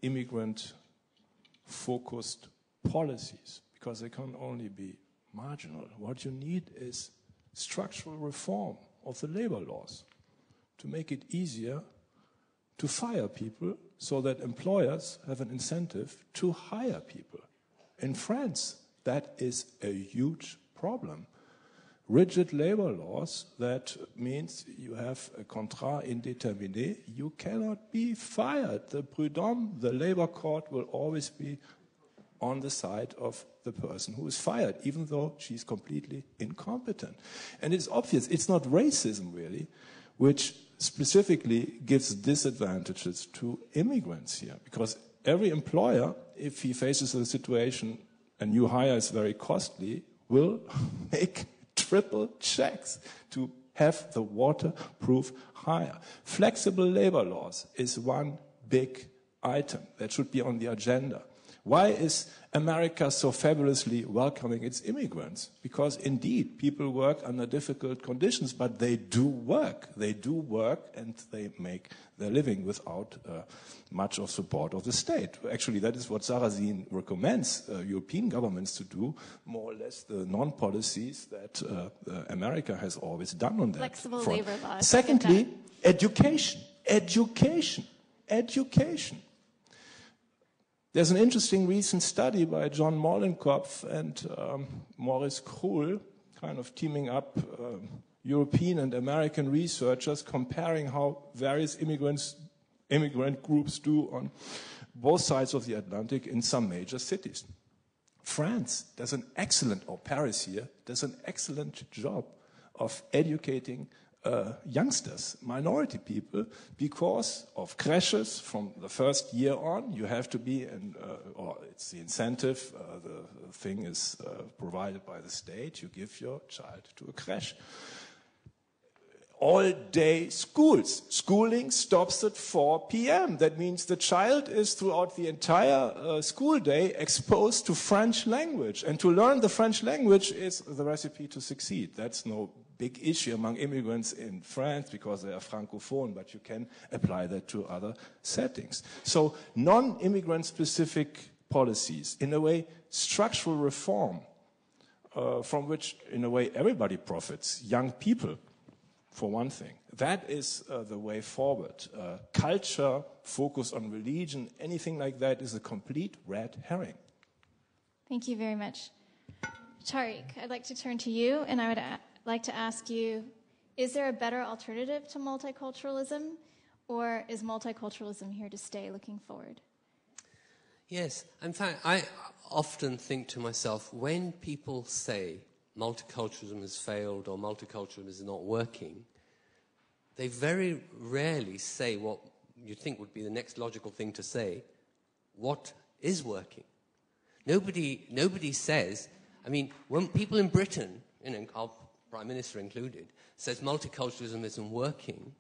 immigrant-focused policies, because they can only be marginal. What you need is structural reform of the labor laws to make it easier to fire people so that employers have an incentive to hire people. In France, that is a huge problem. Rigid labor laws, that means you have a contrat indéterminé, you cannot be fired. The prud'homme, the labor court, will always be on the side of the person who is fired, even though she's completely incompetent. And it's obvious, it's not racism really, which specifically gives disadvantages to immigrants here, because every employer, if he faces a situation, a new hire is very costly, will make triple checks to have the waterproof hire. Flexible labor laws is one big item that should be on the agenda. Why is America so fabulously welcoming its immigrants? Because indeed, people work under difficult conditions, but they do work. They do work and they make their living without uh, much of support of the state. Actually, that is what Sarrazin recommends uh, European governments to do, more or less the non-policies that uh, uh, America has always done on that Flexible front. labor laws. Secondly, education, education, education. There's an interesting recent study by John Mollenkopf and um, Maurice Krul, kind of teaming up um, European and American researchers, comparing how various immigrants, immigrant groups do on both sides of the Atlantic in some major cities. France does an excellent, or Paris here, does an excellent job of educating uh, youngsters, minority people, because of crashes from the first year on. You have to be, in, uh, or it's the incentive, uh, the thing is uh, provided by the state. You give your child to a crash. All-day schools. Schooling stops at four p m That means the child is throughout the entire uh, school day exposed to French language. And to learn the French language is the recipe to succeed. That's no big issue among immigrants in France because they are francophone, but you can apply that to other settings. So non-immigrant specific policies, in a way, structural reform, uh, from which, in a way, everybody profits, young people, for one thing. That is uh, the way forward. Uh, culture, focus on religion, anything like that is a complete red herring. Thank you very much. Tariq, I'd like to turn to you, and I would a- like to ask you, is there a better alternative to multiculturalism, or is multiculturalism here to stay looking forward? Yes, in fact, I often think to myself, when people say multiculturalism has failed or multiculturalism is not working, they very rarely say what you think would be the next logical thing to say, what is working. Nobody, nobody says, I mean, when people in Britain, you know, our Prime Minister included, says multiculturalism isn't working,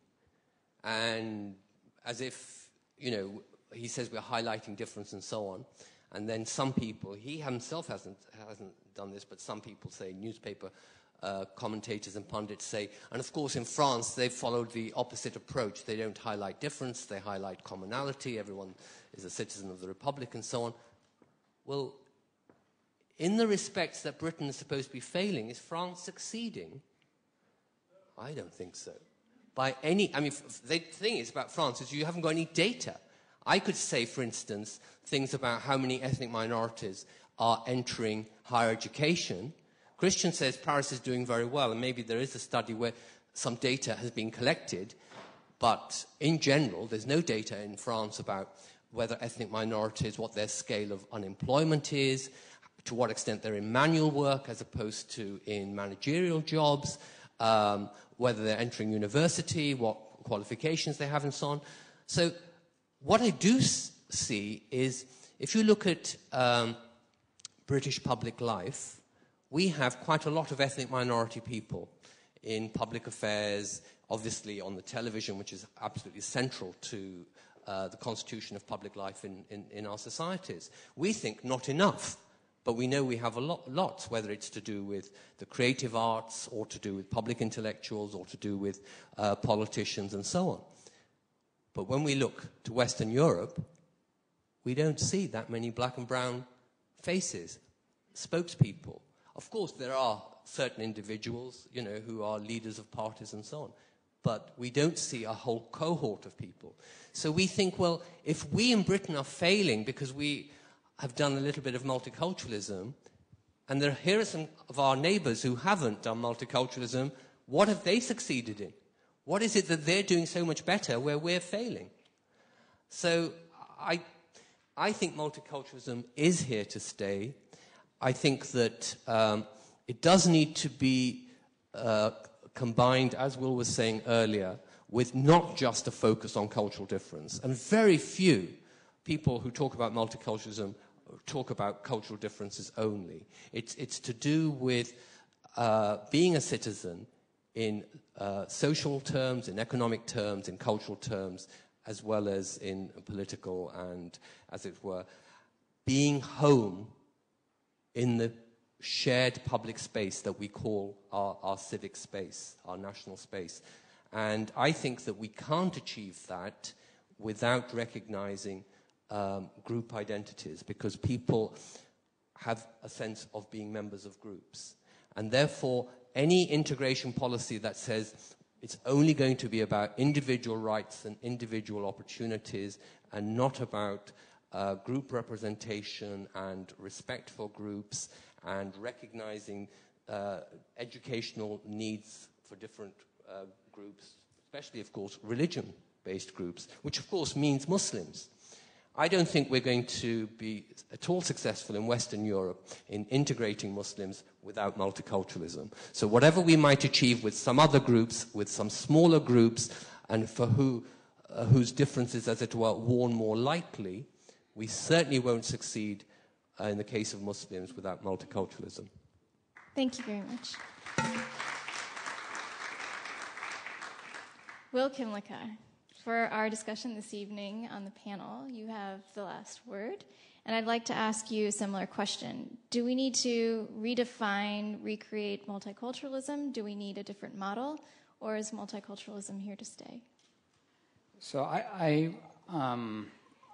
and as if, you know, he says we're highlighting difference and so on, and then some people, he himself hasn't, hasn't done this, but some people say, newspaper uh, commentators and pundits say, and of course in France they've followed the opposite approach. They don't highlight difference, they highlight commonality, everyone is a citizen of the Republic and so on. Well, in the respects that Britain is supposed to be failing, is France succeeding? I don't think so. By any, I mean, the thing is about France is you haven't got any data. I could say, for instance, things about how many ethnic minorities are entering higher education. Christian says Paris is doing very well, and maybe there is a study where some data has been collected, but in general, there's no data in France about whether ethnic minorities, what their scale of unemployment is, to what extent they're in manual work as opposed to in managerial jobs, um, whether they're entering university, what qualifications they have, and so on. So what I do s- see is, if you look at um, British public life, we have quite a lot of ethnic minority people in public affairs, obviously on the television, which is absolutely central to uh, the constitution of public life in, in, in our societies. We think not enough, but we know we have a lot, lots, whether it's to do with the creative arts or to do with public intellectuals or to do with uh, politicians and so on. But when we look to Western Europe, we don't see that many black and brown faces, spokespeople. Of course, there are certain individuals, you know, who are leaders of parties and so on. But we don't see a whole cohort of people. So we think, well, if we in Britain are failing because we have done a little bit of multiculturalism, and there, here are some of our neighbours who haven't done multiculturalism, what have they succeeded in? What is it that they're doing so much better where we're failing? So I, I think multiculturalism is here to stay. I think that um, it does need to be uh, combined, as Will was saying earlier, with not just a focus on cultural difference. And very few people who talk about multiculturalism talk about cultural differences only. It's, it's to do with uh, being a citizen in uh, social terms, in economic terms, in cultural terms, as well as in political and, as it were, being home in the shared public space that we call our, our civic space, our national space. And I think that we can't achieve that without recognizing um, group identities, because people have a sense of being members of groups. And therefore, any integration policy that says it's only going to be about individual rights and individual opportunities and not about uh, group representation and respect for groups and recognizing uh, educational needs for different uh, groups, especially, of course, religion-based groups, which, of course, means Muslims. I don't think we're going to be at all successful in Western Europe in integrating Muslims without multiculturalism. So whatever we might achieve with some other groups, with some smaller groups, and for who, uh, whose differences, as it were, worn more lightly, we certainly won't succeed uh, in the case of Muslims without multiculturalism. Thank you very much. Will Kymlicka, for our discussion this evening on the panel, you have the last word. And I'd like to ask you a similar question. Do we need to redefine, recreate multiculturalism? Do we need a different model? Or is multiculturalism here to stay? So I, I, um,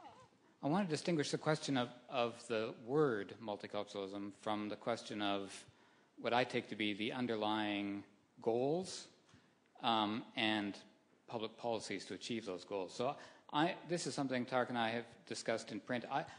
I want to distinguish the question of, of the word multiculturalism from the question of what I take to be the underlying goals um, and public policies to achieve those goals. So I, this is something Tariq and I have discussed in print. I,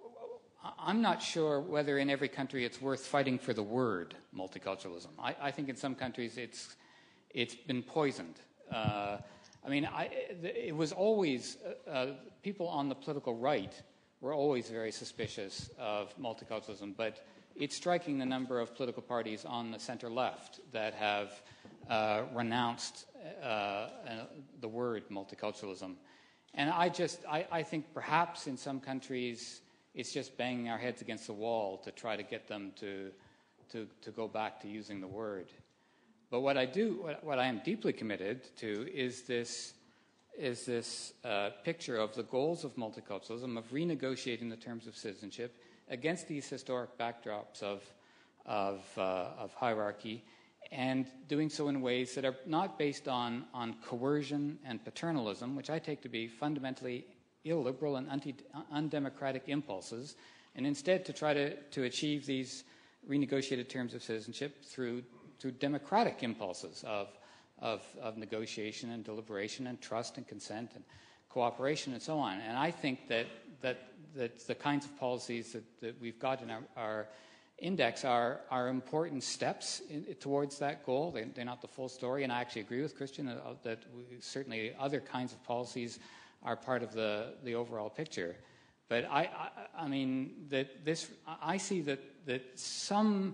I'm not sure whether in every country it's worth fighting for the word multiculturalism. I, I think in some countries it's it's been poisoned. Uh, I mean, I, it was always uh, uh, people on the political right were always very suspicious of multiculturalism, but it's striking the number of political parties on the center left that have uh, renounced uh, the word multiculturalism. And I just, I, I think perhaps in some countries it's just banging our heads against the wall to try to get them to, to, to go back to using the word. But what I do, what, what I am deeply committed to is this, is this uh, picture of the goals of multiculturalism, of renegotiating the terms of citizenship against these historic backdrops of, of, uh, of hierarchy, and doing so in ways that are not based on, on coercion and paternalism, which I take to be fundamentally illiberal and anti, undemocratic impulses, and instead to try to, to achieve these renegotiated terms of citizenship through, through democratic impulses of, of, of negotiation and deliberation and trust and consent and cooperation and so on. And I think that, that, that the kinds of policies that, that we've got in our, our index are, are important steps in, towards that goal. They, they're not the full story, and I actually agree with Christian that, that we, certainly other kinds of policies are part of the, the overall picture. But I, I, I mean, that this, I see that, that some,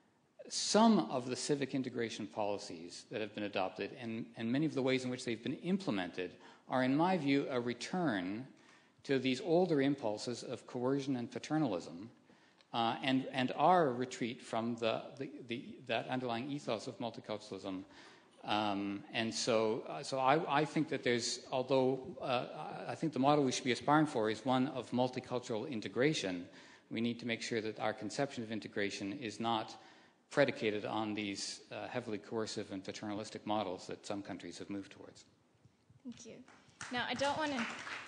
some of the civic integration policies that have been adopted and, and many of the ways in which they've been implemented are, in my view, a return to these older impulses of coercion and paternalism, uh, and, and our retreat from the, the, the, that underlying ethos of multiculturalism. Um, and so, uh, so I, I think that there's, although uh, I think the model we should be aspiring for is one of multicultural integration, we need to make sure that our conception of integration is not predicated on these uh, heavily coercive and paternalistic models that some countries have moved towards. Thank you. Now, I don't want to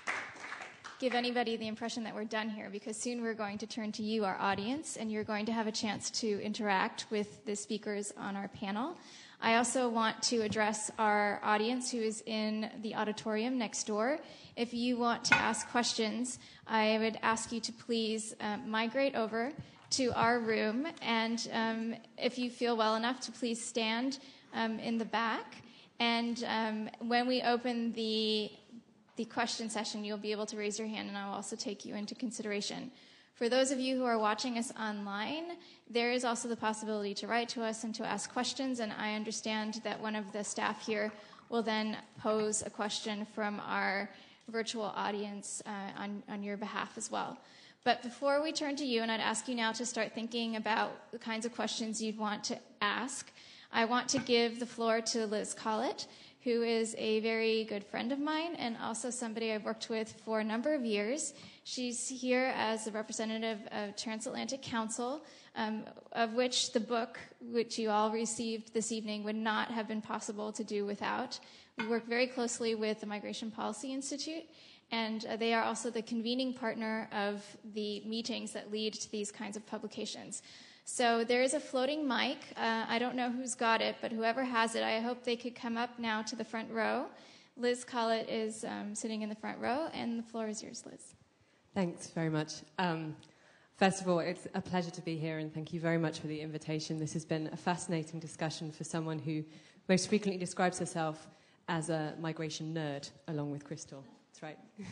give anybody the impression that we're done here, because soon we're going to turn to you, our audience, and you're going to have a chance to interact with the speakers on our panel. I also want to address our audience who is in the auditorium next door. If you want to ask questions, I would ask you to please uh, migrate over to our room, and um, if you feel well enough to please stand um, in the back. And um, when we open the, the question session, you'll be able to raise your hand, and I'll also take you into consideration. For those of you who are watching us online, there is also the possibility to write to us and to ask questions, and I understand that one of the staff here will then pose a question from our virtual audience uh, on, on your behalf as well. But before we turn to you, and I'd ask you now to start thinking about the kinds of questions you'd want to ask, I want to give the floor to Liz Collett, who is a very good friend of mine and also somebody I've worked with for a number of years. She's here as a representative of Transatlantic Council, um, of which the book, which you all received this evening, would not have been possible to do without. We work very closely with the Migration Policy Institute, and uh, they are also the convening partner of the meetings that lead to these kinds of publications. So there is a floating mic. Uh, I don't know who's got it, but whoever has it, I hope they could come up now to the front row. Liz Collett is um, sitting in the front row, and the floor is yours, Liz. Thanks very much. Um, first of all, it's a pleasure to be here, and thank you very much for the invitation. This has been a fascinating discussion for someone who most frequently describes herself as a migration nerd, along with Crystal. That's right.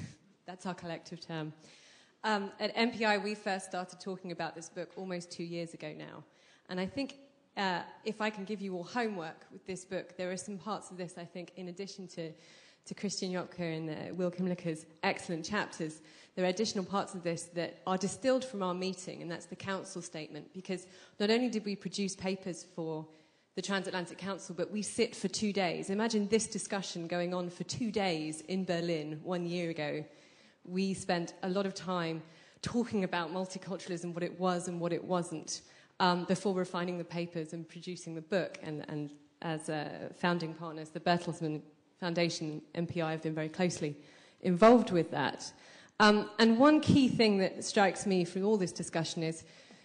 That's our collective term. Um, at M P I, we first started talking about this book almost two years ago now. And I think uh, if I can give you all homework with this book, there are some parts of this, I think, in addition to, to Christian Joppke and uh, Will Kymlicka's excellent chapters, there are additional parts of this that are distilled from our meeting, and that's the council statement. Because not only did we produce papers for the Transatlantic Council, but we sit for two days. Imagine this discussion going on for two days in Berlin one year ago. We spent a lot of time talking about multiculturalism, what it was and what it wasn't, um, before refining the papers and producing the book. And, and as uh, founding partners, the Bertelsmann Foundation, M P I, have been very closely involved with that. Um, and one key thing that strikes me from all this discussion is,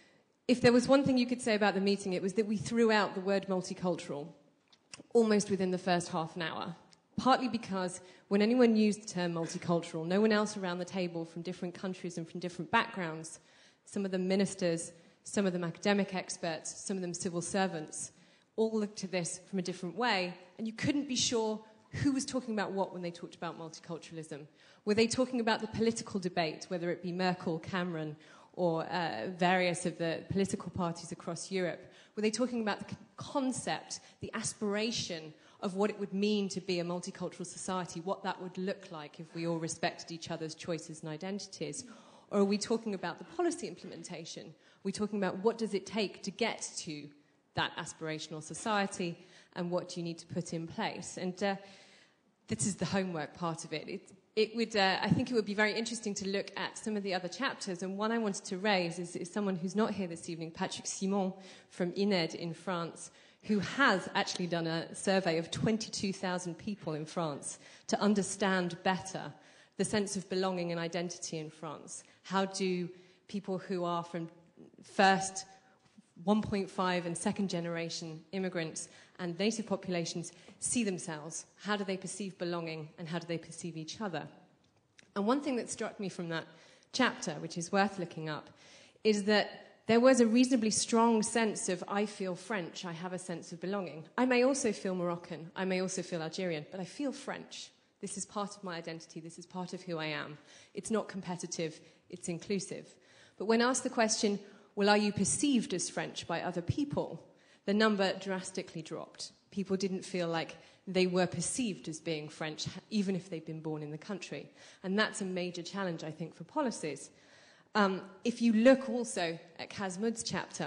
if there was one thing you could say about the meeting, it was that we threw out the word multicultural almost within the first half an hour. Partly because when anyone used the term multicultural, no one else around the table from different countries and from different backgrounds, some of them ministers, some of them academic experts, some of them civil servants, all looked at this from a different way, and you couldn't be sure who was talking about what when they talked about multiculturalism. Were they talking about the political debate, whether it be Merkel, Cameron, or uh, various of the political parties across Europe? Were they talking about the concept, the aspiration of what it would mean to be a multicultural society, what that would look like if we all respected each other's choices and identities? Or are we talking about the policy implementation? Are we talking about what does it take to get to that aspirational society, and what do you need to put in place? And uh, this is the homework part of it. It, it would, uh, I think it would be very interesting to look at some of the other chapters, and one I wanted to raise is, is someone who's not here this evening, Patrick Simon from I N E D in France, who has actually done a survey of twenty-two thousand people in France to understand better the sense of belonging and identity in France. How do people who are from first, one point five and second generation immigrants and native populations see themselves? How do they perceive belonging, and how do they perceive each other? And one thing that struck me from that chapter, which is worth looking up, is that there was a reasonably strong sense of, I feel French, I have a sense of belonging. I may also feel Moroccan, I may also feel Algerian, but I feel French. This is part of my identity, this is part of who I am. It's not competitive, it's inclusive. But when asked the question, well, are you perceived as French by other people? The number drastically dropped. People didn't feel like they were perceived as being French, even if they'd been born in the country. And that's a major challenge, I think, for policies. Um, if you look also at Kaz Mood's chapter,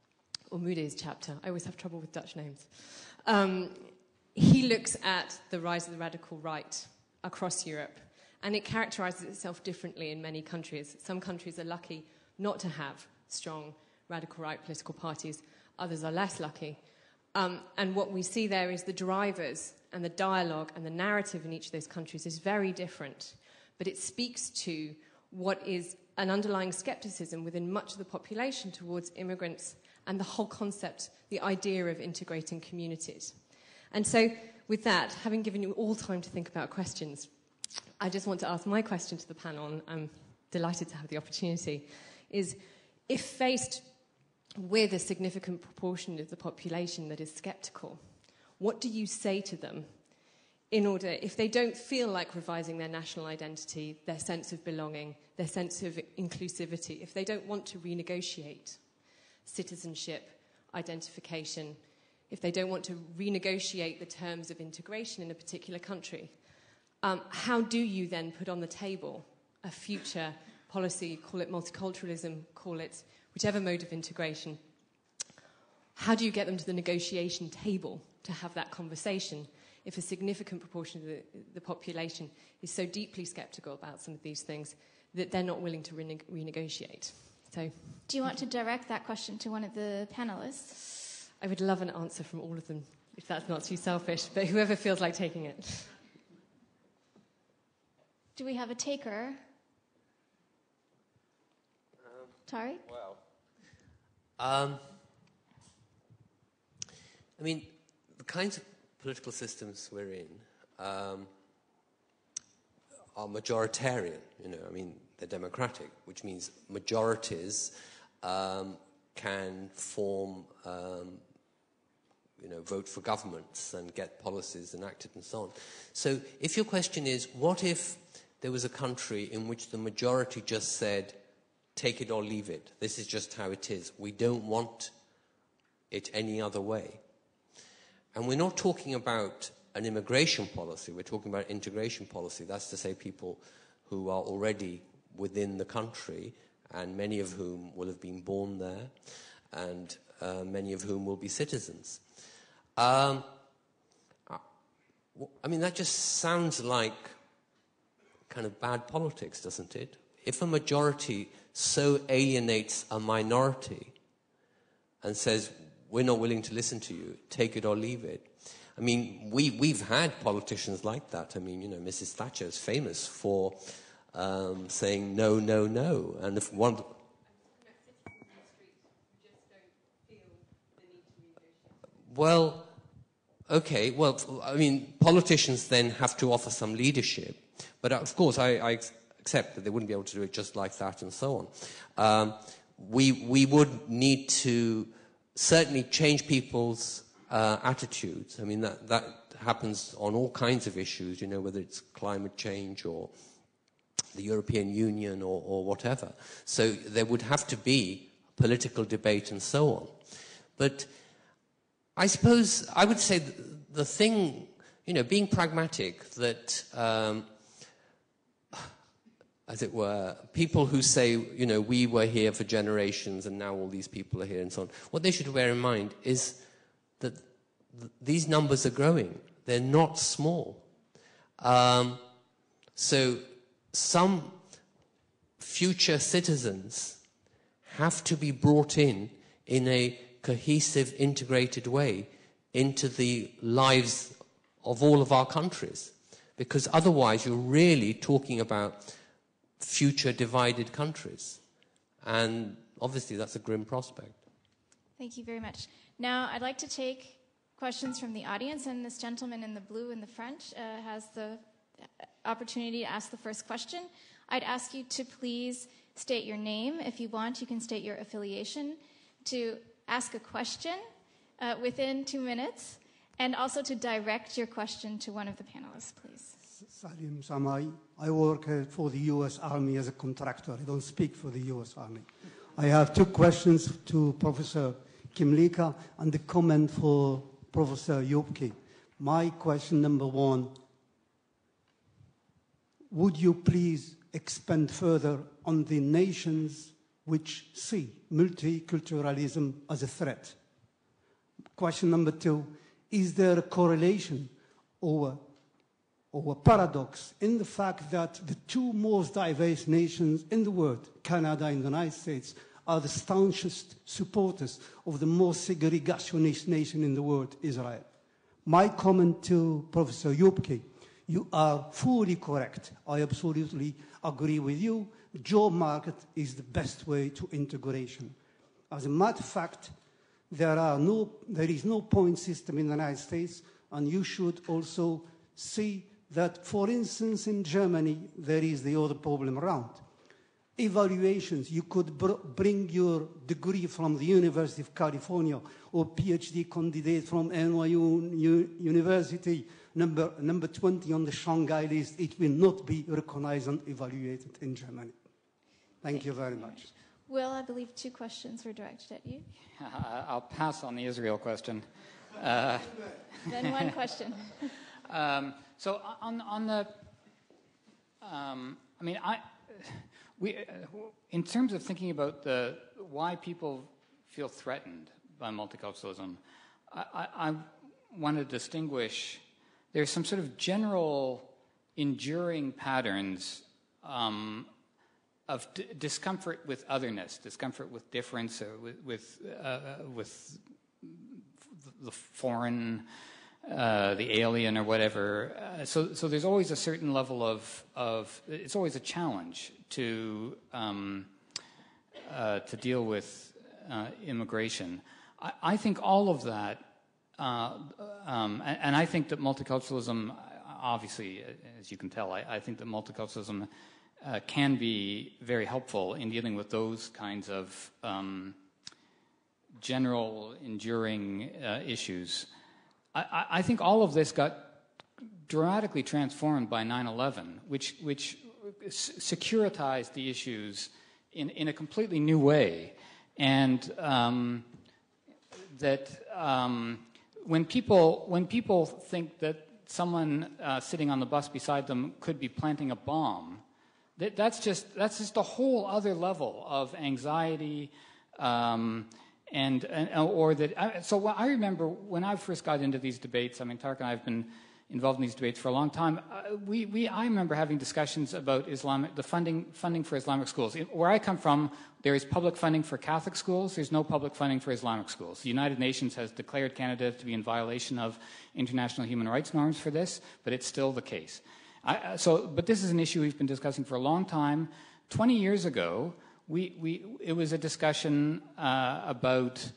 or Moody's chapter, I always have trouble with Dutch names, um, he looks at the rise of the radical right across Europe, and it characterizes itself differently in many countries. Some countries are lucky not to have strong radical right political parties, others are less lucky. Um, and what we see there is the drivers and the dialogue and the narrative in each of those countries is very different, but it speaks to what is an underlying skepticism within much of the population towards immigrants and the whole concept, the idea of integrating communities. And so, with that, having given you all time to think about questions, I just want to ask my question to the panel, and I'm delighted to have the opportunity, is if faced with a significant proportion of the population that is skeptical, what do you say to them in order, if they don't feel like revising their national identity, their sense of belonging, their sense of inclusivity, if they don't want to renegotiate citizenship, identification, if they don't want to renegotiate the terms of integration in a particular country, um, how do you then put on the table a future policy, call it multiculturalism, call it whichever mode of integration? How do you get them to the negotiation table to have that conversation if a significant proportion of the, the population is so deeply sceptical about some of these things that they're not willing to rene- renegotiate? So, do you want to direct that question to one of the panelists? I would love an answer from all of them, if that's not too selfish, but whoever feels like taking it. Do we have a taker? Um, Tariq? Well, um, I mean, the kinds of political systems we're in um, are majoritarian, you know, I mean, they're democratic, which means majorities um, can form, um, you know, vote for governments and get policies enacted and so on. So if your question is, what if there was a country in which the majority just said, take it or leave it. This is just how it is. We don't want it any other way. And we're not talking about an immigration policy. We're talking about integration policy. That's to say people who are already within the country, and many of whom will have been born there, and uh, many of whom will be citizens. Um, I mean, that just sounds like kind of bad politics, doesn't it? If a majority so alienates a minority and says, we're not willing to listen to you, take it or leave it. I mean, we, we've had politicians like that. I mean, you know, Missus Thatcher is famous for um, saying no, no, no. And if one... Well, okay, well, I mean, politicians then have to offer some leadership. But of course, I, I accept that they wouldn't be able to do it just like that and so on. Um, we, we would need to certainly change people's uh, attitudes. I mean, that, that happens on all kinds of issues, you know, whether it's climate change or the European Union or, or whatever. So there would have to be political debate and so on. But I suppose I would say the, the thing, you know, being pragmatic, that, um, as it were, people who say, you know, we were here for generations and now all these people are here and so on, what they should bear in mind is that th these numbers are growing. They're not small. Um, so some future citizens have to be brought in in a cohesive, integrated way into the lives of all of our countries. Because otherwise you're really talking about future divided countries. And obviously that's a grim prospect. Thank you very much. Now I'd like to take questions from the audience, and this gentleman in the blue in the front uh, has the opportunity to ask the first question. I'd ask you to please state your name. If you want, you can state your affiliation, to ask a question uh, within two minutes, and also to direct your question to one of the panelists, please. Salim Samai. I work uh, for the U S Army as a contractor. I don't speak for the U S Army. I have two questions to Professor Kymlicka and a comment for Professor Joppke. My question number one, would you please expand further on the nations which see multiculturalism as a threat? Question number two, is there a correlation or, or a paradox in the fact that the two most diverse nations in the world, Canada and the United States, are the staunchest supporters of the most segregationist nation in the world, Israel? My comment to Professor Joppke, you are fully correct. I absolutely agree with you. The job market is the best way to integration. As a matter of fact, there, are no, there is no point system in the United States, and you should also see that, for instance, in Germany, there is the other problem around. Evaluations, you could br bring your degree from the University of California or PhD candidate from N Y U University, number, number twenty on the Shanghai list, it will not be recognized and evaluated in Germany. Thank, Thank you very much. much. Will, I believe two questions were directed at you. I'll pass on the Israel question. Uh, then one question. um, so on, on the, um, I mean, I... We, uh, in terms of thinking about the, why people feel threatened by multiculturalism, I, I, I want to distinguish, there's some sort of general enduring patterns um, of d discomfort with otherness, discomfort with difference, or with, with, uh, with the foreign, Uh, the alien or whatever. Uh, so, so there's always a certain level of, of it's always a challenge to, um, uh, to deal with uh, immigration. I, I think all of that, uh, um, and, and I think that multiculturalism, obviously, as you can tell, I, I think that multiculturalism uh, can be very helpful in dealing with those kinds of um, general, enduring uh, issues. I, I think all of this got dramatically transformed by nine eleven, which, which securitize the issues in, in a completely new way. And um, that um, when people when people think that someone uh, sitting on the bus beside them could be planting a bomb, that, that's just that's just a whole other level of anxiety, um, and, and or that. I, so I remember when I first got into these debates. I mean, Tariq and I have been involved in these debates for a long time. Uh, we, we, I remember having discussions about Islamic, the funding, funding for Islamic schools. Where I come from, there is public funding for Catholic schools. There's no public funding for Islamic schools. The United Nations has declared Canada to be in violation of international human rights norms for this, but it's still the case. I, so, but this is an issue we've been discussing for a long time. Twenty years ago, we, we, it was a discussion uh, about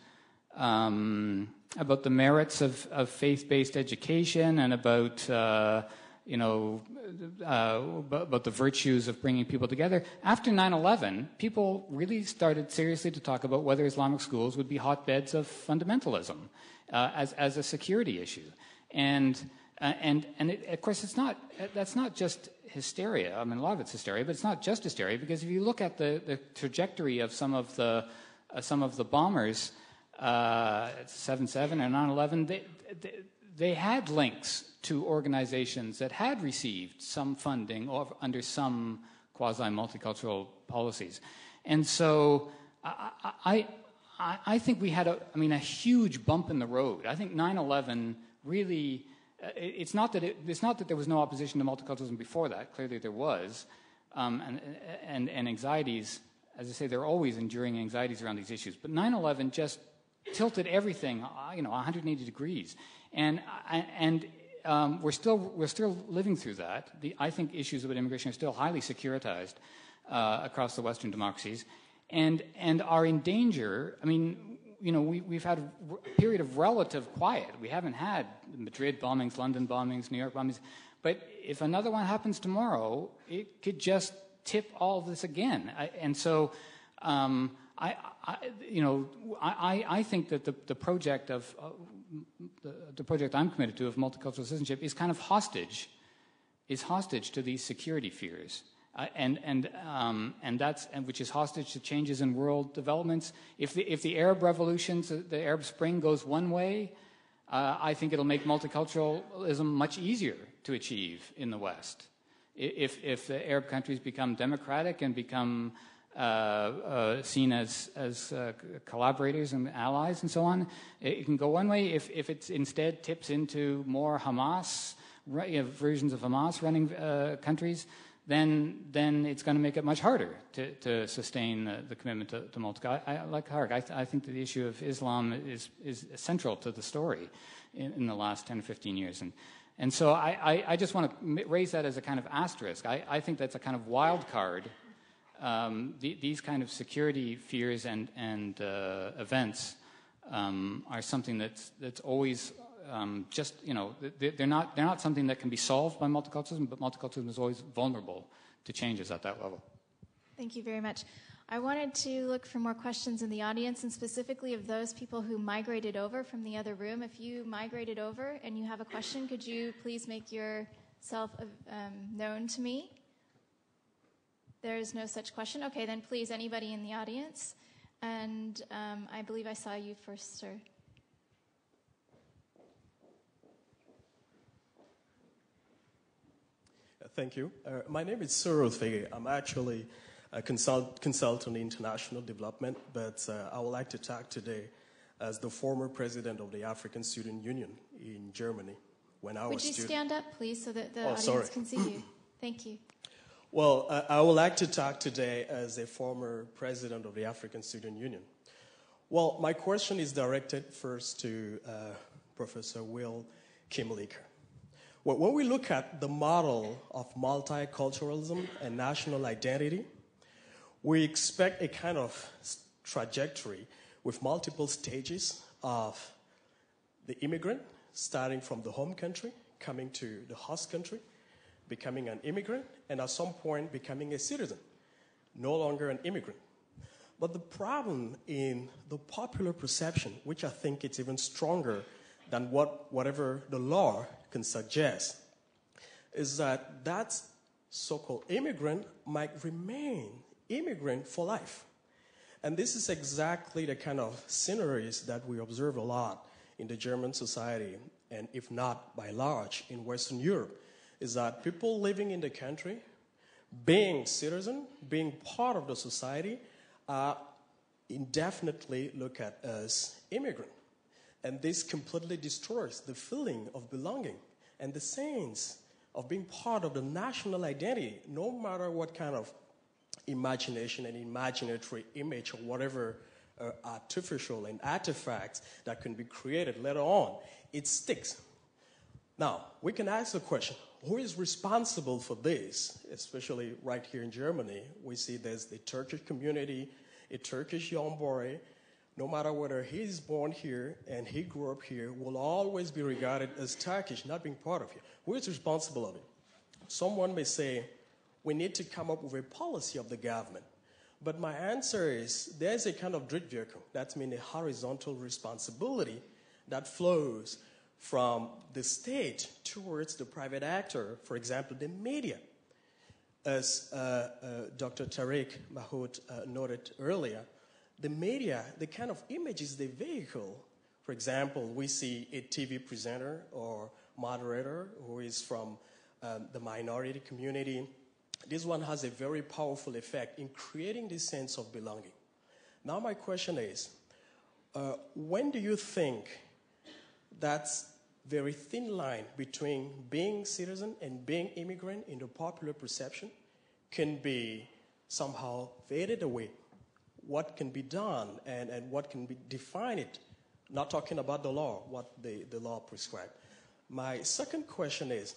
um, about the merits of, of faith-based education and about, uh, you know, uh, about the virtues of bringing people together. After nine eleven, people really started seriously to talk about whether Islamic schools would be hotbeds of fundamentalism uh, as, as a security issue. And, uh, and, and it, of course, it's not, that's not just hysteria. I mean, a lot of it's hysteria, but it's not just hysteria, because if you look at the, the trajectory of some of the, uh, some of the bombers, Uh, seven seven and nine eleven, they, they, they had links to organizations that had received some funding or under some quasi-multicultural policies. And so I, I, I think we had, a, I mean, a huge bump in the road. I think nine eleven really, uh, it's, not that it, it's not that there was no opposition to multiculturalism before that. Clearly there was. Um, and, and, and anxieties, as I say, there are always enduring anxieties around these issues. But nine eleven just tilted everything, you know, one hundred eighty degrees, and and um, we're still we're still living through that. The, I think issues about immigration are still highly securitized uh, across the Western democracies, and and are in danger. I mean, you know, we we've had a period of relative quiet. We haven't had Madrid bombings, London bombings, New York bombings, but if another one happens tomorrow, it could just tip all of this again. I, and so. Um, I, I, you know, I, I think that the, the project of uh, the, the project I'm committed to of multicultural citizenship is kind of hostage, is hostage to these security fears, uh, and and um, and that's and which is hostage to changes in world developments. If the if the Arab revolutions, the Arab Spring goes one way, uh, I think it'll make multiculturalism much easier to achieve in the West. If if the Arab countries become democratic and become Uh, uh, seen as, as uh, collaborators and allies and so on, it can go one way. If, if it instead tips into more Hamas, you know, versions of Hamas running uh, countries, then then it's going to make it much harder to, to sustain the, the commitment to, to multiculturalism. I, I, like Hark, I, th I think that the issue of Islam is, is central to the story in, in the last ten or fifteen years. And, and so I, I, I just want to raise that as a kind of asterisk. I, I think that's a kind of wild card. Um, the, these kind of security fears and, and uh, events um, are something that's, that's always um, just, you know, they're not, they're not something that can be solved by multiculturalism, but multiculturalism is always vulnerable to changes at that level. Thank you very much. I wanted to look for more questions in the audience, and specifically of those people who migrated over from the other room. If you migrated over and you have a question, could you please make yourself um, known to me? There is no such question. Okay, then please, anybody in the audience. And um, I believe I saw you first, sir. Uh, thank you. Uh, my name is Cyril Fege. I'm actually a consult consultant in international development, but uh, I would like to talk today as the former president of the African Student Union in Germany when I Would was you student. stand up, please, so that the Oh, audience sorry. can see you? Thank you. Well, uh, I would like to talk today as a former president of the African Student Union. Well, my question is directed first to uh, Professor Will Kymlicka. Well, when we look at the model of multiculturalism and national identity, we expect a kind of trajectory with multiple stages of the immigrant, starting from the home country, coming to the host country, becoming an immigrant, and at some point becoming a citizen, no longer an immigrant. But the problem in the popular perception, which I think it's even stronger than what whatever the law can suggest, is that that so-called immigrant might remain immigrant for life. And this is exactly the kind of scenarios that we observe a lot in the German society, and if not by large in Western Europe, is that people living in the country, being citizen, being part of the society, uh, indefinitely look at as immigrant. And this completely destroys the feeling of belonging and the sense of being part of the national identity, no matter what kind of imagination and imaginatory image or whatever uh, artificial and artifacts that can be created later on, it sticks. Now, we can ask the question, who is responsible for this? Especially right here in Germany, we see there's the Turkish community, a Turkish young boy, no matter whether he's born here and he grew up here, will always be regarded as Turkish, not being part of here. Who is responsible of it? Someone may say, we need to come up with a policy of the government. But my answer is, there's a kind of Drittwirkung, that means a horizontal responsibility that flows from the state towards the private actor, for example, the media. As uh, uh, Doctor Tariq Mahood uh, noted earlier, the media, the kind of images they vehicle, for example, we see a T V presenter or moderator who is from um, the minority community. This one has a very powerful effect in creating this sense of belonging. Now my question is, uh, when do you think that's very thin line between being citizen and being immigrant in the popular perception can be somehow faded away? What can be done and, and what can be defined it? Not talking about the law, what the, the law prescribed. My second question is,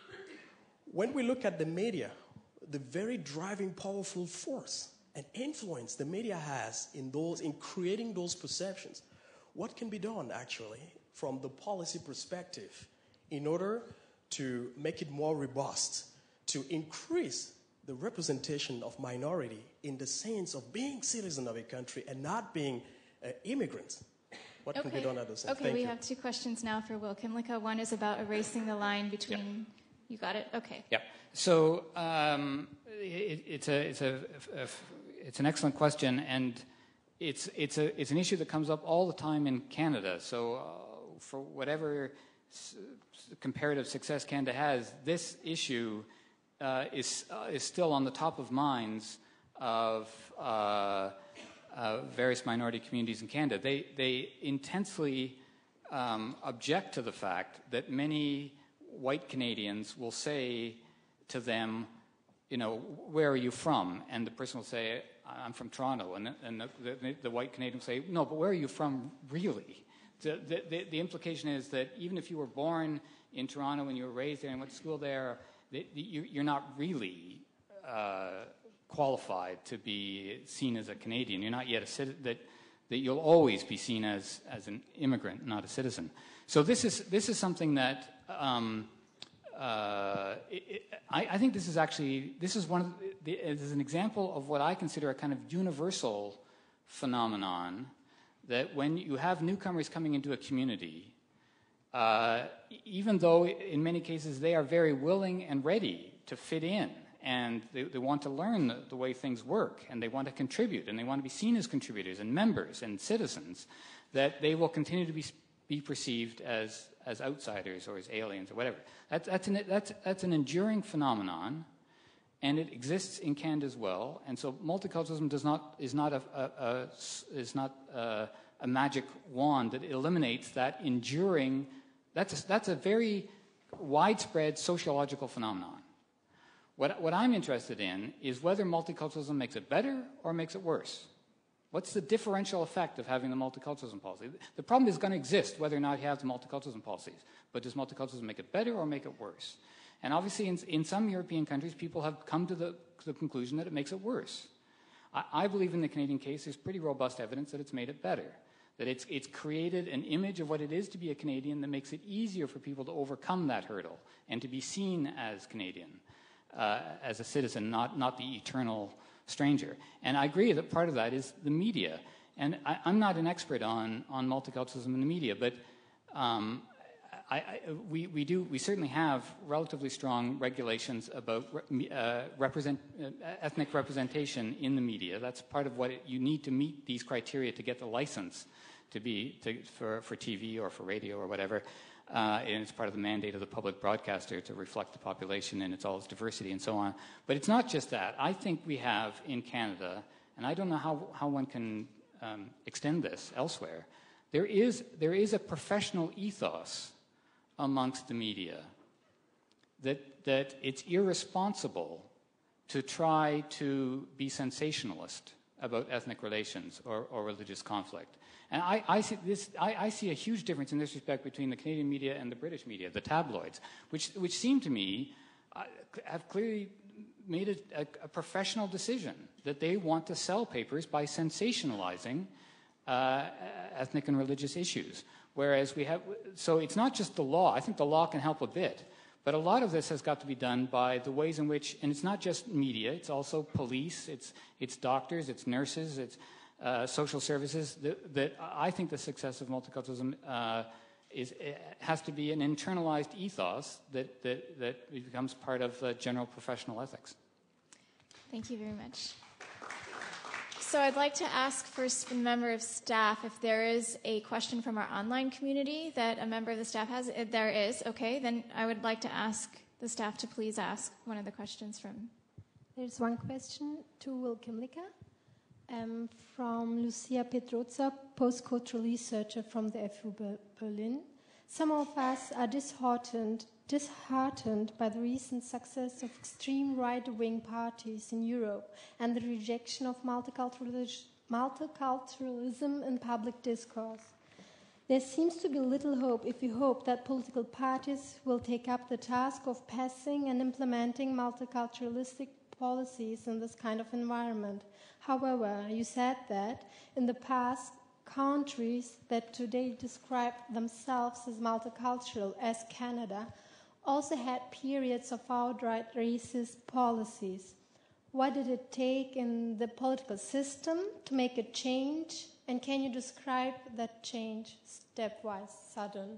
when we look at the media, the very driving powerful force and influence the media has in those, in creating those perceptions, what can be done actually from the policy perspective in order to make it more robust, to increase the representation of minority in the sense of being citizen of a country and not being uh, immigrants? What okay. can be done at those? Okay, Thank we you. have two questions now for Will Kymlicka. One is about erasing the line between... Yep. You got it? Okay. Yeah. So um, it, it's, a, it's, a, a, it's an excellent question, and it's, it's, a, it's an issue that comes up all the time in Canada. So uh, for whatever s comparative success Canada has, this issue uh, is, uh, is still on the top of minds of uh, uh, various minority communities in Canada. They, they intensely um, object to the fact that many white Canadians will say to them, you know, where are you from? And the person will say, I'm from Toronto. And, and the, the, the white Canadian will say, no, but where are you from really? The, the, the implication is that even if you were born in Toronto and you were raised there and went to school there, that you, you're not really uh, qualified to be seen as a Canadian. You're not yet a citizen, that, that you'll always be seen as, as an immigrant, not a citizen. So this is, this is something that Um, uh, it, it, I, I think this is actually, this is one of the, it is an example of what I consider a kind of universal phenomenon, that when you have newcomers coming into a community, uh, even though in many cases they are very willing and ready to fit in, and they, they want to learn the, the way things work, and they want to contribute, and they want to be seen as contributors and members and citizens, that they will continue to be, be perceived as as outsiders or as aliens or whatever. That's, that's, an, that's, that's an enduring phenomenon, and it exists in Canada as well. And so multiculturalism does not, is not, a, a, a, is not a, a magic wand that eliminates that enduring, that's a, that's a very widespread sociological phenomenon. What, what I'm interested in is whether multiculturalism makes it better or makes it worse. What's the differential effect of having the multiculturalism policy? The problem is going to exist whether or not you have the multiculturalism policies. But does multiculturalism make it better or make it worse? And obviously in, in some European countries, people have come to the, to the conclusion that it makes it worse. I, I believe in the Canadian case, there's pretty robust evidence that it's made it better. That it's, it's created an image of what it is to be a Canadian that makes it easier for people to overcome that hurdle and to be seen as Canadian, uh, as a citizen, not, not the eternal stranger. And I agree that part of that is the media. And I, I'm not an expert on, on multiculturalism in the media, but um, I, I, we, we do we certainly have relatively strong regulations about uh, represent, uh, ethnic representation in the media. That's part of what it, you need to meet these criteria to get the license to be to, for for T V or for radio or whatever. Uh, and it's part of the mandate of the public broadcaster to reflect the population and its all its diversity and so on. But it's not just that. I think we have in Canada, and I don't know how how one can um, extend this elsewhere. There is there is a professional ethos amongst the media that that it's irresponsible to try to be sensationalist about ethnic relations or, or religious conflict. And I, I see this I, I see a huge difference in this respect between the Canadian media and the British media, the tabloids, which which seem to me uh, have clearly made a, a, a professional decision that they want to sell papers by sensationalizing uh, ethnic and religious issues. Whereas we have, so it's not just the law. I think the law can help a bit, but a lot of this has got to be done by the ways in which, and it's not just media, it's also police, it's it's doctors, it's nurses, it's uh, social services. That, that I think the success of multiculturalism uh, is has to be an internalized ethos that that that becomes part of uh, general professional ethics. Thank you very much. So I'd like to ask first a member of staff if there is a question from our online community that a member of the staff has. If there is, okay, then I would like to ask the staff to please ask one of the questions from. There's one question to Will Kymlicka um, from Lucia Pedroza, postcultural researcher from the F U Berlin. Some of us are disheartened disheartened by the recent success of extreme right-wing parties in Europe and the rejection of multiculturalism in public discourse. There seems to be little hope if we hope that political parties will take up the task of passing and implementing multiculturalistic policies in this kind of environment. However, you said that in the past, countries that today describe themselves as multicultural, as Canada, also had periods of outright racist policies. What did it take in the political system to make a change? And can you describe that change stepwise, sudden?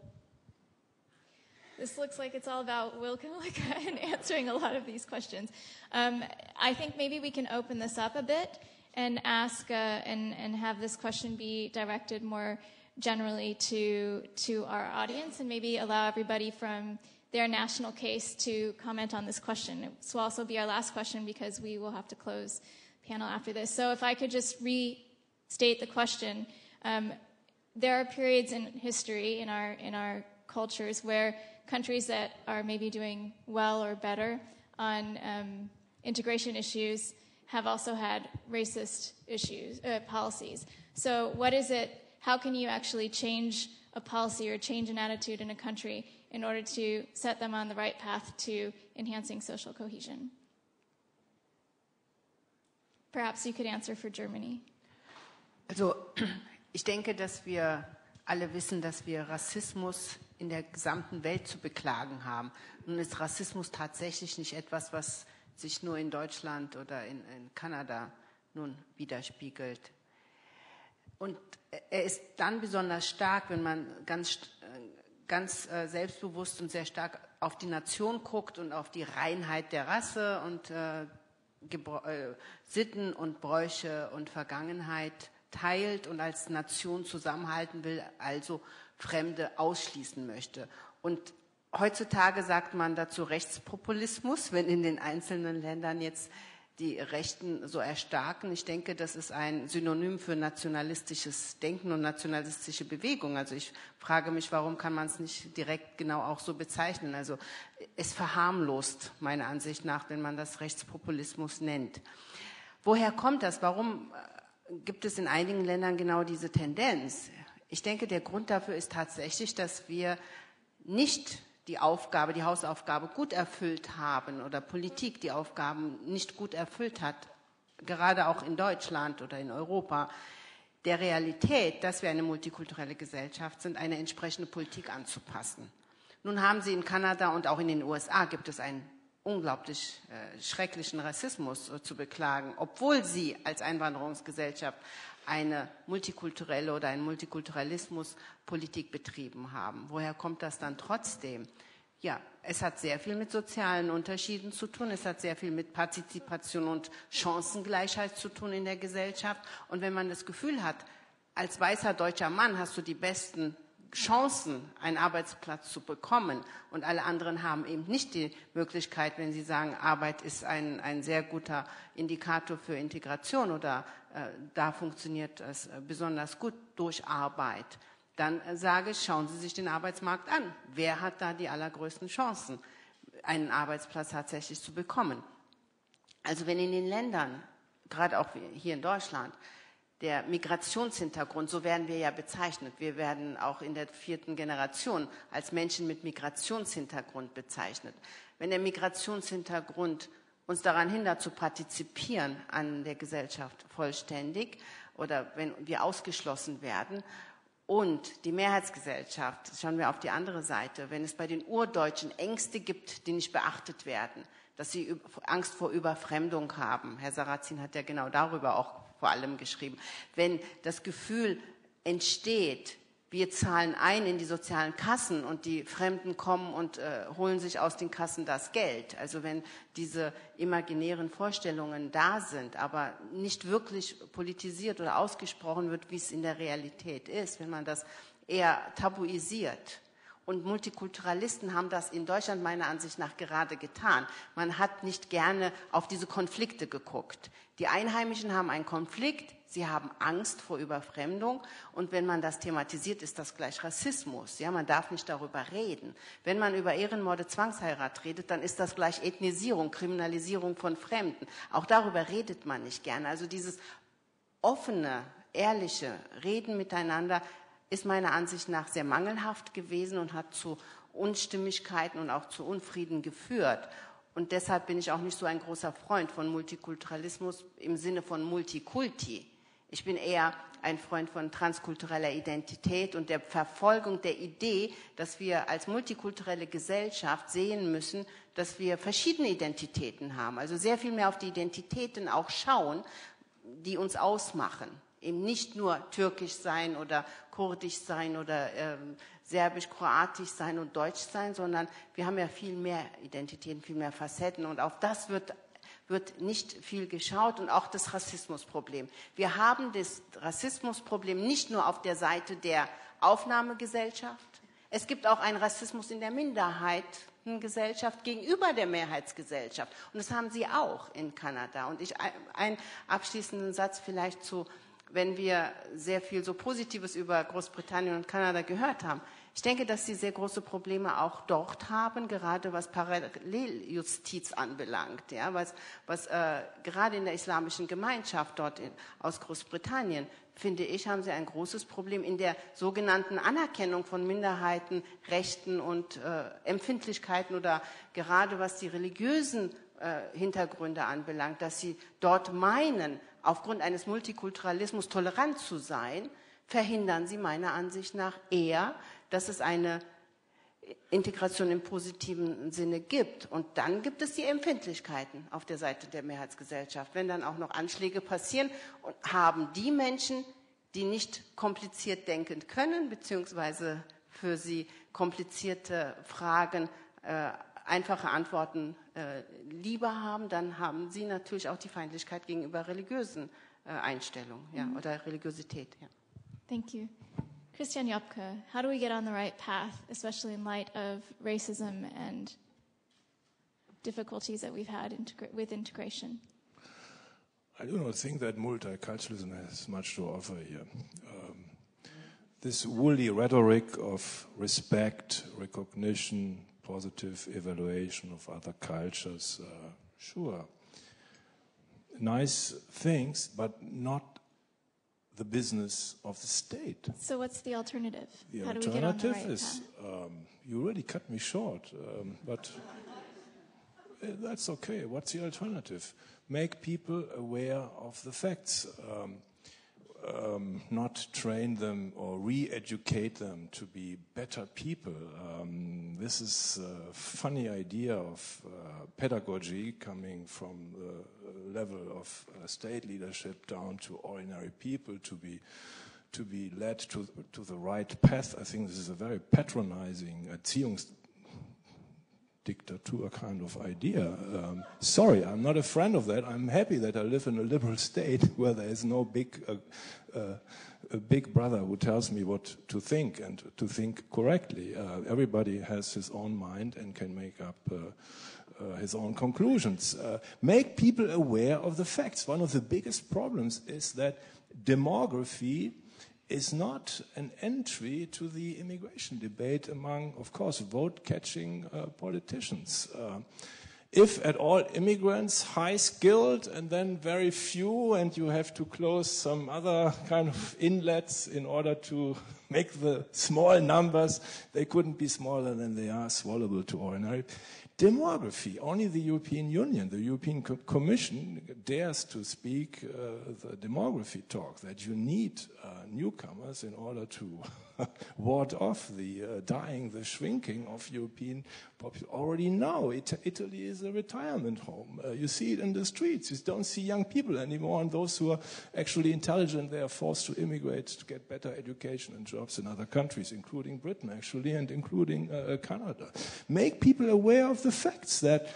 This looks like it's all about Will Kymlicka and answering a lot of these questions. Um, I think maybe we can open this up a bit and ask uh, and, and have this question be directed more generally to, to our audience and maybe allow everybody from their national case to comment on this question. This will also be our last question because we will have to close the panel after this. So if I could just restate the question. Um, there are periods in history in our in our cultures where countries that are maybe doing well or better on um, integration issues have also had racist issues, uh, policies. So what is it, how can you actually change a policy or change an attitude in a country in order to set them on the right path to enhancing social cohesion? Perhaps you could answer for Germany. Also, ich denke, dass wir alle wissen, dass wir Rassismus in der gesamten Welt zu beklagen haben. Nun ist Rassismus tatsächlich nicht etwas, was sich nur in Deutschland oder in, in Kanada nun widerspiegelt. Und er ist dann besonders stark, wenn man ganz, ganz äh, selbstbewusst und sehr stark auf die Nation guckt und auf die Reinheit der Rasse und äh, Gebr- äh, Sitten und Bräuche und Vergangenheit teilt und als Nation zusammenhalten will, also Fremde ausschließen möchte. Und heutzutage sagt man dazu Rechtspopulismus, wenn in den einzelnen Ländern jetzt die Rechten so erstarken. Ich denke, das ist ein Synonym für nationalistisches Denken und nationalistische Bewegung. Also ich frage mich, warum kann man es nicht direkt genau auch so bezeichnen? Also es verharmlost meiner Ansicht nach, wenn man das Rechtspopulismus nennt. Woher kommt das? Warum gibt es in einigen Ländern genau diese Tendenz? Ich denke, der Grund dafür ist tatsächlich, dass wir nicht die Aufgabe, die Hausaufgabe gut erfüllt haben oder Politik die Aufgaben nicht gut erfüllt hat, gerade auch in Deutschland oder in Europa, der Realität, dass wir eine multikulturelle Gesellschaft sind, eine entsprechende Politik anzupassen. Nun haben Sie in Kanada und auch in den U S A gibt es ein unglaublich äh, schrecklichen Rassismus äh, zu beklagen, obwohl sie als Einwanderungsgesellschaft eine multikulturelle oder eine Multikulturalismuspolitik betrieben haben. Woher kommt das dann trotzdem? Ja, es hat sehr viel mit sozialen Unterschieden zu tun, es hat sehr viel mit Partizipation und Chancengleichheit zu tun in der Gesellschaft. Und wenn man das Gefühl hat, als weißer deutscher Mann hast du die besten Chancen, einen Arbeitsplatz zu bekommen und alle anderen haben eben nicht die Möglichkeit, wenn sie sagen, Arbeit ist ein, ein sehr guter Indikator für Integration oder äh, da funktioniert es besonders gut durch Arbeit, dann äh, sage ich, schauen Sie sich den Arbeitsmarkt an. Wer hat da die allergrößten Chancen, einen Arbeitsplatz tatsächlich zu bekommen? Also wenn in den Ländern, gerade auch hier in Deutschland, der Migrationshintergrund, so werden wir ja bezeichnet. Wir werden auch in der vierten Generation als Menschen mit Migrationshintergrund bezeichnet. Wenn der Migrationshintergrund uns daran hindert, zu partizipieren an der Gesellschaft vollständig oder wenn wir ausgeschlossen werden und die Mehrheitsgesellschaft, schauen wir auf die andere Seite, wenn es bei den Urdeutschen Ängste gibt, die nicht beachtet werden, dass sie Angst vor Überfremdung haben. Herr Sarrazin hat ja genau darüber auch vor allem geschrieben. Wenn das Gefühl entsteht, wir zahlen ein in die sozialen Kassen und die Fremden kommen und äh, holen sich aus den Kassen das Geld. Also wenn diese imaginären Vorstellungen da sind, aber nicht wirklich politisiert oder ausgesprochen wird, wie es in der Realität ist, wenn man das eher tabuisiert. Und Multikulturalisten haben das in Deutschland meiner Ansicht nach gerade getan. Man hat nicht gerne auf diese Konflikte geguckt. Die Einheimischen haben einen Konflikt, sie haben Angst vor Überfremdung und wenn man das thematisiert, ist das gleich Rassismus. Ja, man darf nicht darüber reden. Wenn man über Ehrenmorde, Zwangsheirat redet, dann ist das gleich Ethnisierung, Kriminalisierung von Fremden. Auch darüber redet man nicht gerne. Also dieses offene, ehrliche Reden miteinander ist meiner Ansicht nach sehr mangelhaft gewesen und hat zu Unstimmigkeiten und auch zu Unfrieden geführt. Und deshalb bin ich auch nicht so ein großer Freund von Multikulturalismus im Sinne von Multikulti. Ich bin eher ein Freund von transkultureller Identität und der Verfolgung der Idee, dass wir als multikulturelle Gesellschaft sehen müssen, dass wir verschiedene Identitäten haben. Also sehr viel mehr auf die Identitäten auch schauen, die uns ausmachen. Eben nicht nur türkisch sein oder kurdisch sein oder ähm, serbisch, kroatisch sein und deutsch sein, sondern wir haben ja viel mehr Identitäten, viel mehr Facetten und auf das wird, wird nicht viel geschaut und auch das Rassismusproblem. Wir haben das Rassismusproblem nicht nur auf der Seite der Aufnahmegesellschaft, es gibt auch einen Rassismus in der Minderheitengesellschaft gegenüber der Mehrheitsgesellschaft und das haben Sie auch in Kanada. Und ich einen abschließenden Satz vielleicht zu, wenn wir sehr viel so Positives über Großbritannien und Kanada gehört haben. Ich denke, dass sie sehr große Probleme auch dort haben, gerade was Paralleljustiz anbelangt. Ja, was was äh, gerade in der islamischen Gemeinschaft dort in, aus Großbritannien, finde ich, haben sie ein großes Problem in der sogenannten Anerkennung von Minderheiten, Rechten und äh, Empfindlichkeiten oder gerade was die religiösen äh, Hintergründe anbelangt, dass sie dort meinen, aufgrund eines Multikulturalismus tolerant zu sein, verhindern sie meiner Ansicht nach eher, dass es eine Integration im positiven Sinne gibt. Und dann gibt es die Empfindlichkeiten auf der Seite der Mehrheitsgesellschaft. Wenn dann auch noch Anschläge passieren, und haben die Menschen, die nicht kompliziert denken können, beziehungsweise für sie komplizierte Fragen äh, einfache Antworten äh, lieber haben, dann haben sie natürlich auch die Feindlichkeit gegenüber religiösen äh, Einstellungen ja, mhm. oder Religiosität. Ja. Thank you. Christian Joppke, how do we get on the right path, especially in light of racism and difficulties that we've had integra- with integration? I do not think that multiculturalism has much to offer here. Um, this woolly rhetoric of respect, recognition, positive evaluation of other cultures, uh, sure, nice things, but not the business of the state. So what's the alternative? The How alternative do we get on the right is, um, you really cut me short, um, but that's okay. What's the alternative? Make people aware of the facts. Um, um, not train them or re-educate them to be better people. Um, this is a funny idea of uh, pedagogy coming from the level of uh, state leadership down to ordinary people to be to be led to to the right path. I think this is a very patronizing Erziehungs dictator kind of idea. Um, sorry, I'm not a friend of that. I'm happy that I live in a liberal state where there is no big, uh, uh, a big brother who tells me what to think and to think correctly. Uh, everybody has his own mind and can make up uh, uh, his own conclusions. Uh, make people aware of the facts. One of the biggest problems is that demography is not an entry to the immigration debate among, of course, vote-catching uh, politicians. Uh, if at all immigrants, high-skilled and then very few, and you have to close some other kind of inlets in order to make the small numbers, they couldn't be smaller than they are, swallowable to ordinary. Demography, only the European Union, the European Co- Commission dares to speak uh, the demography talk, that you need uh, newcomers in order to ward off the uh, dying, the shrinking of European population. Already now, it, Italy is a retirement home. Uh, you see it in the streets. You don't see young people anymore, and those who are actually intelligent, they are forced to immigrate to get better education and jobs in other countries, including Britain, actually, and including uh, Canada. Make people aware of the facts that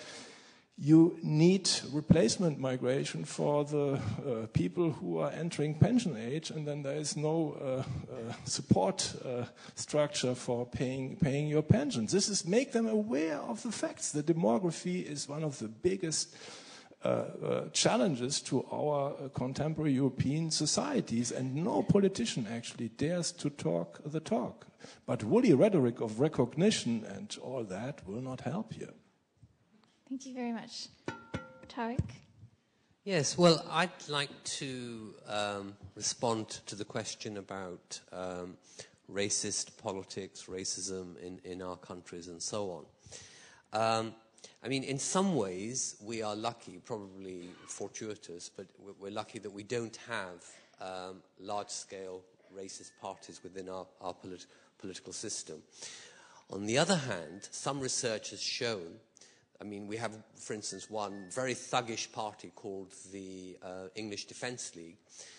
you need replacement migration for the uh, people who are entering pension age, and then there is no uh, uh, support uh, structure for paying paying your pensions. This is make them aware of the facts. The demography is one of the biggest uh, uh, challenges to our uh, contemporary European societies, and no politician actually dares to talk the talk. But woolly rhetoric of recognition and all that will not help here. Thank you very much. Tariq? Yes, well, I'd like to um, respond to the question about um, racist politics, racism in, in our countries and so on. Um, I mean, in some ways, we are lucky, probably fortuitous, but we're lucky that we don't have um, large-scale racist parties within our, our polit- political system. On the other hand, some research has shown, I mean, we have, for instance, one very thuggish party called the uh, English Defence League.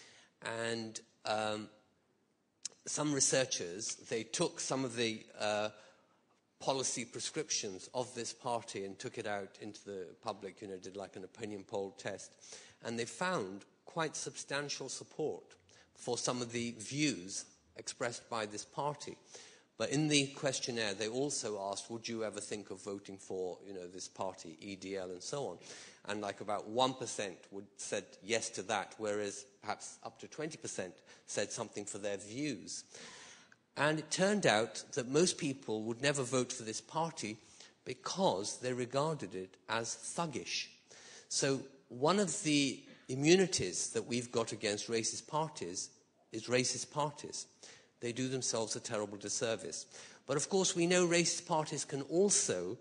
And um, some researchers, they took some of the uh, policy prescriptions of this party and took it out into the public, you know, did like an opinion poll test. And they found quite substantial support for some of the views expressed by this party. But in the questionnaire, they also asked, would you ever think of voting for, you know, this party, E D L, and so on? And like about one percent would said yes to that, whereas perhaps up to twenty percent said something for their views. And it turned out that most people would never vote for this party because they regarded it as thuggish. So one of the immunities that we've got against racist parties is racist parties. They do themselves a terrible disservice. But of course, we know racist parties can also,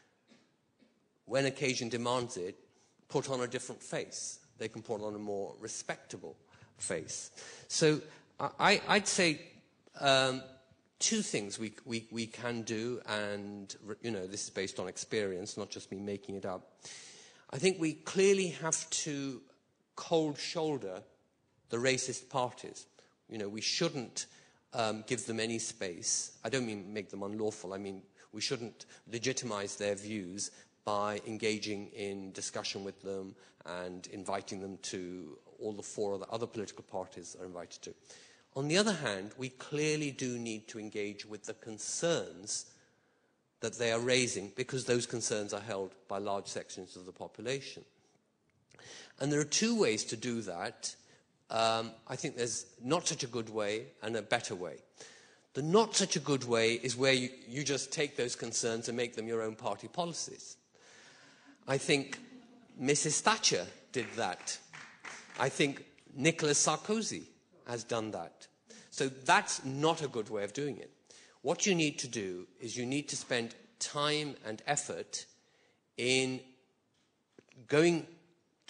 when occasion demands it, put on a different face. They can put on a more respectable face. So I, I'd say um, two things we, we, we can do, and you know, this is based on experience, not just me making it up. I think we clearly have to cold shoulder the racist parties. You know, we shouldn't Um, give them any space. I don't mean make them unlawful. I mean, we shouldn't legitimize their views by engaging in discussion with them and inviting them to all the four other, other political parties are invited to. On the other hand, we clearly do need to engage with the concerns that they are raising, because those concerns are held by large sections of the population. And there are two ways to do that. Um, I think there's not such a good way and a better way. The not such a good way is where you, you just take those concerns and make them your own party policies. I think Missus Thatcher did that. I think Nicolas Sarkozy has done that. So that's not a good way of doing it. What you need to do is you need to spend time and effort in going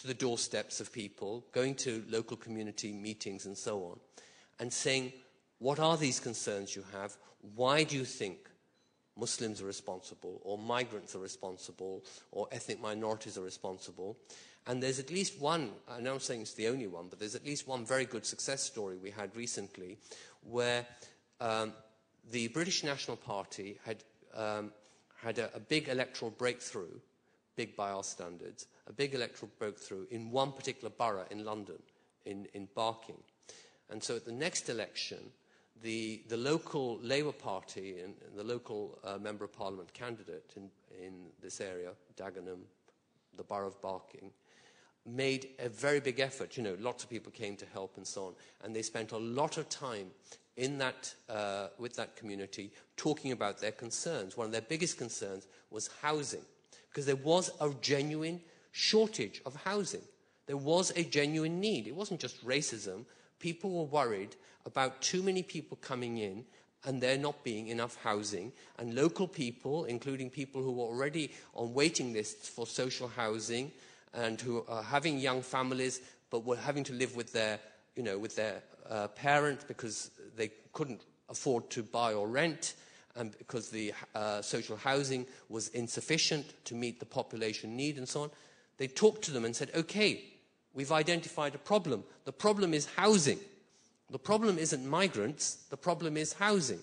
to the doorsteps of people, going to local community meetings and so on, and saying, what are these concerns you have? Why do you think Muslims are responsible, or migrants are responsible, or ethnic minorities are responsible? And there's at least one, I know I'm saying it's the only one, but there's at least one very good success story we had recently where um, the British National Party had, um, had a, a big electoral breakthrough, big by our standards, a big electoral breakthrough in one particular borough in London, in, in Barking. And so at the next election, the, the local Labour Party and, and the local uh, Member of Parliament candidate in, in this area, Dagenham, the borough of Barking, made a very big effort. You know, lots of people came to help and so on. And they spent a lot of time in that, uh, with that community talking about their concerns. One of their biggest concerns was housing, because there was a genuine shortage of housing. There was a genuine need. It wasn't just racism. People were worried about too many people coming in and there not being enough housing. And local people, including people who were already on waiting lists for social housing and who are having young families but were having to live with their, you know, with their uh, parent because they couldn't afford to buy or rent, and because the uh, social housing was insufficient to meet the population need and so on. They talked to them and said, okay, we've identified a problem. The problem is housing. The problem isn't migrants. The problem is housing.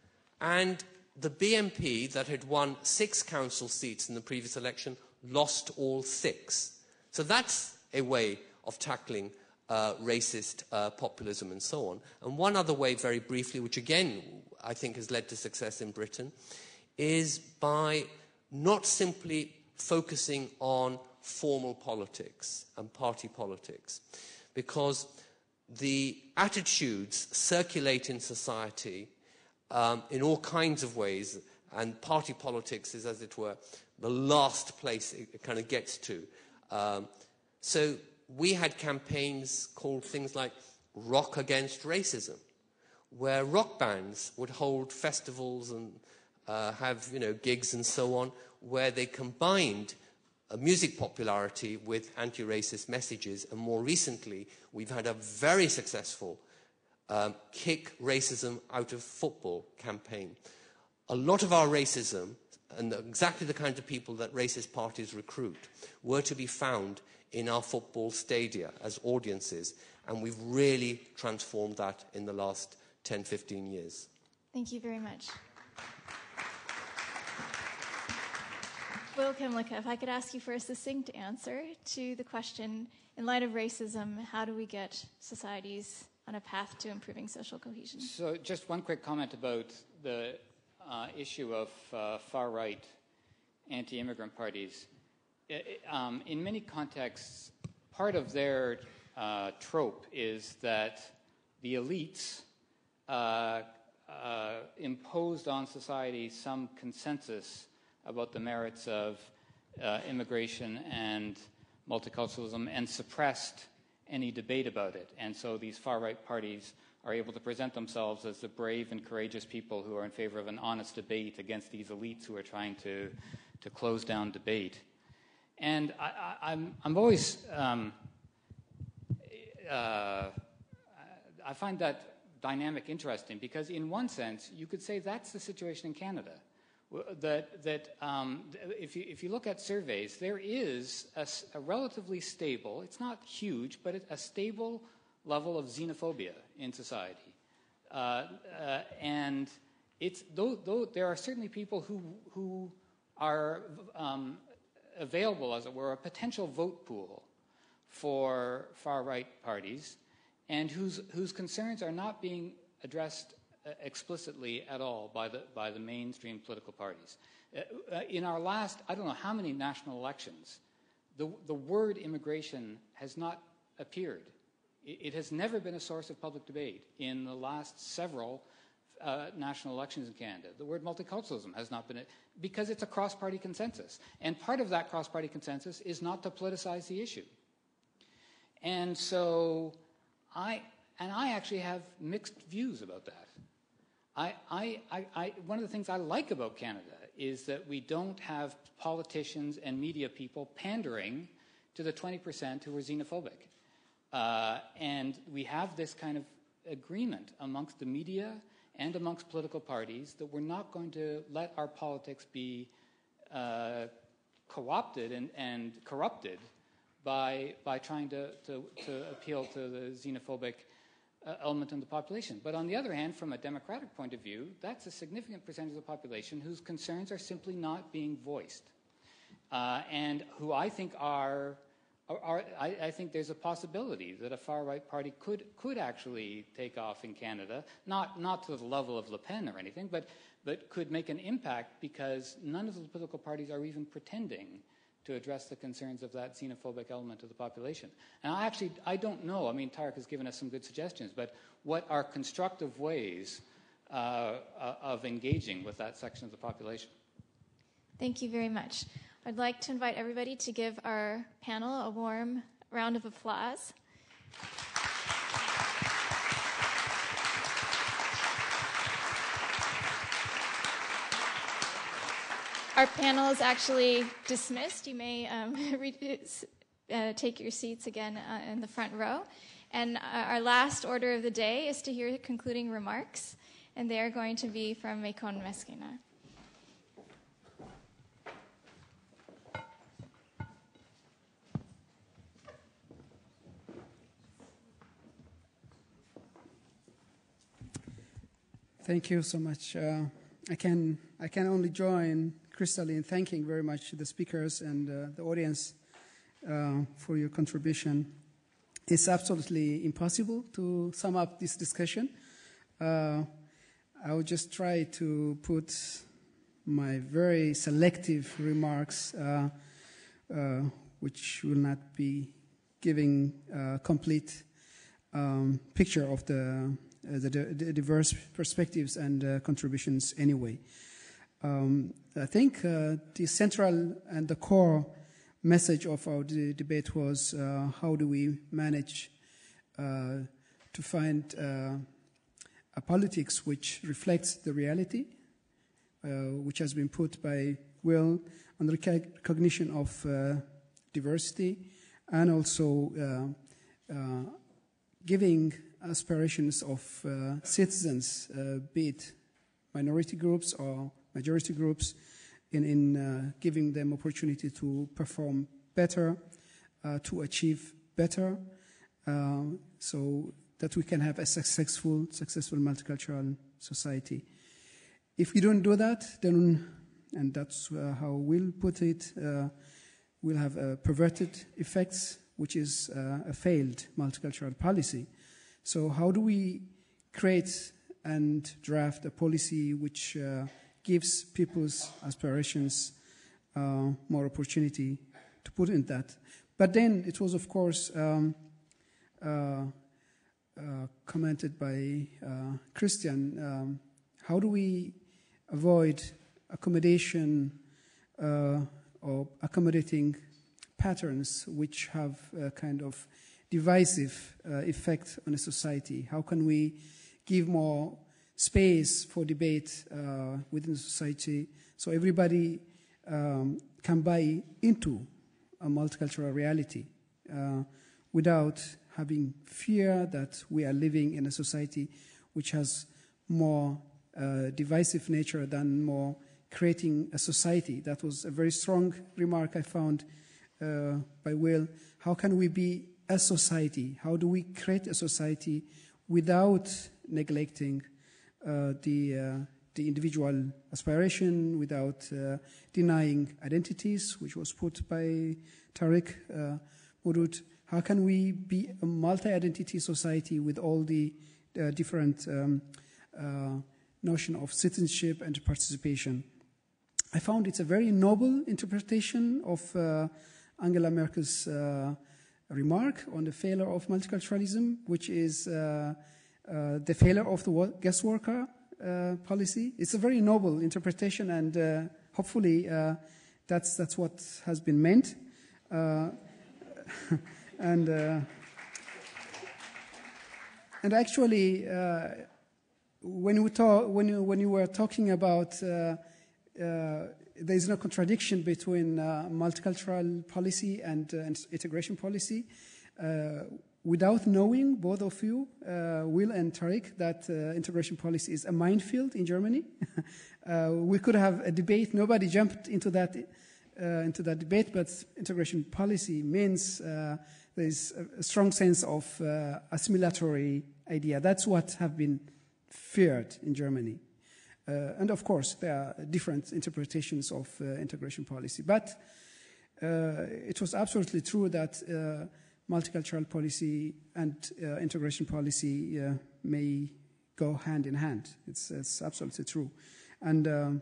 And the B M P that had won six council seats in the previous election lost all six. So that's a way of tackling uh, racist uh, populism and so on. And one other way, very briefly, which again I think has led to success in Britain, is by not simply focusing on formal politics and party politics, because the attitudes circulate in society um, in all kinds of ways, and party politics is, as it were, the last place it kind of gets to. Um, so we had campaigns called things like Rock Against Racism, where rock bands would hold festivals and uh, have, you know, gigs and so on, where they combined uh, music popularity with anti-racist messages. And more recently, we've had a very successful um, Kick Racism Out of Football campaign. A lot of our racism, and exactly the kind of people that racist parties recruit, were to be found in our football stadia as audiences. And we've really transformed that in the last ten, fifteen years. Thank you very much. Will Kymlicka, if I could ask you for a succinct answer to the question, in light of racism, how do we get societies on a path to improving social cohesion? So just one quick comment about the uh, issue of uh, far-right anti-immigrant parties. It, um, in many contexts, part of their uh, trope is that the elites uh, uh, imposed on society some consensus about the merits of uh, immigration and multiculturalism and suppressed any debate about it. And so these far-right parties are able to present themselves as the brave and courageous people who are in favor of an honest debate against these elites who are trying to, to close down debate. And I, I, I'm, I'm always, um, uh, I find that dynamic interesting because in one sense, you could say that's the situation in Canada. That, that um, if, you, if you look at surveys, there is a, a relatively stable, it's not huge, but a stable level of xenophobia in society. Uh, uh, and it's, though, though there are certainly people who, who are um, available, as it were, a potential vote pool for far-right parties, and whose, whose concerns are not being addressed explicitly at all by the, by the mainstream political parties. Uh, in our last, I don't know how many national elections, the, the word immigration has not appeared. It, it has never been a source of public debate in the last several uh, national elections in Canada. The word multiculturalism has not been, a, because it's a cross-party consensus. And part of that cross-party consensus is not to politicize the issue. And so I, and I actually have mixed views about that. I, I, I, I, one of the things I like about Canada is that we don't have politicians and media people pandering to the twenty percent who are xenophobic. Uh, and we have this kind of agreement amongst the media and amongst political parties that we're not going to let our politics be uh, co-opted and, and corrupted by, by trying to, to, to appeal to the xenophobic uh, element in the population. But on the other hand, from a democratic point of view, that's a significant percentage of the population whose concerns are simply not being voiced, uh, and who I think are, are, are I, I think there's a possibility that a far-right party could could actually take off in Canada, not not to the level of Le Pen or anything, but but could make an impact because none of the political parties are even pretending to address the concerns of that xenophobic element of the population. And I actually, I don't know, I mean, Tariq has given us some good suggestions, but what are constructive ways uh, of engaging with that section of the population? Thank you very much. I'd like to invite everybody to give our panel a warm round of applause. Our panel is actually dismissed. You may um, re- uh, take your seats again uh, in the front row. And uh, our last order of the day is to hear concluding remarks, and they are going to be from Mekon Meskina. Thank you so much. Uh, I can I can only join Crystal in thanking very much the speakers and uh, the audience uh, for your contribution. It's absolutely impossible to sum up this discussion. Uh, I will just try to put my very selective remarks, uh, uh, which will not be giving a complete um, picture of the, uh, the, the diverse perspectives and uh, contributions anyway. Um, I think uh, the central and the core message of our de- debate was uh, how do we manage uh, to find uh, a politics which reflects the reality, uh, which has been put by Will on the recognition of uh, diversity, and also uh, uh, giving aspirations of uh, citizens, uh, be it minority groups or majority groups, in, in uh, giving them opportunity to perform better, uh, to achieve better, uh, so that we can have a successful, successful multicultural society. If we don't do that, then, and that's uh, how we'll put it, uh, we'll have uh, perverted effects, which is uh, a failed multicultural policy. So how do we create and draft a policy which uh, gives people's aspirations uh, more opportunity to put in that? But then it was, of course, um, uh, uh, commented by uh, Christian, um, how do we avoid accommodation uh, or accommodating patterns which have a kind of divisive uh, effect on a society? How can we give more space for debate uh, within the society so everybody um, can buy into a multicultural reality uh, without having fear that we are living in a society which has more uh, divisive nature than more creating a society? That was a very strong remark I found uh, by Will. How can we be a society? How do we create a society without neglecting uh, the uh, the individual aspiration, without uh, denying identities, which was put by Tariq, uh, Modood? How can we be a multi-identity society with all the uh, different um, uh, notion of citizenship and participation? I found it's a very noble interpretation of uh, Angela Merkel's uh, remark on the failure of multiculturalism, which is uh, uh, the failure of the guest worker uh, policy. It's a very noble interpretation, and uh, hopefully uh, that's that's what has been meant. Uh, and uh, and actually, uh, when we talk, when you when you were talking about uh, uh, there is no contradiction between uh, multicultural policy and, uh, and integration policy. Uh, without knowing, both of you, uh, Will and Tariq, that uh, integration policy is a minefield in Germany. uh, we could have a debate. Nobody jumped into that uh, into that debate, but integration policy means uh, there is a, a strong sense of uh, assimilatory idea. That's what have been feared in Germany. Uh, and of course, there are different interpretations of uh, integration policy. But uh, it was absolutely true that uh, multicultural policy and uh, integration policy uh, may go hand in hand. It's, it's absolutely true. And, um,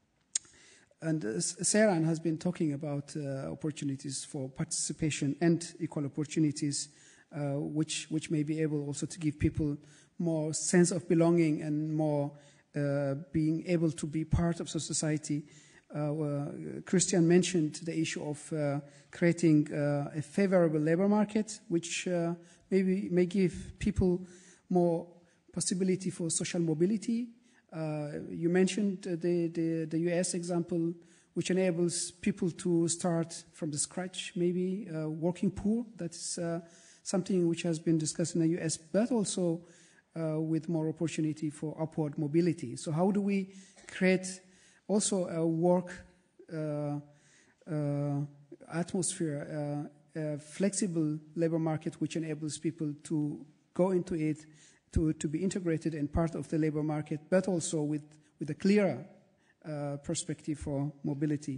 and uh, Seyran has been talking about uh, opportunities for participation and equal opportunities, uh, which, which may be able also to give people more sense of belonging and more uh, being able to be part of society. Uh, uh, Christian mentioned the issue of uh, creating uh, a favorable labor market, which uh, maybe may give people more possibility for social mobility. Uh, you mentioned the, the, the U S example, which enables people to start from the scratch, maybe uh, working poor. That's uh, something which has been discussed in the U S, but also uh, with more opportunity for upward mobility. So how do we create also a work uh, uh, atmosphere, uh, a flexible labor market which enables people to go into it, to, to be integrated and part of the labor market, but also with, with a clearer uh, perspective for mobility.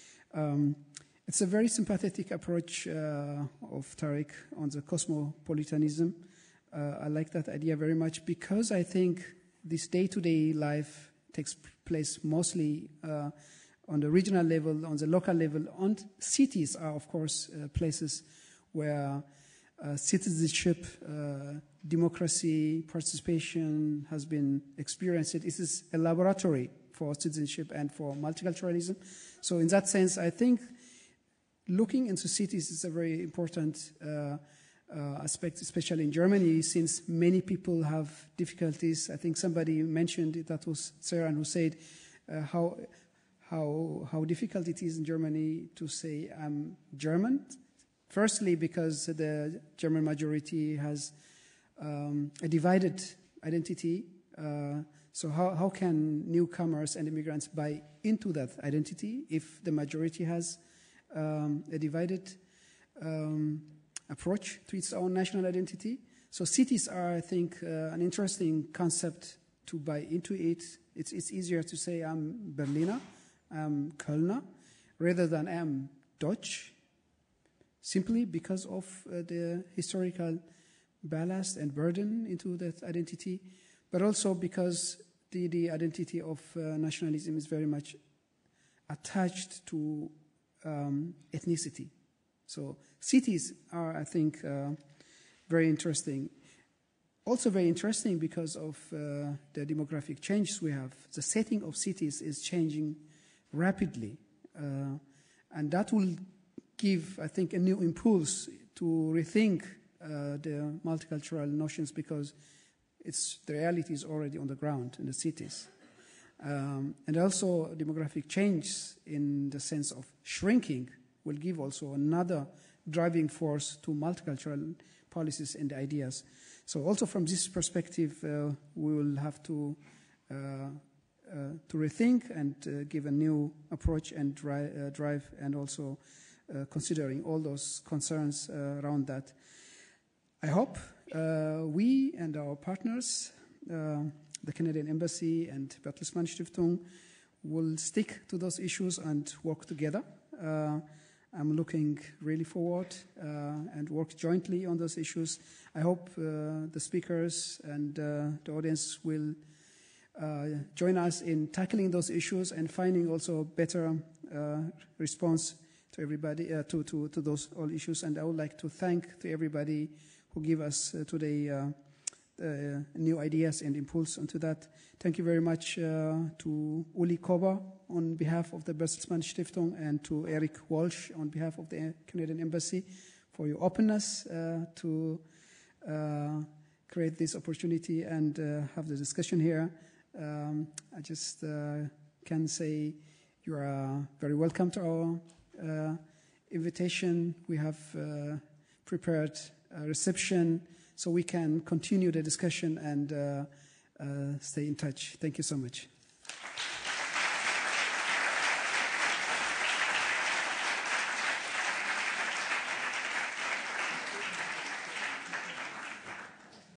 Um, it's a very sympathetic approach uh, of Tariq on the cosmopolitanism. Uh, I like that idea very much because I think this day-to-day life takes place mostly uh, on the regional level, on the local level, and cities are, of course, uh, places where uh, citizenship, uh, democracy, participation has been experienced. It is a laboratory for citizenship and for multiculturalism. So in that sense, I think looking into cities is a very important uh, uh, aspect, especially in Germany, since many people have difficulties. I think somebody mentioned it, that was Seyran, who said uh, how, how, how difficult it is in Germany to say I'm German. Firstly, because the German majority has um, a divided identity. Uh, so how, how can newcomers and immigrants buy into that identity if the majority has um, a divided um, approach to its own national identity? So cities are, I think, uh, an interesting concept to buy into it. It's, it's easier to say I'm Berliner, I'm Kölner, rather than I'm Dutch, simply because of uh, the historical ballast and burden into that identity, but also because the, the identity of uh, nationalism is very much attached to um, ethnicity. So cities are, I think, uh, very interesting. Also very interesting because of uh, the demographic changes we have. The setting of cities is changing rapidly, uh, and that will give, I think, a new impulse to rethink uh, the multicultural notions because it's, the reality is already on the ground in the cities. Um, and also demographic change in the sense of shrinking will give also another driving force to multicultural policies and ideas. So also from this perspective, uh, we will have to uh, uh, to rethink and uh, give a new approach and dri uh, drive and also Uh, considering all those concerns uh, around that. I hope uh, we and our partners, uh, the Canadian Embassy and Bertelsmann-Stiftung, will stick to those issues and work together. Uh, I'm looking really forward uh, and work jointly on those issues. I hope uh, the speakers and uh, the audience will uh, join us in tackling those issues and finding also better uh, response to everybody, uh, to, to, to those all issues. And I would like to thank to everybody who give us uh, today uh, uh, new ideas and impulse onto that. Thank you very much uh, to Uli Kober on behalf of the Bertelsmann-Stiftung and to Eric Walsh on behalf of the Canadian Embassy for your openness uh, to uh, create this opportunity and uh, have the discussion here. Um, I just uh, can say you are very welcome to our uh, invitation. We have uh, prepared a reception so we can continue the discussion and uh, uh, stay in touch. Thank you so much.